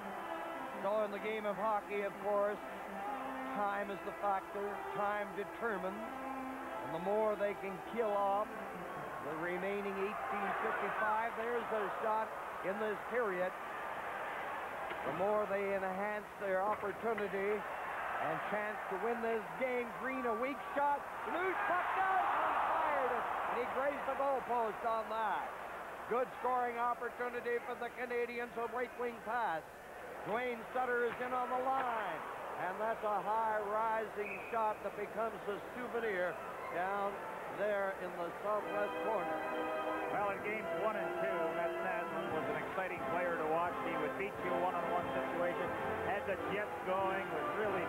So in the game of hockey, of course, time is the factor. Time determines. And the more they can kill off the remaining 18:55, there's a shot in this period. The more they enhance their opportunity and chance to win this game. Green, a weak shot. Loose puck down and fired it. And he grazed the goalpost on that. Good scoring opportunity for the Canadiens. A right wing pass. Duane Sutter is in on the line. And that's a high rising shot that becomes a souvenir down there in the southwest corner. Well, in games 1 and 2, that Naslund was an exciting player to watch. He would beat you one-on-one situation, had the jets going, was really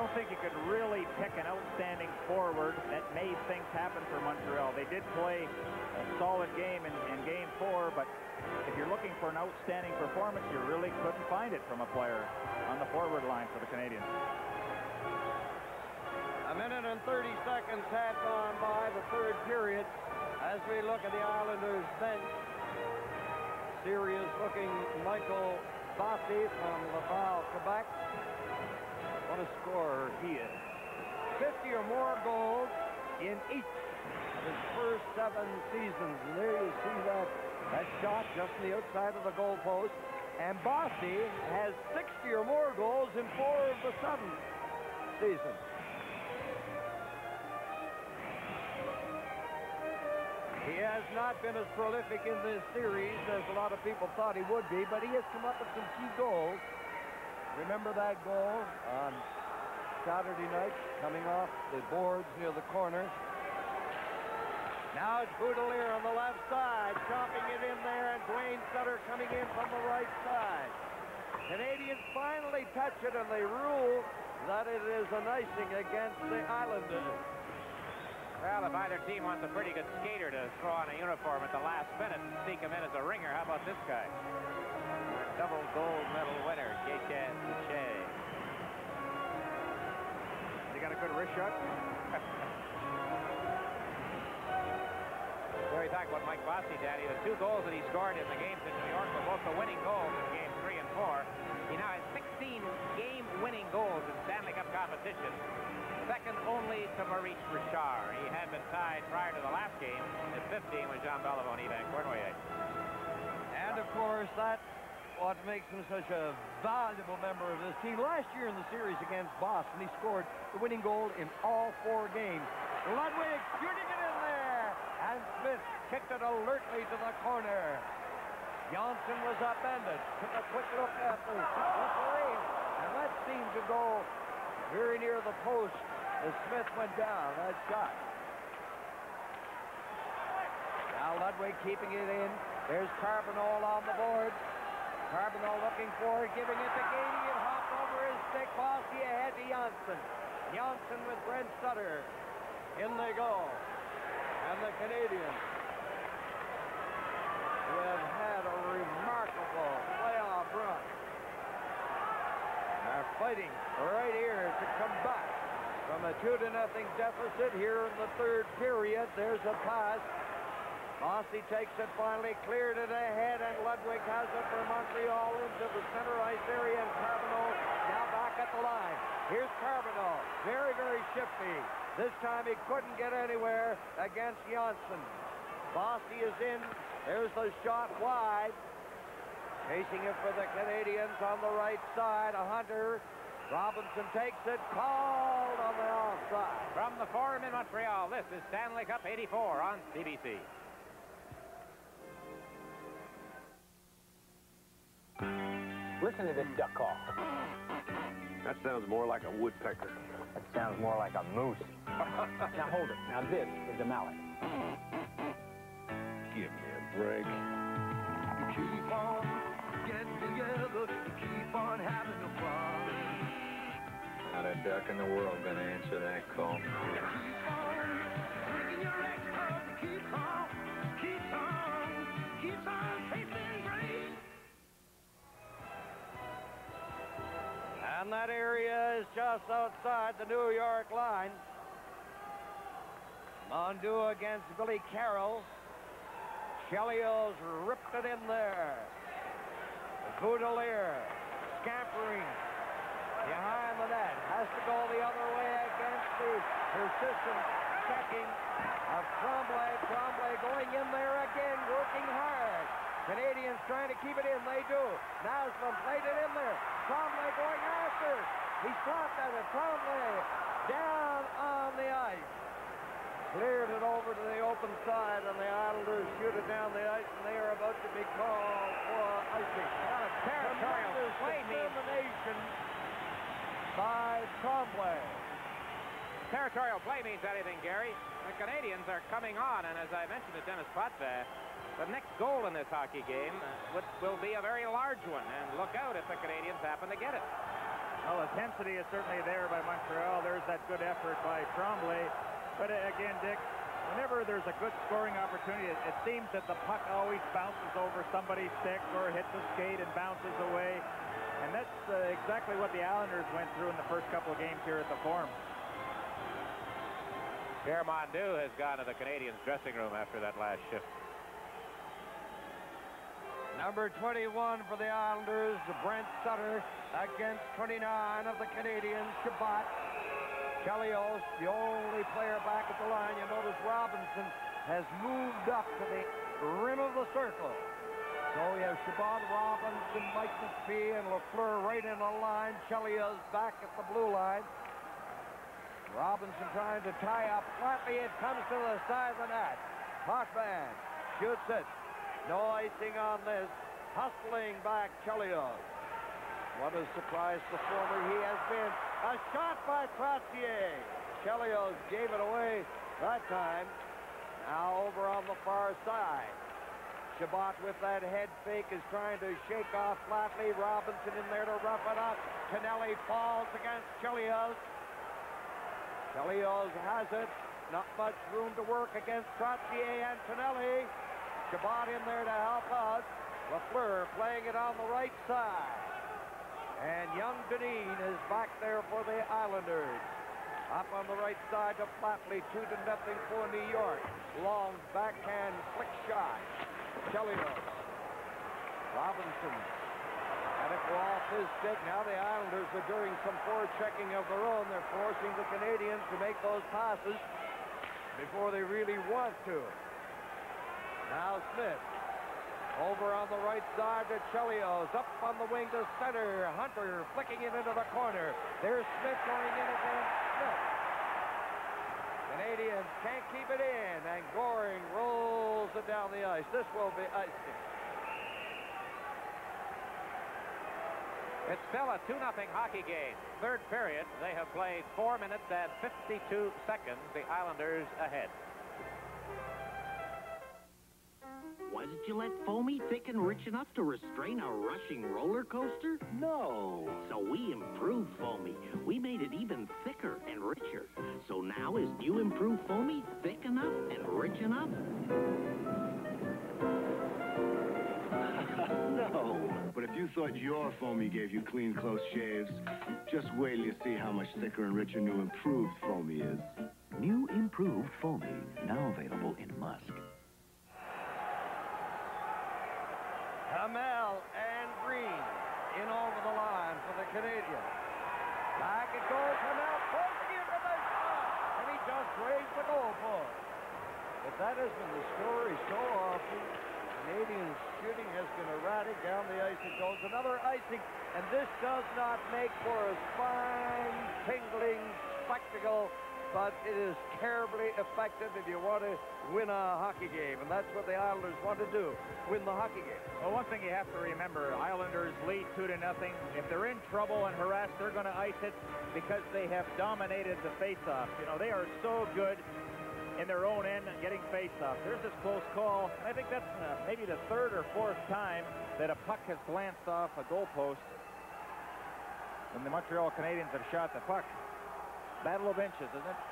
don't think you could really pick an outstanding forward that made things happen for Montreal. They did play a solid game in Game 4, but if you're looking for an outstanding performance, you really couldn't find it from a player on the forward line for the Canadiens. A minute and 30 seconds had gone by the third period as we look at the Islanders bench. Serious-looking Michael Bossy from Laval, Quebec. What a scorer he is. 50 or more goals in each of his first 7 seasons. And there you see that shot just on the outside of the goal post. And Bossy has 60 or more goals in 4 of the 7 seasons. He has not been as prolific in this series as a lot of people thought he would be, but he has come up with some key goals. Remember that goal on Saturday night, coming off the boards near the corner. Now it's Boutilier on the left side, chopping it in there, and Duane Sutter coming in from the right side. Canadians finally touch it, and they rule that it is an icing against the Islanders. Well, if either team wants a pretty good skater to throw on a uniform at the last minute and sneak him in as a ringer, how about this guy? Double gold medal winner, Jacques Lemaire. You got a good wrist shot? Very talk about Mike Bossy, Daddy. The 2 goals that he scored in the games in New York were both the winning goals in Games 3 and 4. He now has 16 game-winning goals in Stanley Cup competition, second only to Maurice Richard. He had been tied prior to the last game at 15 with Jean Beliveau and Yvan Cournoyer. And, of course, that's what makes him such a valuable member of this team. Last year in the series against Boston, he scored the winning goal in all 4 games. Ludwig shooting it in there, and Smith kicked it alertly to the corner. Jonsson was upended, took a quick look at the referee, and that seemed to go very near the post as Smith went down. That shot. Now Ludwig keeping it in. There's Carboneau on the board. Carboneau looking for it, giving it to Gainey. It hopped over his stick. Bossy ahead to Jonsson. Jonsson with Brent Sutter. In they go. And the Canadiens, who have had a remarkable playoff run, are fighting right here to come back from a 2-0 deficit here in the third period. There's a pass. Bossy takes it finally, cleared it ahead, and Ludwig has it for Montreal into the center ice area, and Carboneau now back at the line. Here's Carboneau, very, very shifty. This time he couldn't get anywhere against Jonsson. Bossy is in. There's the shot wide. Chasing it for the Canadiens on the right side. A Hunter. Robinson takes it. Called on the offside. From the Forum in Montreal, this is Stanley Cup 84 on CBC. Listen to this duck call. That sounds more like a woodpecker. That sounds more like a moose. Now hold it. Now this is a mallet. Give me a break. Keep on getting together. Keep on having a fun. Not a duck in the world gonna answer that call. Keep on bringing your ex-hug. Keep on, keep on, keep on tasting great. And that area is just outside the New York line. Mondu against Billy Carroll. Chelios ripped it in there. Boutilier scampering behind the net. Has to go the other way against the persistent checking of Tremblay. Tremblay going in there again, working hard. Canadians trying to keep it in. They do. Naslund played it in there. Tremblay going after. He stopped at it. Tremblay down on the ice. Cleared it over to the open side, and the Islanders shoot it down the ice, and they are about to be called for icing. Not a territorial play determination by Tremblay. Territorial play means anything, Gary. The Canadians are coming on, and as I mentioned to Denis Potvin, the next goal in this hockey game will be a very large one, and look out if the Canadians happen to get it. Well, intensity is certainly there by Montreal. There's that good effort by Tremblay. But again, Dick, whenever there's a good scoring opportunity, it seems that the puck always bounces over somebody's stick or hits a skate and bounces away. And that's exactly what the Islanders went through in the first couple of games here at the Forum. Pierre Mondeau has gone to the Canadiens dressing room after that last shift. Number 21 for the Islanders, Brent Sutter, against 29 of the Canadiens, Shutt. Chelios, the only player back at the line. You notice Robinson has moved up to the rim of the circle. So we have Shutt, Robinson, Mike McPhee, and Lafleur right in the line. Chelios back at the blue line. Robinson trying to tie up Flatley. It comes to the side of the net. Potvin shoots it. No icing on this. Hustling back Chelios. What a surprise performer he has been. A shot by Trottier. Chelios gave it away that time. Now over on the far side. Shutt with that head fake is trying to shake off Flatley. Robinson in there to rough it up. Tonelli falls against Chelios. Chelios has it. Not much room to work against Trottier and Tonelli. Shutt in there to help out. Lafleur playing it on the right side. And young Dineen is back there for the Islanders. Up on the right side to Flatley, 2-0 for New York. Long backhand flick shot. Chelios. Robinson had it go off his stick. Now the Islanders are doing some forechecking of their own. They're forcing the Canadiens to make those passes before they really want to. Now Smith. Over on the right side to Chelios. Up on the wing to center. Hunter flicking it into the corner. There's Smith going in against Smith. Canadiens can't keep it in. And Goring rolls it down the ice. This will be icing. It's still a 2-0 hockey game. Third period, they have played 4 minutes and 52 seconds. The Islanders ahead. Wasn't Gillette foamy, thick, and rich enough to restrain a rushing roller coaster? No. So we improved foamy. We made it even thicker and richer. So now is new improved foamy thick enough and rich enough? No. But if you thought your foamy gave you clean, close shaves, just wait till you see how much thicker and richer new improved foamy is. New improved foamy, now available in musk. Hamel and Green in over the line for the Canadiens. Back it goes. Hamel posting it with a shot, and he just raised the goalpost. But that has been the story so often. Canadian shooting has been erratic. Down the ice it goes. Another icing, and this does not make for a fine, tingling spectacle, but it is terribly effective if you want to win a hockey game, and that's what the Islanders want to do, win the hockey game. Well, one thing you have to remember, Islanders lead 2-0. If they're in trouble and harassed, they're going to ice it because they have dominated the face-off. You know, they are so good in their own end and getting face-off. There's this close call. I think that's maybe the third or fourth time that a puck has glanced off a goalpost when the Montreal Canadiens have shot the puck. Battle of inches, isn't it?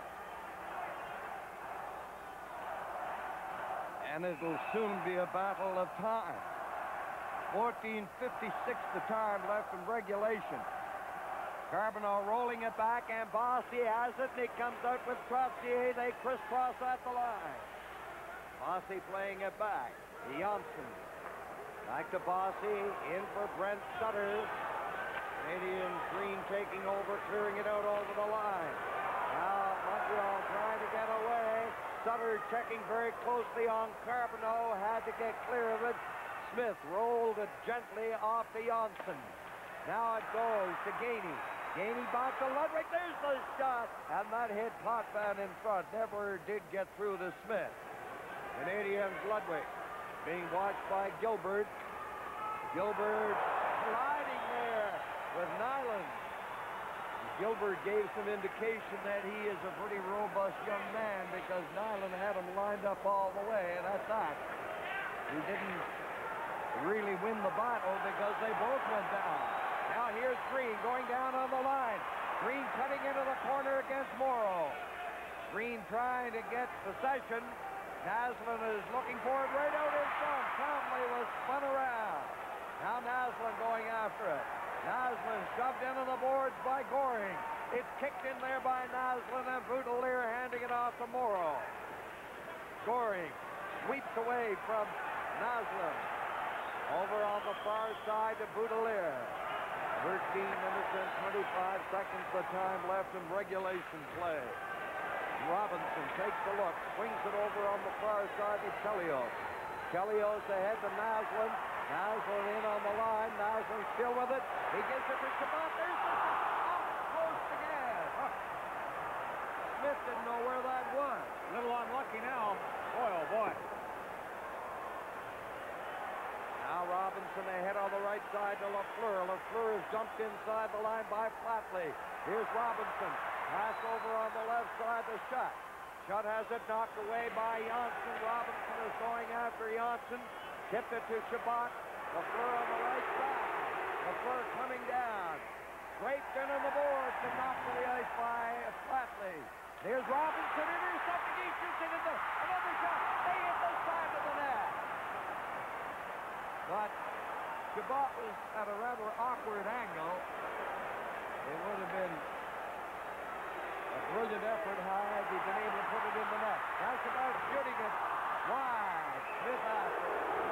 And it'll soon be a battle of time. 14:56 the time left in regulation. Carboneau rolling it back, and Bossy has it, and he comes out with Trottier. They crisscross at the line. Bossy playing it back. Jonsson. Back to Bossy, in for Brent Sutter. Canadian Green taking over, clearing it out over the line. Now Montreal trying to get away. Sutter checking very closely on Carboneau, had to get clear of it. Smith rolled it gently off to Jonsson. Now it goes to Gainey. Gainey back to Ludwig. There's the shot, and that hit Potvin in front. Never did get through to Smith. Canadiens Ludwig being watched by Gilbert. Gilbert sliding there with Nyland. Gilbert gave some indication that he is a pretty robust young man because Nyland had him lined up all the way, and at that, he didn't really win the battle because they both went down. Now here's Green going down on the line. Green cutting into the corner against Morrow. Green trying to get possession. Naslund is looking for it right out in front. Trombley was spun around. Now Naslund going after it. Naslund shoved into the boards by Goring. It's kicked in there by Naslund, and Boutilier handing it off to Morrow. Goring sweeps away from Naslund. Over on the far side to Boutilier. 13 minutes and 25 seconds the time left in regulation play. Robinson takes a look, swings it over on the far side to Chelios. Chelios ahead to Naslund. Naslund in on the line. Naslund still with it. He gives it to Shutt. There's the off the post again. Smith didn't know where that was. A little unlucky now. Boy, oh boy. Now Robinson ahead on the right side to Lafleur. Lafleur is dumped inside the line by Flatley. Here's Robinson. Pass over on the left side to Shutt. Shutt has it knocked away by Jonsson. Robinson is going after Jonsson. Tipped it to Shutt. Lafleur on the right side. Lafleur coming down. Scraped in on the boards and knocked to the ice by Flatley. Here's Robinson intercepting. He shoots it into another shot. They hit the side of the net. But Shutt was at a rather awkward angle. It would have been a brilliant effort had he been able to put it in the net. That's about shooting it wide. Smith after.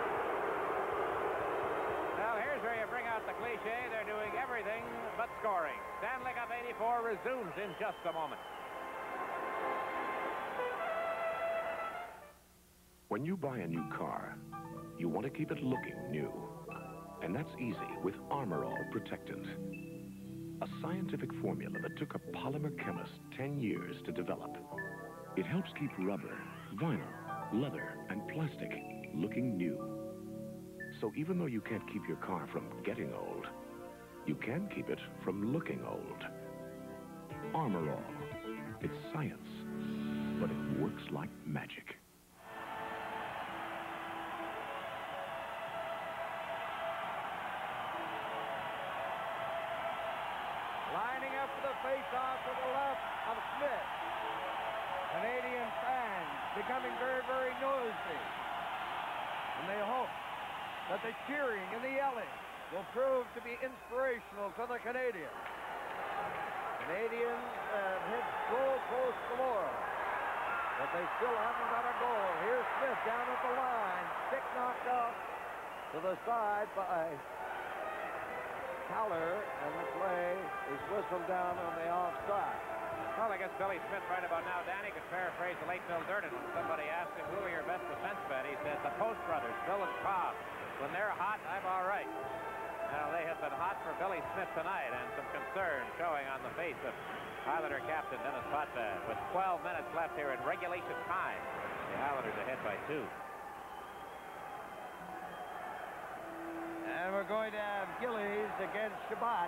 Well, here's where you bring out the cliche. They're doing everything but scoring. Stanley Cup 84 resumes in just a moment. When you buy a new car, you want to keep it looking new. And that's easy with Armor All Protectant. A scientific formula that took a polymer chemist 10 years to develop. It helps keep rubber, vinyl, leather, and plastic looking new. So even though you can't keep your car from getting old, you can keep it from looking old. Armor All. It's science, but it works like magic. Lining up for the face-off to the left of Smith. Canadian fans becoming very, very noisy. And they hope that the cheering and the yelling will prove to be inspirational to the Canadians. Canadians have hit goal post galore, but they still haven't got a goal. Here's Smith down at the line. Stick knocked off to the side by Kallur, and the play is whistled down on the offside. Well, I guess Billy Smith right about now, Danny, could paraphrase the late Bill Durden when somebody asked him, who are your best defensemen? He said, the Post brothers, Bill and Cobb. When they're hot, I'm all right. Well, they have been hot for Billy Smith tonight, and some concern showing on the face of Islander captain Denis Potvin. With 12 minutes left here in regulation time, the Islanders ahead by 2. And we're going to have Gillies against Shutt.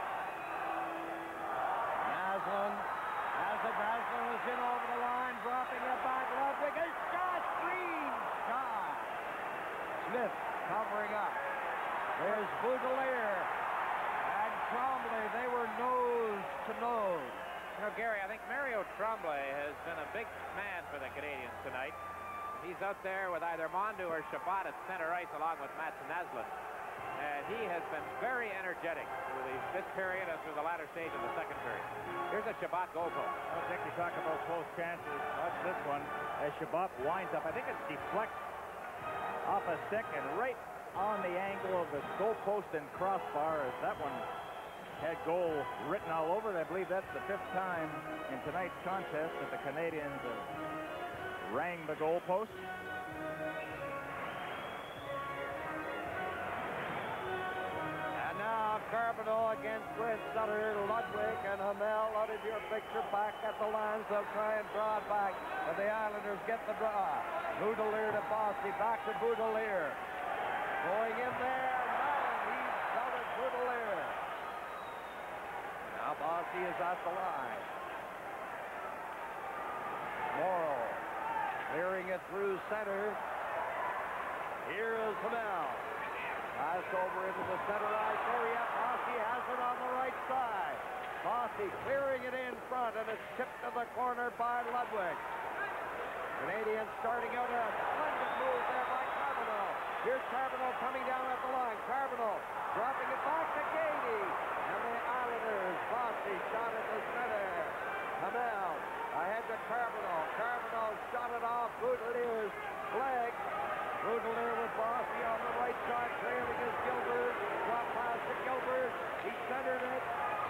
Naslund has it. Naslund is in over the line, dropping it back. Ludwig, a shot, Green shot. Smith covering up. There's Boutilier and Trombley. They were nose to nose. You know, Gary, I think Mario Trombley has been a big man for the Canadiens tonight. He's out there with either Mondu or Shutt at center ice along with Mats Naslund. And he has been very energetic through this period and through the latter stage of the second period. Here's a Shutt goal post. I don't think you talk about close chances. Watch this one as Shutt winds up. I think it's deflects off a stick and right on the angle of the goal post and crossbar as that one had goal written all over it. I believe that's the 5th time in tonight's contest that the Canadiens have rang the goal post. Carboneau against Brent Sutter, Ludwig and Hamel out of your picture back at the lines. They'll try and draw it back, but the Islanders get the draw. Boutilier to Bossy, back to Boutilier. Going in there, Mellon, he's out at Boutilier. Now Bossy is at the line. Morrow clearing it through center. Here is Hamel. Pass over into the center ice area. Bossy Bossy has it on the right side. Bossy clearing it in front, and it's tipped to the corner by Ludwig. Canadiens starting out a splendid move there by Carboneau. Here's Carboneau coming down at the line. Carboneau dropping it back to Gainey. And the Islanders, Bossy shot at the center. Hamel ahead to Carboneau. Carboneau shot it off Boutilier's leg. Boutilier with Bossy on the right side, trailing is Gilbert. Drop pass to Gilbert. He centered it.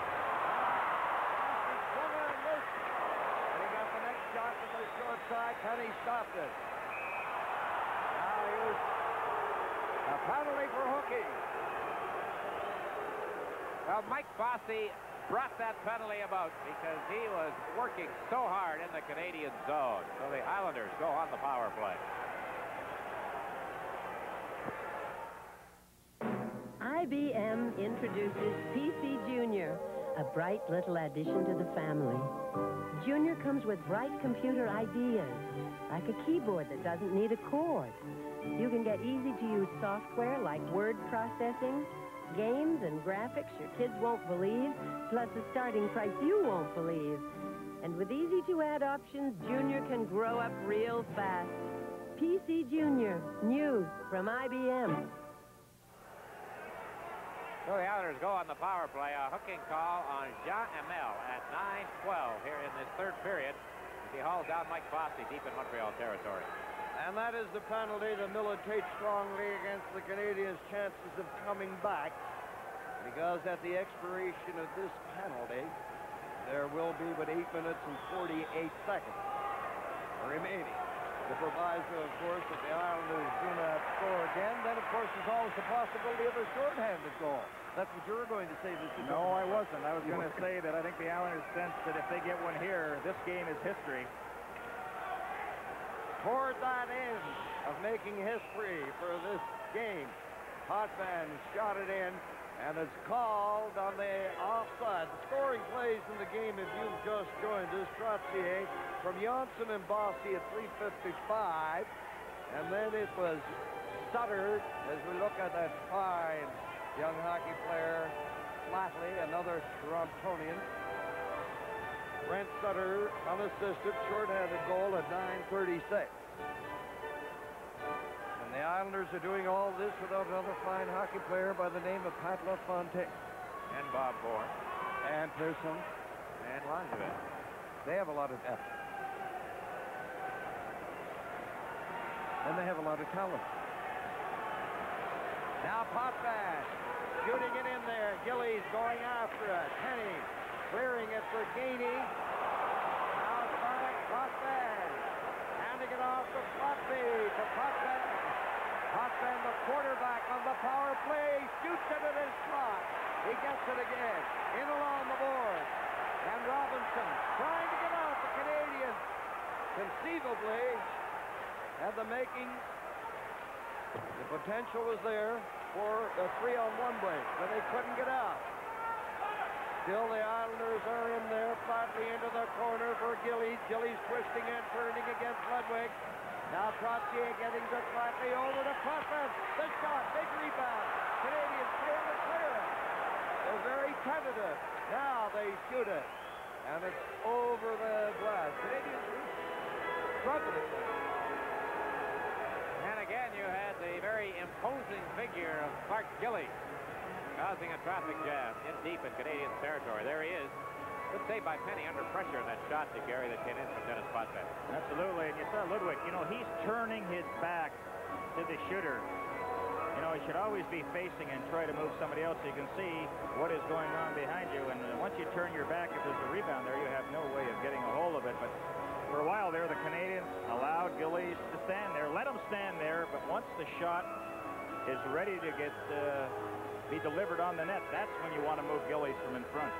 Bossy swung and missed. And he got the next shot from the short side. Penney stopped it. Now here's a penalty for hooking. Well, Mike Bossy brought that penalty about because he was working so hard in the Canadian zone. So the Islanders go on the power play. IBM introduces PC Junior, a bright little addition to the family. Junior comes with bright computer ideas, like a keyboard that doesn't need a cord. You can get easy-to-use software like word processing, games and graphics your kids won't believe, plus a starting price you won't believe. And with easy-to-add options, Junior can grow up real fast. PC Junior, new from IBM. So the Islanders go on the power play. A hooking call on Jean Hamel at 9:12 here in this third period. He hauls down Mike Bossy deep in Montreal territory. And that is the penalty that militates strongly against the Canadiens' chances of coming back. Because at the expiration of this penalty, there will be but 8 minutes and 48 seconds remaining. The proviso, of course, that the Islanders do not score again. Then, of course, there's always the possibility of a shorthanded goal. That's what you were going to say. No, I wasn't. I was going to say that I think the Islanders sense that if they get one here, this game is history. Toward that end of making history for this game, Potvin shot it in, and it's called on the offside. The scoring plays in the game, if you've just joined us, Trottier from Jonsson and Bossy at 3:55, and then it was Sutter, as we look at that fine young hockey player, Flatley, another Torontonian. Brent Sutter, unassisted, shorthanded goal at 9:36. And the Islanders are doing all this without another fine hockey player by the name of Pat LaFontaine. And Bob Bourne. And Pearson. And Langevin. They have a lot of depth. And they have a lot of talent. Now Potvin shooting it in there. Gillies going after it. Penney clearing it for Gainey. Now back Potvin. Handing it off to Flatley. To Potvin. Potvin, the quarterback on the power play, shoots it at his slot. He gets it again. In along the board. And Robinson trying to get out. The Canadiens conceivably had the making. The potential was there for a 3-on-1 break, but they couldn't get out. Still, the Islanders are in there. Flatley into the corner for Gillies. Gillies twisting and turning against Ludwig. Now Trottier getting to Flatley, over to Potvin. The shot, big rebound. Canadiens fail to clear it. They're very tentative. Now they shoot it. And it's over the glass. Canadiens struggling. And again, you had the very imposing figure of Clark Gillies causing a traffic jam in deep in Canadian territory. There he is. Good save by Penney under pressure in that shot to Gary that came in from Denis Potvin. Absolutely. And you saw Ludwig, you know, he's turning his back to the shooter. You know, he should always be facing and try to move somebody else so you can see what is going on behind you. And once you turn your back, if there's a rebound there, you have no way of getting a hold of it. But for a while there, the Canadiens allowed Gillies to stand there. Let him stand there, but once the shot is ready to get be delivered on the net, that's when you want to move Gillies from in front.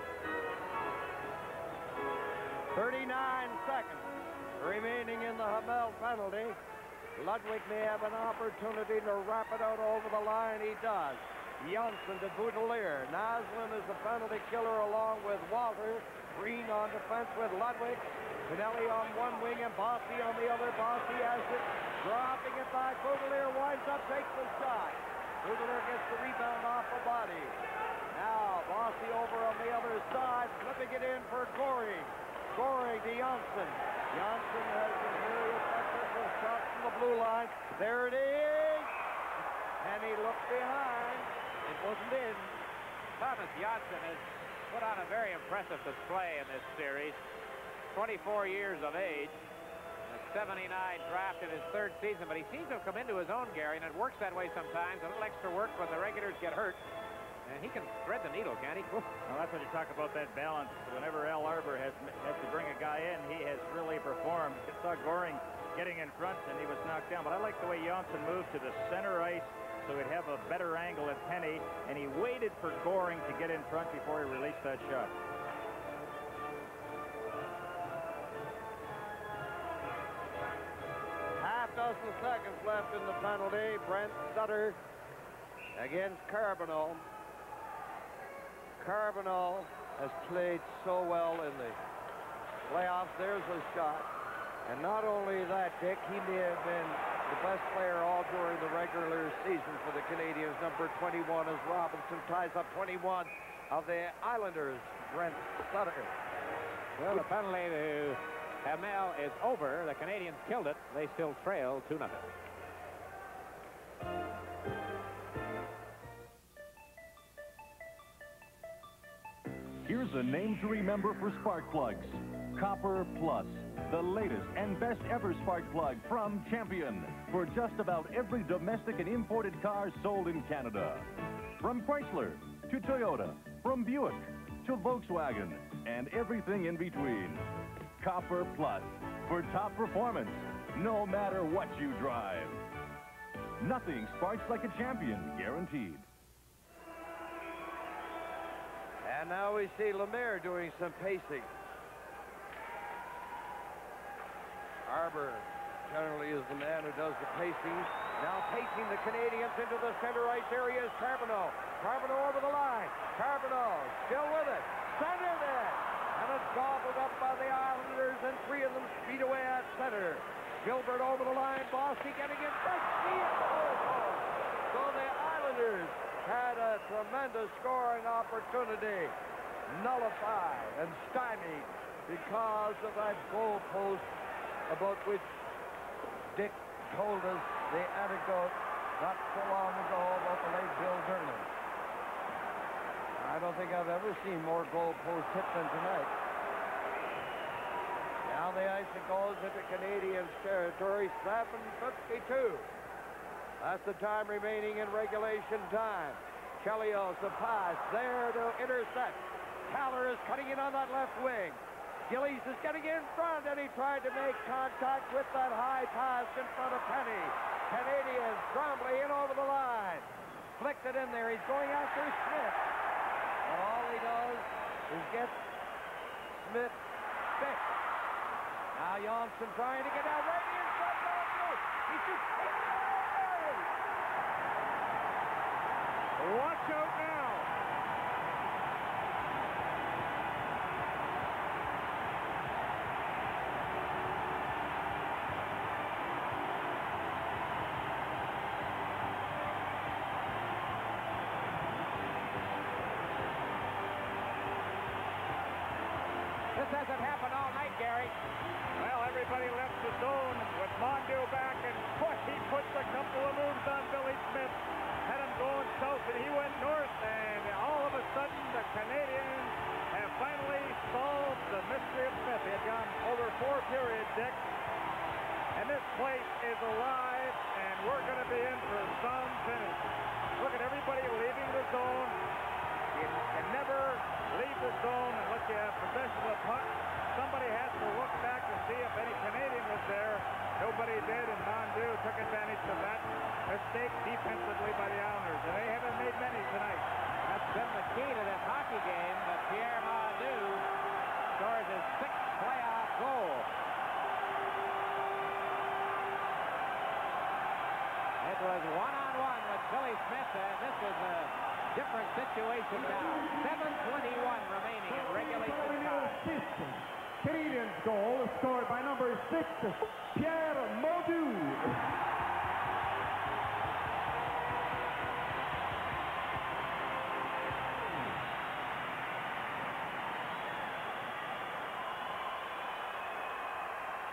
39 seconds remaining in the Hamel penalty. Ludwig may have an opportunity to wrap it out over the line. He does. Jonsson to Boutilier. Naslund is the penalty killer along with Walter. Green on defense with Ludwig. Tonelli on one wing and Bossy on the other. Bossy has it. Dropping it back. Boutilier winds up, takes the shot. Boutilier gets the rebound off the body. Now, Bossy over on the other side, flipping it in for Goring. Goring to Jonsson. Jonsson has been very effective with shots from the blue line. There it is. And he looked behind. It wasn't in. Tomas Jonsson has put on a very impressive display in this series. 24 years of age. A 79 draft in his third season, but he seems to have come into his own, Gary, and it works that way sometimes. A little extra work when the regulars get hurt. And he can thread the needle, can't he? Well, that's when you talk about that balance. Whenever Arbour has to bring a guy in, he has really performed. You saw Goring getting in front, and he was knocked down. But I like the way Jonsson moved to the center ice so he'd have a better angle at Penney, and he waited for Goring to get in front before he released that shot. Half dozen seconds left in the penalty. Brent Sutter against Carboneau. Carboneau has played so well in the playoffs. There's a shot. And not only that, Dick, he may have been the best player all during the regular season for the Canadiens. Number 21 as Robinson ties up 21 of the Islanders. Brent Sutter. Well, the penalty to Hamel is over. The Canadiens killed it. They still trail 2-0. Here's a name to remember for spark plugs. Copper Plus, the latest and best ever spark plug from Champion for just about every domestic and imported car sold in Canada. From Chrysler to Toyota, from Buick to Volkswagen, and everything in between. Copper Plus for top performance, no matter what you drive. Nothing sparks like a Champion, guaranteed. And now we see Lemaire doing some pacing. Arbour generally is the man who does the pacing. Now pacing the Canadiens into the center ice area is Carboneau. Carboneau over the line. Carboneau still with it. Center there. And it's gobbled up by the Islanders, and three of them speed away at center. Gilbert over the line. Bossy getting in front. So the Islanders had a tremendous scoring opportunity nullified and stymied because of that goal post about which Dick told us the anecdote not so long ago about the late Bill Dernan. I don't think I've ever seen more goal post hit than tonight. Now the ice goes into Canadiens territory, 7:52. That's the time remaining in regulation time. Chelios, the pass there to intercept. Kallur is cutting in on that left wing. Gillies is getting in front, and he tried to make contact with that high pass in front of Penney. Canadiens, Trombley in over the line. Flicked it in there. He's going after Smith. And all he does is get Smith fixed. Now Jonsson trying to get out right in front. He shoots. Watch out now. This hasn't happened all night, Gary. Well, everybody left the zone with Mondew back, and he puts a couple of moves on Billy Smith. Had him going south, and he went north, and all of a sudden the Canadiens have finally solved the mystery of Smith. He had gone over 4 periods, Dick, and this place is alive, and we're going to be in for some finish. Look at everybody leaving the zone. You can never leave the zone unless you have possession of the puck. Somebody has to look back to see if any Canadian was there. Nobody did, and Mondew took advantage of that mistake defensively by the Islanders, and they haven't made many tonight. That's been the key to this hockey game, that Pierre Mondew scores his 6th playoff goal. It was one-on-one with Billy Smith, and this is a different situation now. 7:21 remaining in regulation time. Canadiens goal scored by number 6, Pierre Mondew.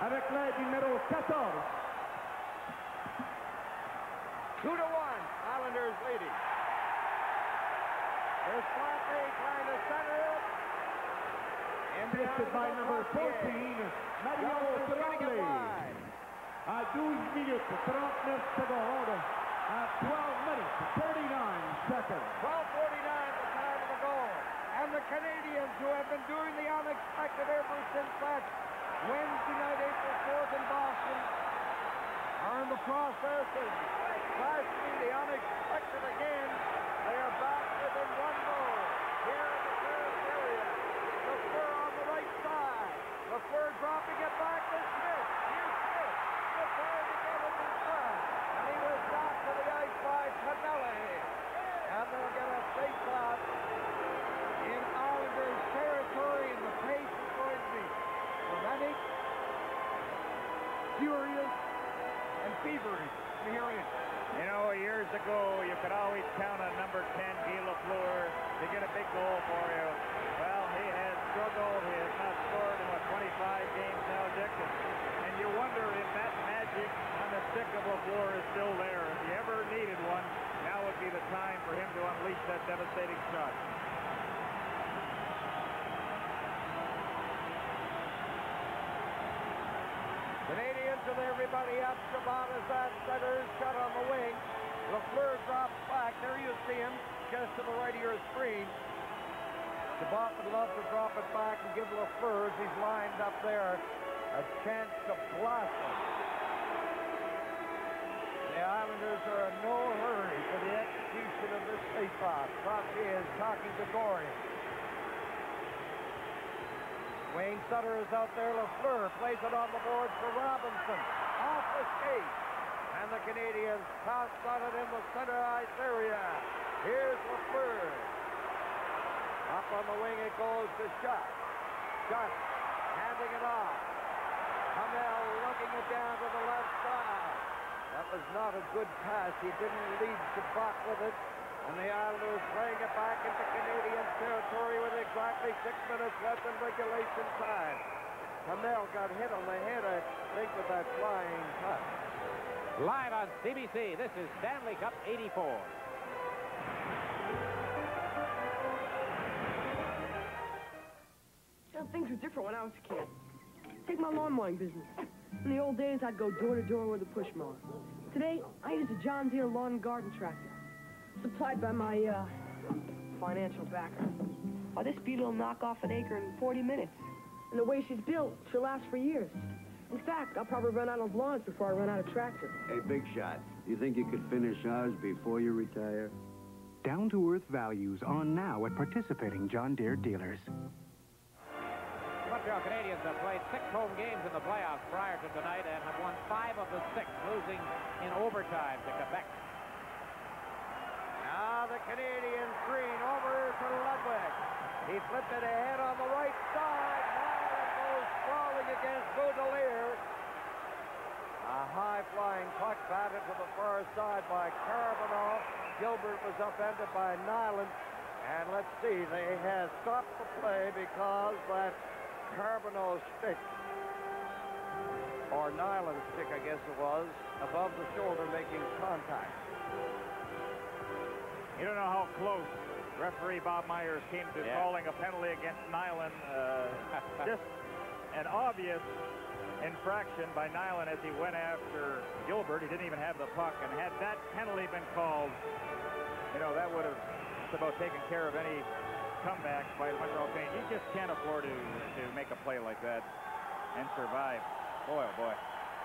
avec l'aide numéro 14. 2-1, Islanders leading. There's Flatley trying to center it. Assisted by number 14, Mario Tonelli. À 12 minutes, 39 secondes, at 12 minutes, 39 seconds. 12:49 the time of the goal. And the Canadiens, who have been doing the unexpected ever since that Wednesday night, April 4th in Boston, are in the process of clashing the unexpected again. They are back within one goal here in the Paris area. Lafleur on the right side. Lafleur dropping it back to Smith. Here's Smith. Smith trying to get it in front. And he was down to the ice by Tonelli. And they'll get a face-off in Islanders territory, and the pace is going to be frenetic, furious, and feverish from here in. You know, years ago, you could always count on number 10, Guy Lafleur, to get a big goal for you. Well, he has struggled. He has not scored in, 25 games now, Dick? And you wonder if that magic on the stick of Lafleur is still there. If you ever needed one, now would be the time for him to unleash that devastating shot. Canadiens with everybody up. Shabbat is at center. Shutt on the wing. Lafleur drops back. There you see him, just to the right of your screen. Shabbat would love to drop it back and give Lafleur, as he's lined up there, a chance to blast him. The Islanders are in no hurry for the execution of this face-off. Trottier is talking to Goring. Duane Sutter is out there. Lafleur plays it on the boards for Robinson. Off the skate. And the Canadiens toss on it in the center ice area. Here's Lafleur. Up on the wing it goes to Shutt. Shutt handing it off. Hamel looking it down to the left side. That was not a good pass. He didn't lead Shabbat with it. And the Islanders playing it back into Canadian territory with exactly 6 minutes left in regulation time. Hamel got hit on the head, I think, with that flying touch. Live on CBC, this is Stanley Cup 84. Things were different when I was a kid. Take my lawn mowing business. In the old days, I'd go door to door with a push mower. Today, I use a John Deere lawn and garden tractor, supplied by my financial backer. By this speed, it'll knock off an acre in 40 minutes. And the way she's built, she'll last for years. In fact, I'll probably run out of lawns before I run out of tractor. Hey, Big Shot, you think you could finish ours before you retire? Down-to-earth values on now at participating John Deere dealers. The Montreal Canadiens have played 6 home games in the playoffs prior to tonight and have won 5 of the 6, losing in overtime to Quebec. Now the Canadian screen over to Ludwig. He flipped it ahead on the right side. Naslund goes crawling against Boutilier. A high-flying puck batted to the far side by Carboneau. Gilbert was upended by Naslund. And let's see, they have stopped the play because that Carboneau stick, or Naslund stick, I guess it was, above the shoulder making contact. You don't know how close referee Bob Myers came to calling a penalty against Naslund. Just an obvious infraction by Naslund as he went after Gilbert. He didn't even have the puck, and had that penalty been called, you know, that would have just about taken care of any comeback by the Montreal Canadiens. You just can't afford to make a play like that and survive. Boy, oh boy.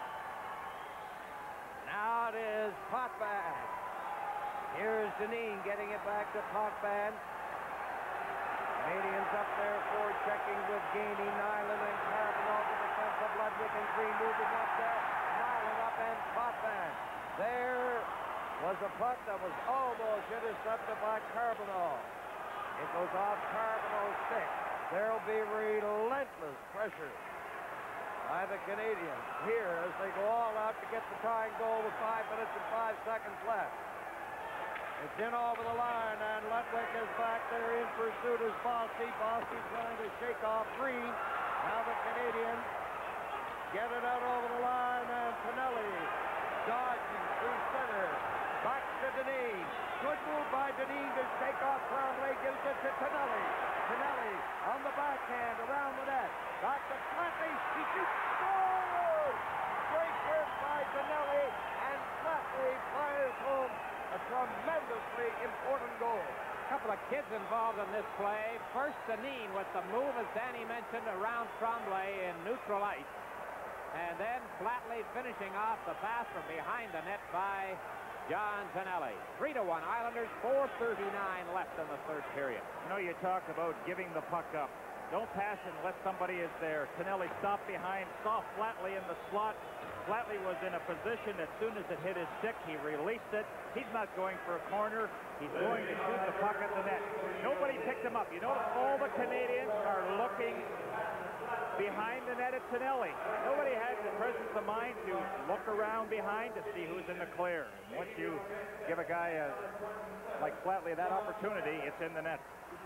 Now it is Potvin. Here's Dineen getting it back to Potvin. Canadians up there checking with Gainey, Naslund, and Carroll. The defense of Ludwig and Green moving up there. Naslund up and Potvin. There was a puck that was almost intercepted by Carboneau. It goes off Carboneau's stick. There'll be relentless pressure by the Canadiens here as they go all out to get the tying goal with 5 minutes and 5 seconds left. It's in over the line, and Ludwig is back there in pursuit as Bossy. Bossy trying to shake off Green. Now the Canadiens get it out over the line, and Tonelli dodging through center. Back to Dineen. Good move by Dineen to take off Tremblay, gives it to Tonelli. Tonelli on the backhand around the net. Back to Flatley. He shoots. Scores! Great work by Tonelli, and Flatley fires home a tremendously important goal. A couple of kids involved in this play. First, Dineen with the move, as Danny mentioned, around Tremblay in neutral ice. And then Flatley finishing off the pass from behind the net by John Tonelli. 3-1 Islanders, 4:39 left in the third period. You know, you talk about giving the puck up. Don't pass unless somebody is there. Tonelli stopped behind, saw Flatley in the slot. Flatley was in a position as soon as it hit his stick, he released it. He's not going for a corner. He's going to shoot the puck at the net. Nobody picked him up. You notice all the Canadians are looking behind the net at Tonelli. Nobody had the presence of mind to look around behind to see who's in the clear. Once you give a guy like Flatley that opportunity, it's in the net.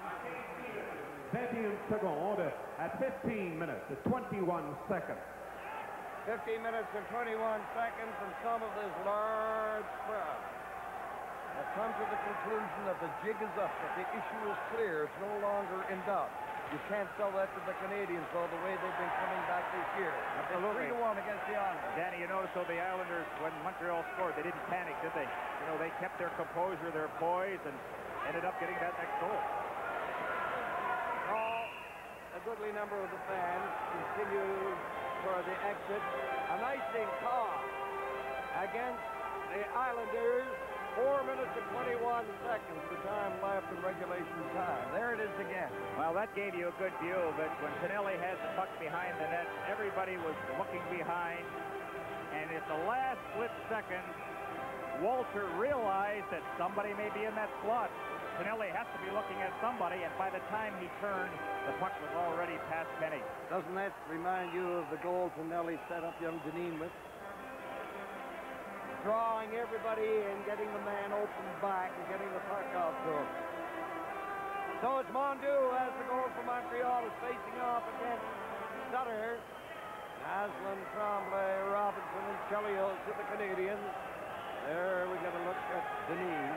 21 seconds at 15 minutes and 21 seconds. 15 minutes and 21 seconds, and some of this large crowd have come to the conclusion that the jig is up, that the issue is clear. It's no longer in doubt. You can't sell that to the Canadiens, though, the way they've been coming back this year. Absolutely. It's 3-1 against the Islanders. Danny, you notice, though, the Islanders, when Montreal scored, they didn't panic, did they? You know, they kept their composure, their poise, and ended up getting that next goal. A goodly number of the fans continue for the exit. An icing call against the Islanders. 4 minutes and 21 seconds, the time left in regulation time. There it is again. Well, that gave you a good view of it. When Tonelli has the puck behind the net, everybody was looking behind. And at the last split second, Walter realized that somebody may be in that slot. Tonelli has to be looking at somebody, and by the time he turned, the puck was already past Penney. Doesn't that remind you of the goal Tonelli set up young Dineen with? Drawing everybody and getting the man open back and getting the puck out to him. So it's Mondeau as the goal for Montreal is facing off against Sutter. Naslund, Tremblay, Robinson, and Chelios to the Canadiens. There we get a look at Dineen.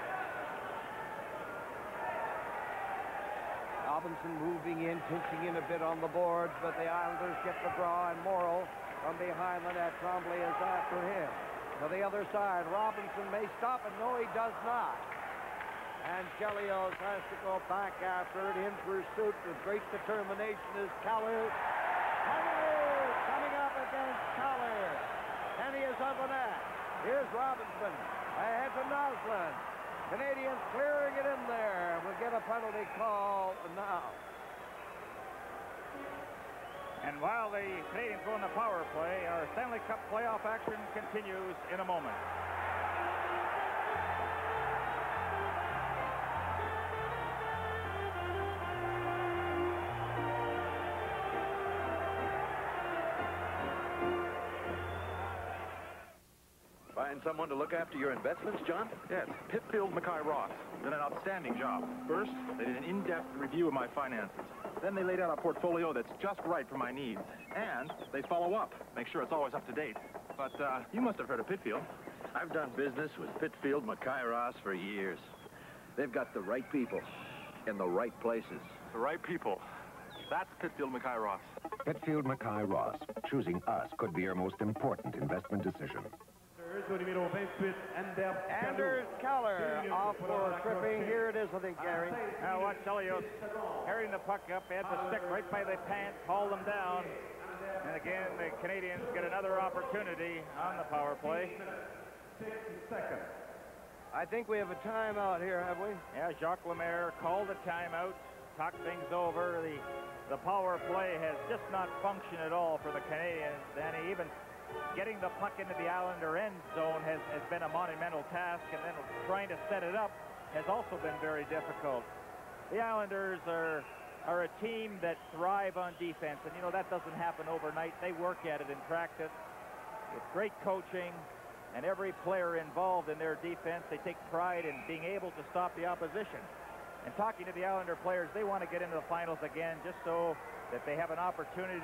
Robinson moving in, pinching in a bit on the boards, but the Islanders get the draw, and Morrow from behind the net. Tremblay is after him. To the other side, Robinson may stop, and no, he does not. And Chelios has to go back after it in pursuit with great determination is Kallur. Kallur coming up against Kallur. Penney is on the net. Here's Robinson ahead to Naslund. Canadians clearing it in there. We'll get a penalty call now. And while the Canadians go on the power play, our Stanley Cup playoff action continues in a moment. Find someone to look after your investments, John? Yes, Pitfield Mackay-Ross did an outstanding job. First, they did an in-depth review of my finances. Then they laid out a portfolio that's just right for my needs. And they follow up, make sure it's always up to date. But you must have heard of Pitfield. I've done business with Pitfield Mackay-Ross for years. They've got the right people in the right places. The right people. That's Pitfield Mackay-Ross. Pitfield Mackay-Ross. Choosing us could be your most important investment decision. Anders Kallur off for tripping. Here it is, I think, Gary. Now watch Chelios carrying the puck up, had the stick right by the pants, hauled them down. And again, the Canadians get another opportunity on the power play. 6 seconds. I think we have a timeout here, have we? Yeah, Jacques Lemaire called a timeout, talked things over. The power play has just not functioned at all for the Canadians. And even getting the puck into the Islander end zone has been a monumental task, and then trying to set it up has also been very difficult. The Islanders are a team that thrive on defense, and you know that doesn't happen overnight. They work at it in practice with great coaching, and every player involved in their defense, they take pride in being able to stop the opposition. And talking to the Islander players, they want to get into the finals again just so that they have an opportunity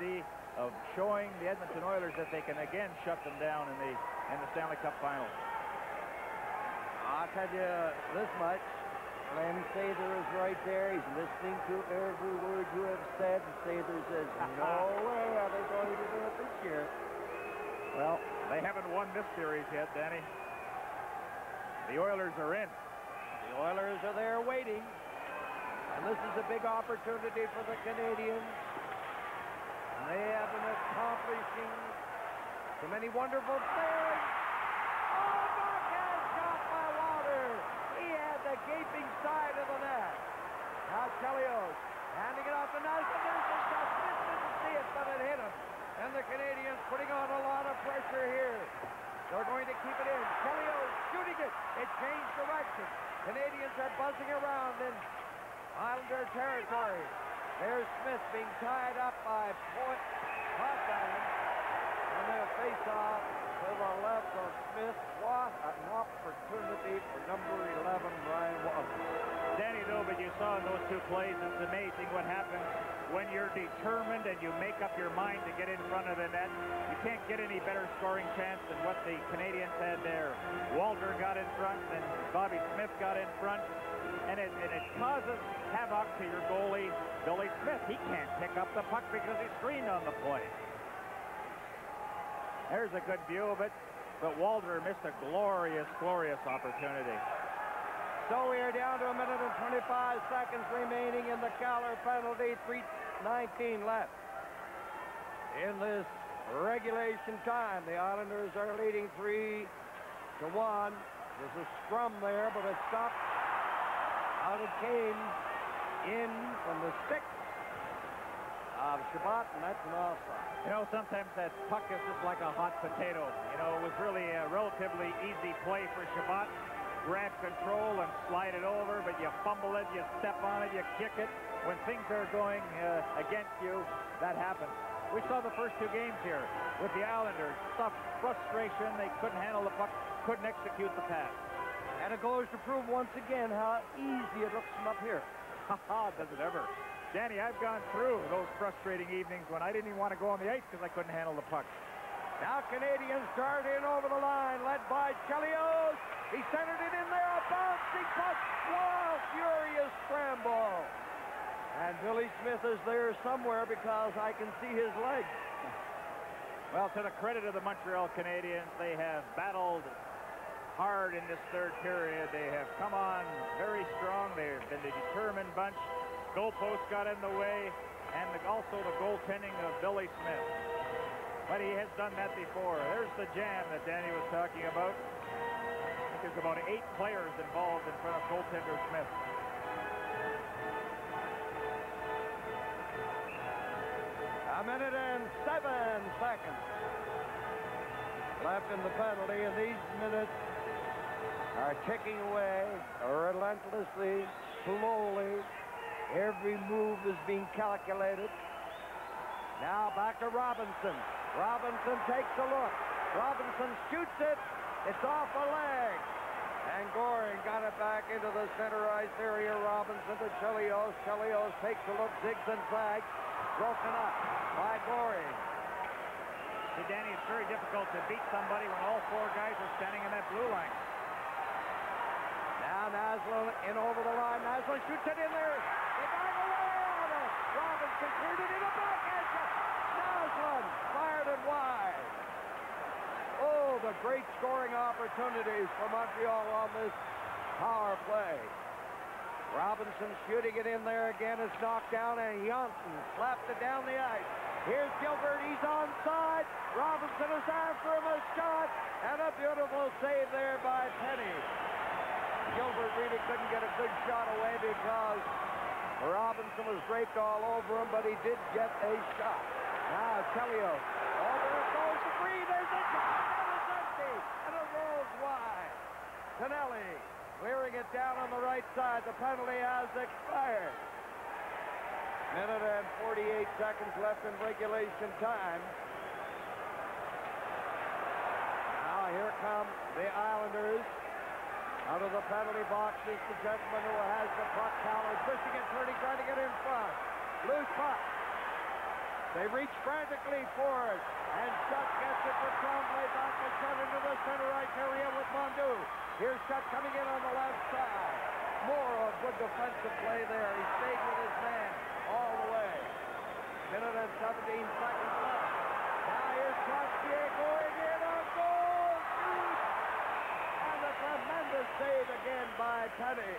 of showing the Edmonton Oilers that they can again shut them down in the Stanley Cup Finals. I'll tell you this much. Glenn Sather is right there. He's listening to every word you have said. And Sather says, no way are they going to do it this year. Well, they haven't won this series yet, Danny. The Oilers are in. The Oilers are there waiting. And this is a big opportunity for the Canadiens. And they have been accomplishing so many wonderful things. Oh, backhand shot by Walter. He had the gaping side of the net. Now Chelios handing it off to Naslund. There's the shot. Smith didn't see it, but it hit him. And the Canadiens putting on a lot of pressure here. They're going to keep it in. Chelios shooting it. It changed direction. Canadiens are buzzing around in Islander territory. There's Smith being tied up by Potvin. And they'll face off to the left of Smith. What an opportunity for number 11, Bryan Trottier. Danny, though, but you saw in those two plays, it's amazing what happens when you're determined and you make up your mind to get in front of the net. You can't get any better scoring chance than what the Canadiens had there. Walter got in front, and Bobby Smith got in front, and it causes havoc to your goalie, Billy Smith. He can't pick up the puck because he's screened on the play. There's a good view of it, but Walter missed a glorious, glorious opportunity. So we are down to 1 minute and 25 seconds remaining in the Kallur penalty. 3:19 left in this regulation time. The Islanders are leading 3-1. There's a scrum there, but it stopped. Out it came in from the stick of Shutt, and that's an offside. You know, sometimes that puck is just like a hot potato. You know, it was really a relatively easy play for Shutt. Grab control and slide it over, but you fumble it, you step on it, you kick it. When things are going against you, that happens. We saw the first two games here with the Islanders. Frustration, they couldn't handle the puck, couldn't execute the pass. And it goes to prove once again how easy it looks from up here. Ha-ha, does it ever. Danny, I've gone through those frustrating evenings when I didn't even want to go on the ice because I couldn't handle the puck. Now Canadiens start in over the line, led by Chelios. He centered it in there, a bouncing puck. Wow, furious scramble. And Billy Smith is there somewhere because I can see his legs. Well, to the credit of the Montreal Canadiens, they have battled hard in this third period. They have come on very strong. They've been a determined bunch. Goalpost got in the way, and also the goaltending of Billy Smith. But he has done that before. There's the jam that Danny was talking about. I think there's about 8 players involved in front of goaltender Smith. A minute and 7 seconds left in the penalty, and these minutes are ticking away relentlessly, slowly. Every move is being calculated. Now back to Robinson. Robinson takes a look. Robinson shoots it. It's off a leg. And Goring got it back into the center ice area. Robinson to Chelios. Chelios takes a look, zigs and zags. Broken up by Goring. See, Danny, it's very difficult to beat somebody when all 4 guys are standing in that blue line. Now Naslund in over the line. Naslund shoots it in there. They got away on it. Robinson cleared it in a backhand shot. Naslund fired it wide. Oh, the great scoring opportunities for Montreal on this power play. Robinson shooting it in there again. It's knocked down, and Jonsson slapped it down the ice. Here's Gilbert. He's onside. Robinson is after him, a shot, and a beautiful save there by Penney. Gilbert really couldn't get a good shot away because Robinson was draped all over him, but he did get a shot. Now Chelios. Over it goes to free. There's a shot, and it's empty, and it rolls wide. Tonelli clearing it down on the right side. The penalty has expired. Minute and 48 seconds left in regulation time. Now here come the Islanders. Out of the penalty box is the gentleman who has the puck. Kallur pushing it, turning, trying to get in front. Loose puck. They reach frantically for it. And Shutt gets it for Tremblay back to Shutt into the center right area with Mondu. Here's Shutt coming in on the left side. Morrow, good defensive play there. He stayed with his man all the way. Minute and 17 seconds left. Now here's Trottier going in on goal. Shoot! And a tremendous save again by Penney.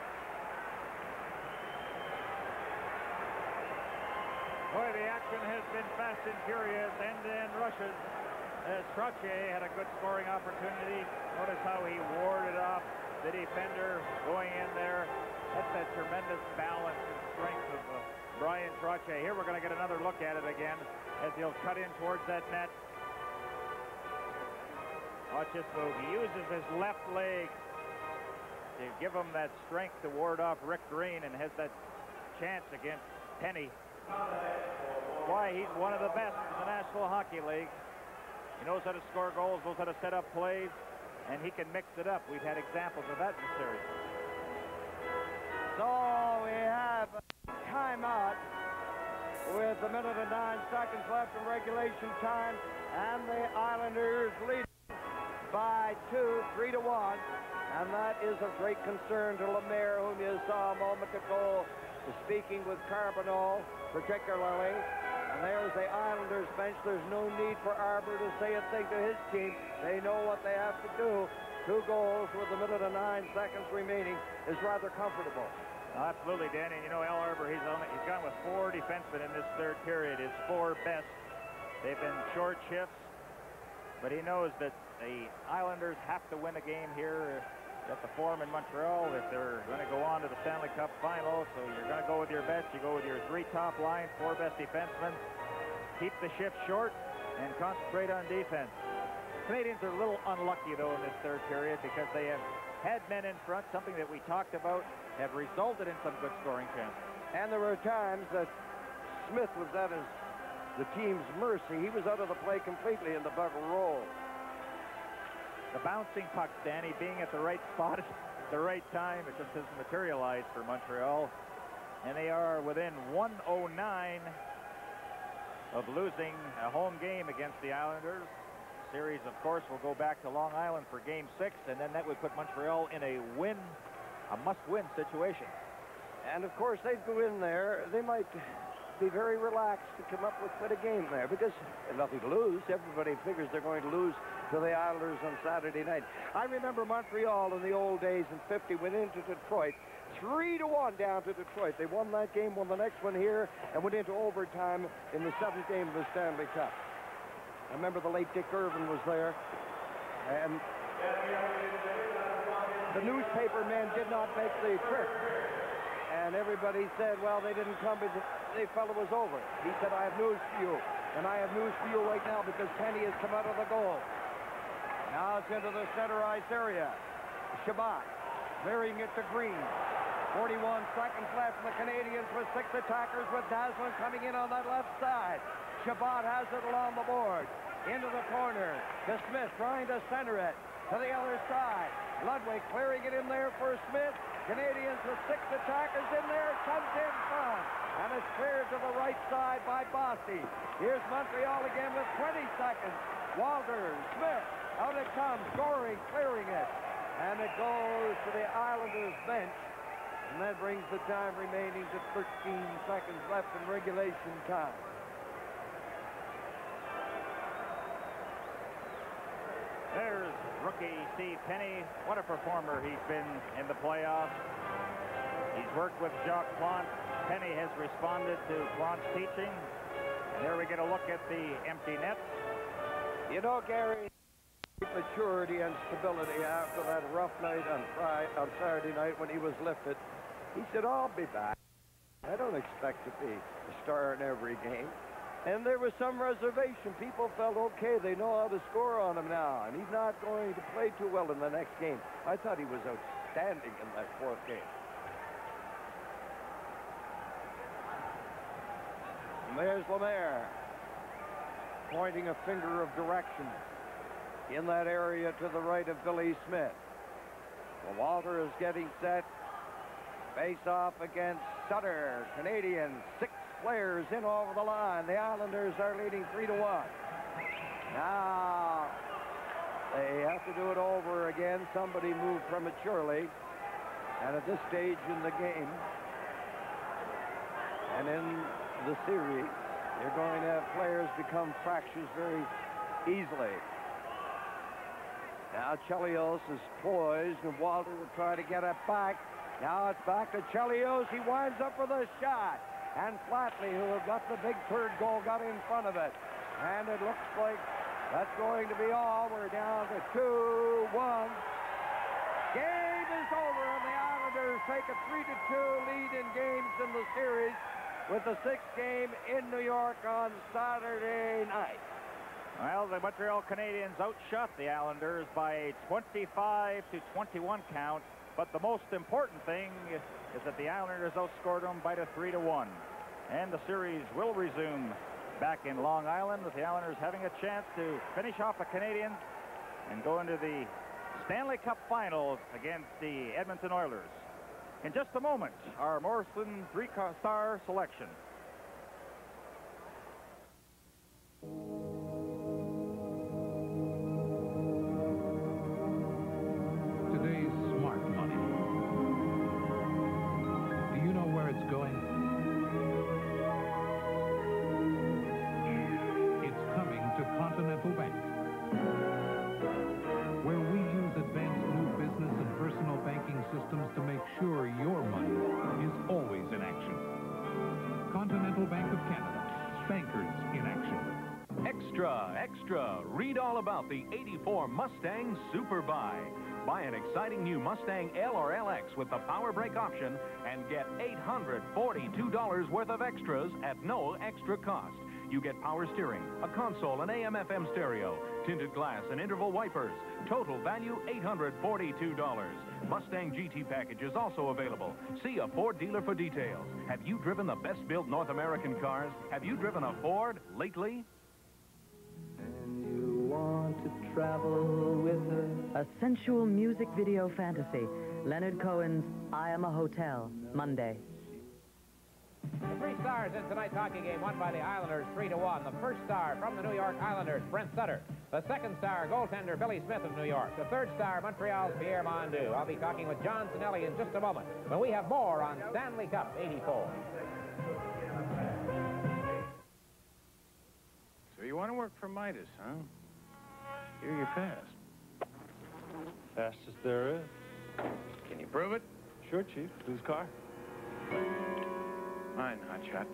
Boy, the action has been fast and furious, end-to-end rushes. As Trottier had a good scoring opportunity. Notice how he warded off the defender going in there. That's that tremendous balance and strength of Bryan Trottier. Here we're going to get another look at it again as he'll cut in towards that net. Watch this move. He uses his left leg to give him that strength to ward off Rick Green and has that chance against Penney. Why, he's one of the best in the National Hockey League. He knows how to score goals, knows how to set up plays, and he can mix it up. We've had examples of that in the series. So we have a timeout with a minute and 9 seconds left in regulation time, and the Islanders lead by 3-1, and that is of great concern to Lemaire, whom you saw a moment ago speaking with Carboneau, particularly. And there's the Islanders bench. There's no need for Arbour to say a thing to his team. They know what they have to do. 2 goals with a minute and 9 seconds remaining is rather comfortable. Absolutely, Danny. You know, Al Arbour, he's gone with 4 defensemen in this third period. His 4 best. They've been short shifts, but he knows that the Islanders have to win a game here at the Forum in Montreal if they're going to go on to the Stanley Cup final. So you're going to go with your best. You go with your 3 top line, 4 best defensemen. Keep the shift short and concentrate on defense. Canadians are a little unlucky, though, in this third period because they have had men in front, something that we talked about, have resulted in some good scoring chances. And there were times that Smith was at the team's mercy. He was out of the play completely in the bubble roll. The bouncing pucks, Danny, being at the right spot at the right time, it just doesn't materialize for Montreal. And they are within 109 of losing a home game against the Islanders. Series, of course, will go back to Long Island for Game 6, and then that would put Montreal in a must-win situation. And, of course, they'd go in there. They might be very relaxed to come up with a game there because there's nothing to lose. Everybody figures they're going to lose to the Islanders on Saturday night. I remember Montreal in the old days in '50 went into Detroit 3-1 down to Detroit. They won that game, won the next one here, and went into overtime in the 7th game of the Stanley Cup. I remember the late Dick Irvin was there, and the newspaper men did not make the trip. And everybody said, well, they didn't come because they felt it was over. He said, I have news for you. And I have news for you right now because Penney has come out of the goal. Now it's into the center ice area. Shutt clearing it to Green. 41 seconds left. The Canadiens with 6 attackers with Naslund coming in on that left side. Shutt has it along the board. Into the corner. To Smith trying to center it. To the other side. Ludwig clearing it in there for Smith. Canadiens with 6 attackers in there. Comes in front. And it's cleared to the right side by Bossy. Here's Montreal again with 20 seconds. Walter, Smith, out it comes. Goring clearing it. And it goes to the Islanders bench. And that brings the time remaining to 13 seconds left in regulation time. There's rookie Steve Penney. What a performer he's been in the playoffs. He's worked with Jacques Plante. Penney has responded to Plante's teaching. And there we get a look at the empty net. You know, Gary, maturity and stability after that rough night on Saturday night when he was lifted. He said, I'll be back. I don't expect to be a star in every game. And there was some reservation. People felt, okay, they know how to score on him now, and he's not going to play too well in the next game. I thought he was outstanding in that 4th game. And there's Lemaire pointing a finger of direction in that area to the right of Billy Smith. Well, Walter is getting set. Face off against Sutter. Canadiens 6 players in over the line. The Islanders are leading 3-1. Now, they have to do it over again. Somebody moved prematurely. And at this stage in the game, and in the series, you're going to have players become fractures very easily. Now Chelios is poised, and Walter will try to get it back. Now it's back to Chelios. He winds up with a shot. And Flatley, who have got the big third goal, got in front of it. And it looks like that's going to be all. We're down to 2-1. Game is over, and the Islanders take a 3-2 lead in games in the series with the 6th game in New York on Saturday night. Well, the Montreal Canadiens outshot the Islanders by a 25-21 count. But the most important thing is that the Islanders outscored them by the 3-1. And the series will resume back in Long Island, with the Islanders having a chance to finish off the Canadiens and go into the Stanley Cup Finals against the Edmonton Oilers. In just a moment, our Morrison 3-star selection. Today's smart money. Do you know where it's going? It's coming to Continental Bank, where we use advanced new business and personal banking systems to make sure your money is always in action. Continental Bank of Canada. Bankers in action. Extra, extra. Read all about the 84 Mustang Super Buy. Buy an exciting new Mustang L or LX with the power brake option and get $842 worth of extras at no extra cost. You get power steering, a console, an AM/FM stereo, tinted glass, and interval wipers. Total value $842. Mustang GT package is also available. See a Ford dealer for details. Have you driven the best-built North American cars? Have you driven a Ford lately? And you want to travel with her. A sensual music video fantasy. Leonard Cohen's I Am a Hotel, Monday. The 3 stars in tonight's hockey game won by the Islanders 3-1. The first star from the New York Islanders, Brent Sutter. The second star, goaltender Billy Smith of New York. The third star, Montreal's Pierre Mondu. I'll be talking with John Tonelli in just a moment, when we have more on Stanley Cup '84. So you want to work for Midas, huh? Here you're fast. Fastest there is. Can you prove it? Sure, Chief. Whose car? Mine, hotshot.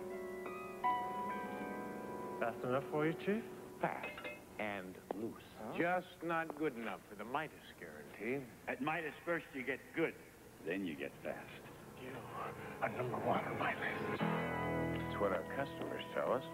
Fast enough for you, Chief? Fast and loose. Huh? Just not good enough for the Midas guarantee. At Midas, first you get good, then you get fast. You are number 1 on my list. That's what our customers tell us.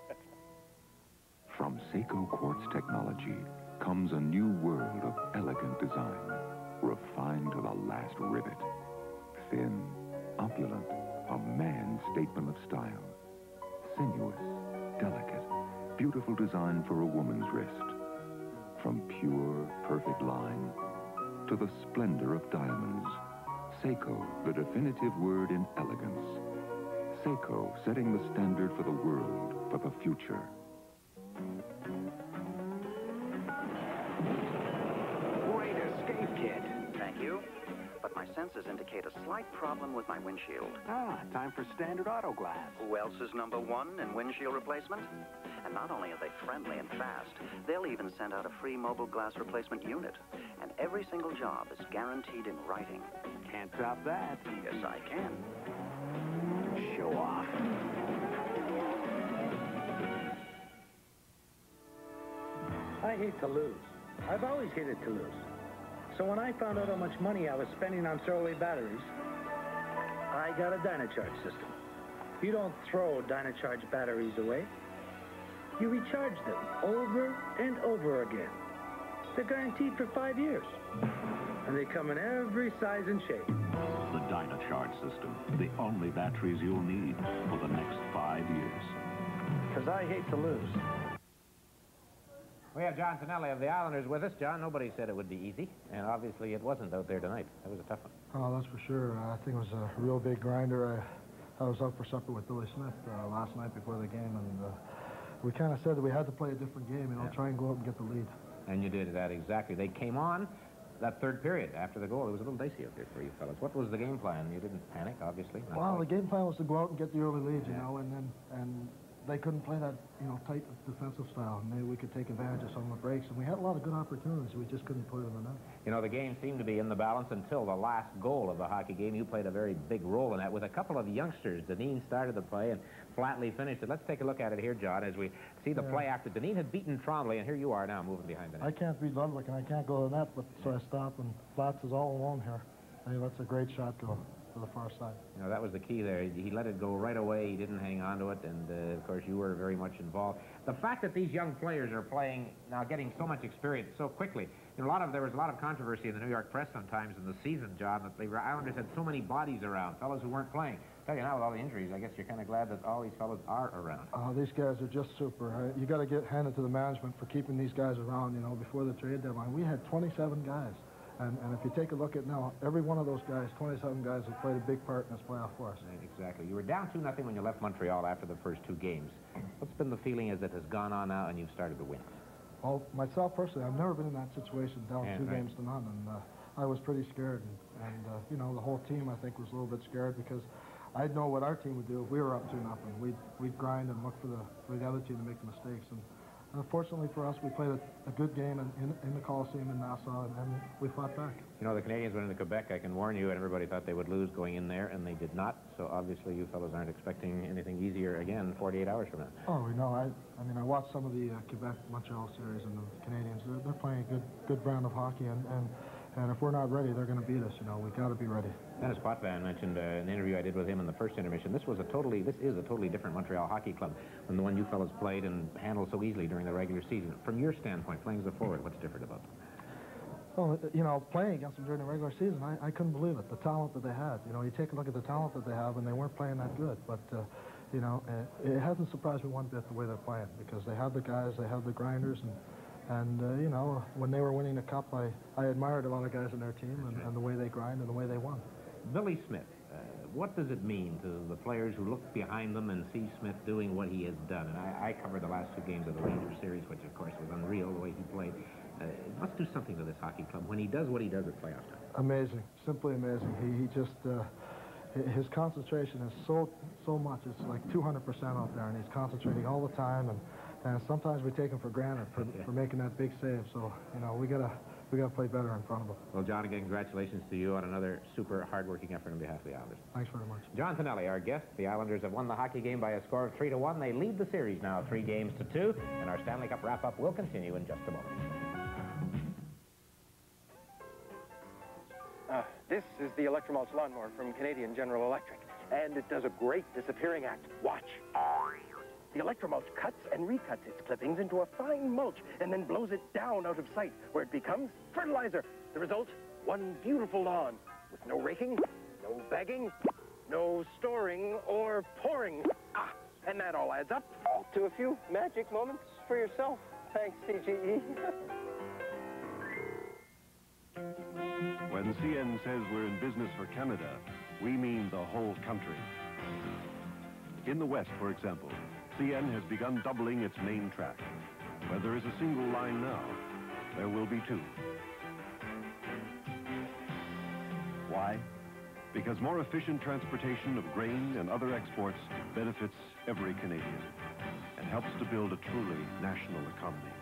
From Seiko Quartz Technology comes a new world of elegant design, refined to the last rivet. Thin, opulent, a man's statement of style. Sinuous, delicate, beautiful design for a woman's wrist. From pure, perfect line to the splendor of diamonds. Seiko, the definitive word in elegance. Seiko, setting the standard for the world, for the future. Great escape kit. Thank you. But my sensors indicate a slight problem with my windshield. Time for standard auto glass. Who else is number 1 in windshield replacement? And not only are they friendly and fast, they'll even send out a free mobile glass replacement unit. And every single job is guaranteed in writing. Can't top that. Yes, I can. Show off. I hate to lose. I've always hated to lose. So when I found out how much money I was spending on throwaway batteries, I got a Dynacharge system. You don't throw Dynacharge batteries away. You recharge them over and over again. They're guaranteed for 5 years. And they come in every size and shape. The Dynacharge system, the only batteries you'll need for the next 5 years. Because I hate to lose. We have John Tonelli of the Islanders with us. John, nobody said it would be easy, and obviously it wasn't out there tonight. That was a tough one. Oh, that's for sure. I think it was a real big grinder. I was out for supper with Billy Smith last night before the game, and we kind of said that we had to play a different game, you know, try and go out and get the lead. And you did that exactly. They came on that third period after the goal. It was a little dicey up here for you fellas. What was the game plan? You didn't panic, obviously. Well, the game plan was to go out and get the early lead, you know, and they couldn't play that, you know, tight defensive style. Maybe we could take advantage of some of the breaks, and we had a lot of good opportunities. We just couldn't put them in the net. You know, the game seemed to be in the balance until the last goal of the hockey game. You played a very big role in that with a couple of youngsters. Dineen started the play, and Flatley finished it. Let's take a look at it here, John, as we see the play after Dineen had beaten Trombley, and here you are now moving behind the net. I can't beat Ludwig, and I can't go to the net, but so I stop, and Flats is all alone here. I mean, that's a great shot to the far side. You know, that was the key there. He let it go right away. He didn't hang on to it, and of course you were very much involved. The fact that these young players are playing now, getting so much experience so quickly. You know, there was a lot of controversy in the New York press sometimes in the season, John, that the Islanders had so many bodies around, fellas who weren't playing. Tell you now, with all the injuries, I guess you're kind of glad that all these fellas are around. These guys are just super. You got to get handed to the management for keeping these guys around. You know, before the trade deadline, we had 27 guys. And if you take a look at now, every one of those guys, 27 guys, have played a big part in this playoff for us. Right, exactly. You were down 2-0 when you left Montreal after the first 2 games. What's been the feeling as it has gone on now and you've started to win? Well, myself personally, I've never been in that situation, down 2 games to none, and I was pretty scared. And you know, the whole team, I think, was a little bit scared because I know what our team would do if we were up 2-0. We'd grind and look for the other team to make the mistakes. And fortunately for us, we played a good game in the Coliseum in Nassau, and we fought back. You know, the Canadiens went into Quebec, I can warn you, and everybody thought they would lose going in there, and they did not. So obviously you fellows aren't expecting anything easier again 48 hours from now. Oh, we know. I mean, I watched some of the Quebec-Montreal series, and the Canadiens, they're playing a good brand of hockey, and if we're not ready, they're going to beat us. You know, we got to be ready. Denis Potvin mentioned in an interview I did with him in the first intermission, this is a totally different Montreal hockey club than the one you fellas played and handled so easily during the regular season. From your standpoint, playing as a forward, what's different about them? Well, you know, playing against them during the regular season, I couldn't believe it, the talent that they had. You know, you take a look at the talent that they have, and they weren't playing that good. But, you know, it hasn't surprised me one bit the way they're playing, because they have the guys, they have the grinders, and you know, when they were winning the cup, I admired a lot of guys in their team and the way they grind and the way they won. Billy Smith, what does it mean to the players who look behind them and see Smith doing what he has done? And I covered the last 2 games of the Rangers series, which of course was unreal the way he played. It must do something to this hockey club when he does what he does at playoff time. Amazing, simply amazing. He just, his concentration is so much. It's like 200% out there, and he's concentrating all the time, and sometimes we take him for granted for making that big save. So, you know, we gotta play better in front of him. Well, John, again, congratulations to you on another super hard-working effort on behalf of the Islanders. Thanks very much. John Tonelli, our guest. The Islanders have won the hockey game by a score of 3-1. They lead the series now 3-2, and our Stanley Cup wrap-up will continue in just a moment. This is the Electromulch lawnmower from Canadian General Electric, and it does a great disappearing act. Watch. The Electromulch cuts and recuts its clippings into a fine mulch and then blows it down out of sight, where it becomes fertilizer. The result, one beautiful lawn with no raking, no bagging, no storing or pouring. And that all adds up to a few magic moments for yourself. Thanks, CGE. When CN says we're in business for Canada, we mean the whole country. In the West, for example, CN has begun doubling its main track. Where there is a single line now, there will be 2. Why? Because more efficient transportation of grain and other exports benefits every Canadian and helps to build a truly national economy.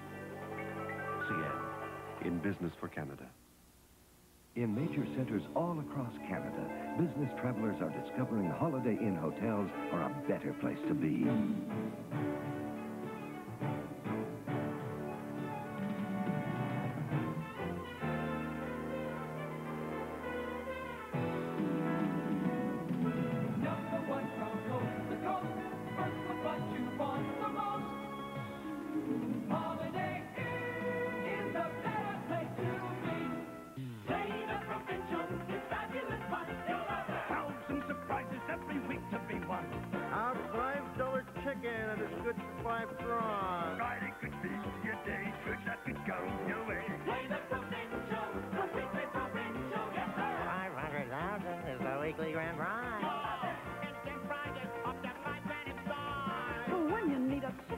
CN, in business for Canada. In major centers all across Canada, business travelers are discovering Holiday Inn hotels are a better place to be.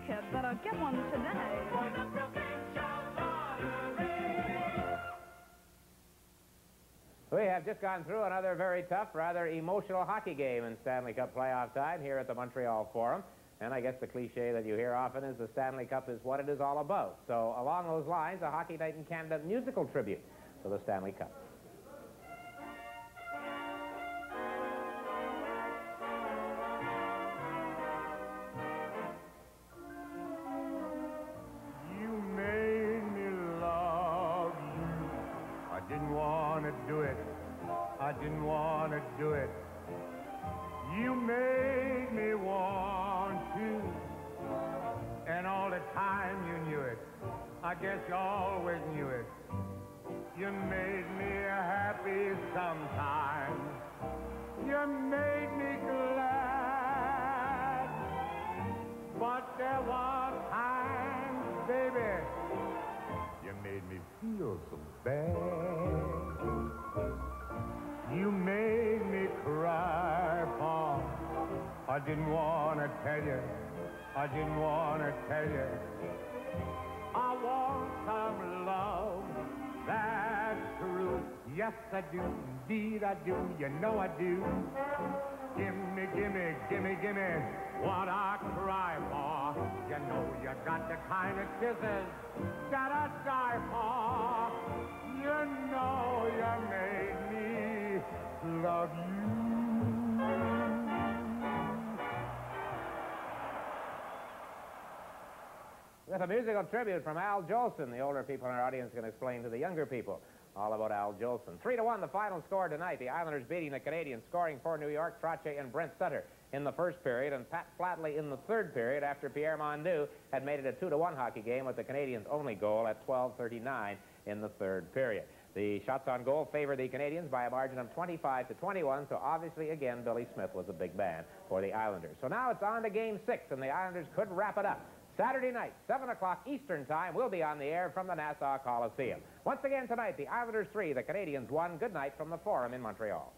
ticket. Better get one today. We have just gone through another very tough, rather emotional hockey game in Stanley Cup playoff time here at the Montreal Forum. And I guess the cliche that you hear often is the Stanley Cup is what it is all about. So along those lines, a Hockey Night in Canada musical tribute to the Stanley Cup. You made me love you. I didn't want to do it. I didn't want to do it. You made me want to. And all the time you knew it. I guess you always knew it. You made me happy sometimes. You made me glad. But there was times, baby, you made me feel so bad. You made me cry, Paul. I didn't want to tell you. I didn't want to tell you. I want some love that's true. Yes, I do. Indeed, I do. You know I do. Gimme, gimme, gimme, gimme what I cry for. You know you got the kind of kisses that I die for. You know you made me love you. With a musical tribute from Al Jolson. The older people in our audience can explain to the younger people all about Al Jolson. 3-1 the final score tonight. The Islanders beating the Canadiens, scoring for New York, Trottier and Brent Sutter in the first period, and Pat Flatley in the third period after Pierre Mondeau had made it a 2-1 hockey game with the Canadiens' only goal at 12:39 in the third period. The shots on goal favored the Canadiens by a margin of 25-21, so obviously, again, Billy Smith was a big man for the Islanders. So now it's on to Game 6, and the Islanders could wrap it up. Saturday night, 7 o'clock Eastern Time, we'll be on the air from the Nassau Coliseum. Once again tonight, the Islanders 3, the Canadiens 1. Good night from the Forum in Montreal.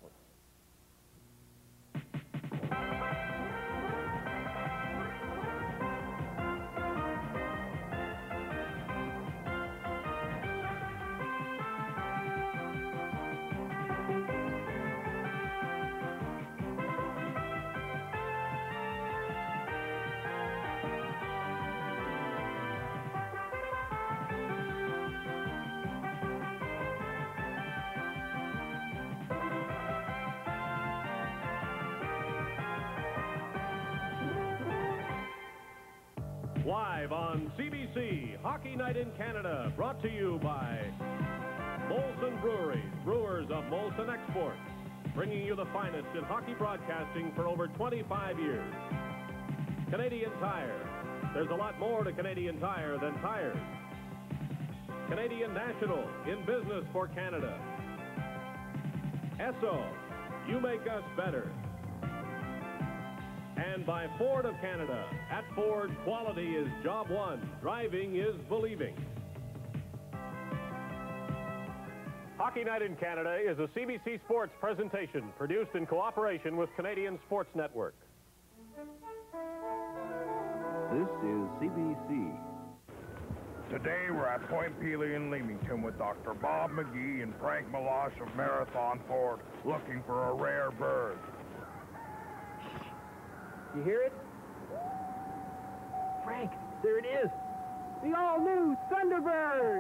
Live on CBC, Hockey Night in Canada, brought to you by Molson Breweries, brewers of Molson Exports, bringing you the finest in hockey broadcasting for over 25 years. Canadian Tire. There's a lot more to Canadian Tire than tires. Canadian National, in business for Canada. Esso, you make us better. And by Ford of Canada. At Ford, quality is job one. Driving is believing. Hockey Night in Canada is a CBC Sports presentation produced in cooperation with Canadian Sports Network. This is CBC. Today we're at Point Pelee in Leamington with Dr. Bob McGee and Frank Meloche of Marathon Ford looking for a rare bird. You hear it? Frank, there it is. The all-new Thunderbird.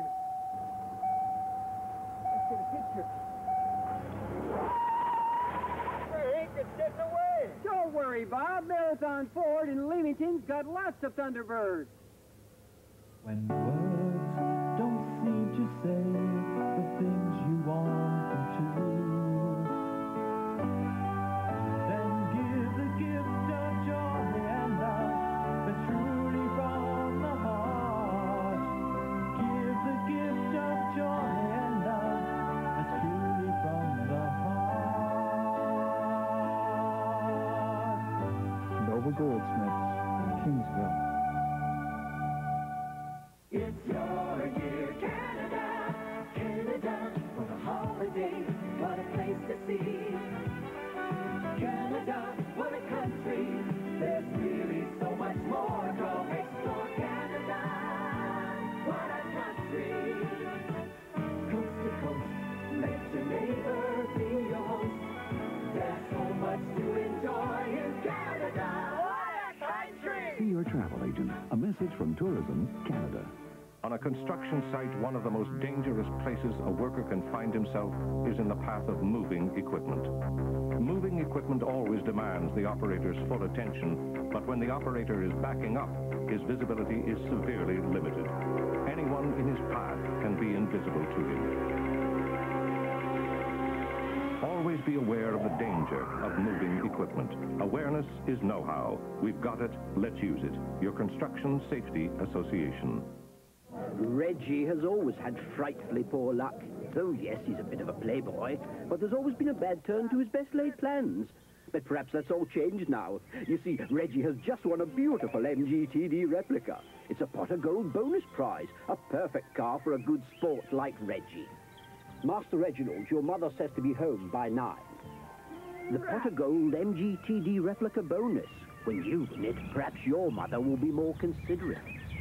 Let's get a picture. Frank, it's getting away. Don't worry, Bob. Marathon Ford in Leamington's got lots of Thunderbirds. When words don't seem to say the things you want them to, then give the gift of joy and love that's truly from the heart. Give the gift of joy and love that's truly from the heart. Nova Goldsmiths, Kingsville. It's your year, Canada, Canada, for the holidays, what a place to see. Canada, what a country, there's really so much more to explore. agent. A message from Tourism Canada. On a construction site, one of the most dangerous places a worker can find himself is in the path of moving equipment. Moving equipment always demands the operator's full attention, but when the operator is backing up, his visibility is severely limited. Anyone in his path can be invisible to him. Always be aware of the danger of moving equipment. Awareness is know-how. We've got it, let's use it. Your Construction Safety Association. Reggie has always had frightfully poor luck. Oh, yes, he's a bit of a playboy, but there's always been a bad turn to his best-laid plans. But perhaps that's all changed now. You see, Reggie has just won a beautiful MGTD replica. It's a pot of gold bonus prize, a perfect car for a good sport like Reggie. Master Reginald, your mother says to be home by 9. The pot of gold MGTD replica bonus. When you win it, perhaps your mother will be more considerate.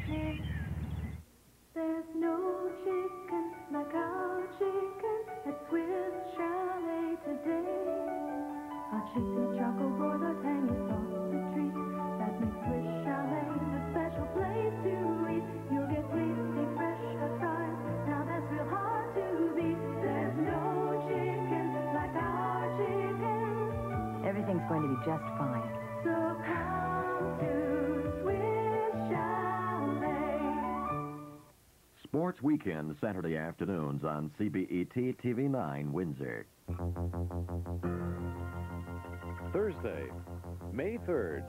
There's no chicken like our chicken at Swiss Chalet today. Our chickpea chocolate broiler tangy sausage treat that makes Swiss Chalet a special place to eat. You'll get tasty, fresh fries. Now that's real hard to beat. There's no chicken like our chicken. Everything's going to be just fine. So come to Swiss Chalet. Sports Weekend, Saturday afternoons on CBET TV9, Windsor. Thursday, May 3rd.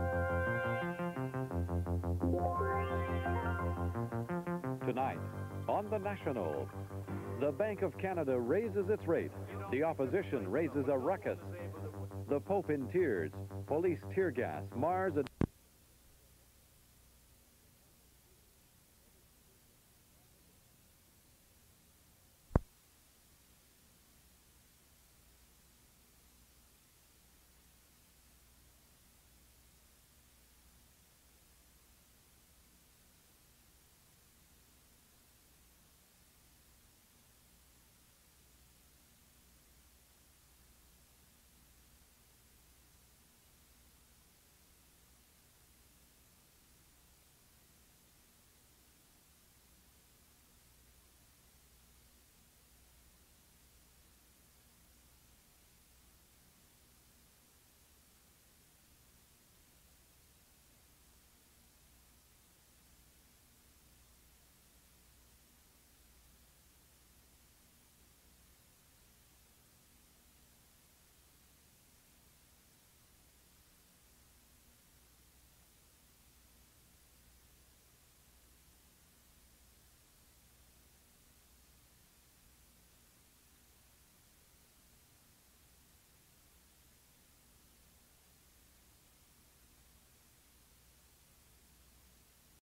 Tonight, on the National, the Bank of Canada raises its rate. The opposition raises a ruckus. The Pope in tears. Police tear gas. Mars...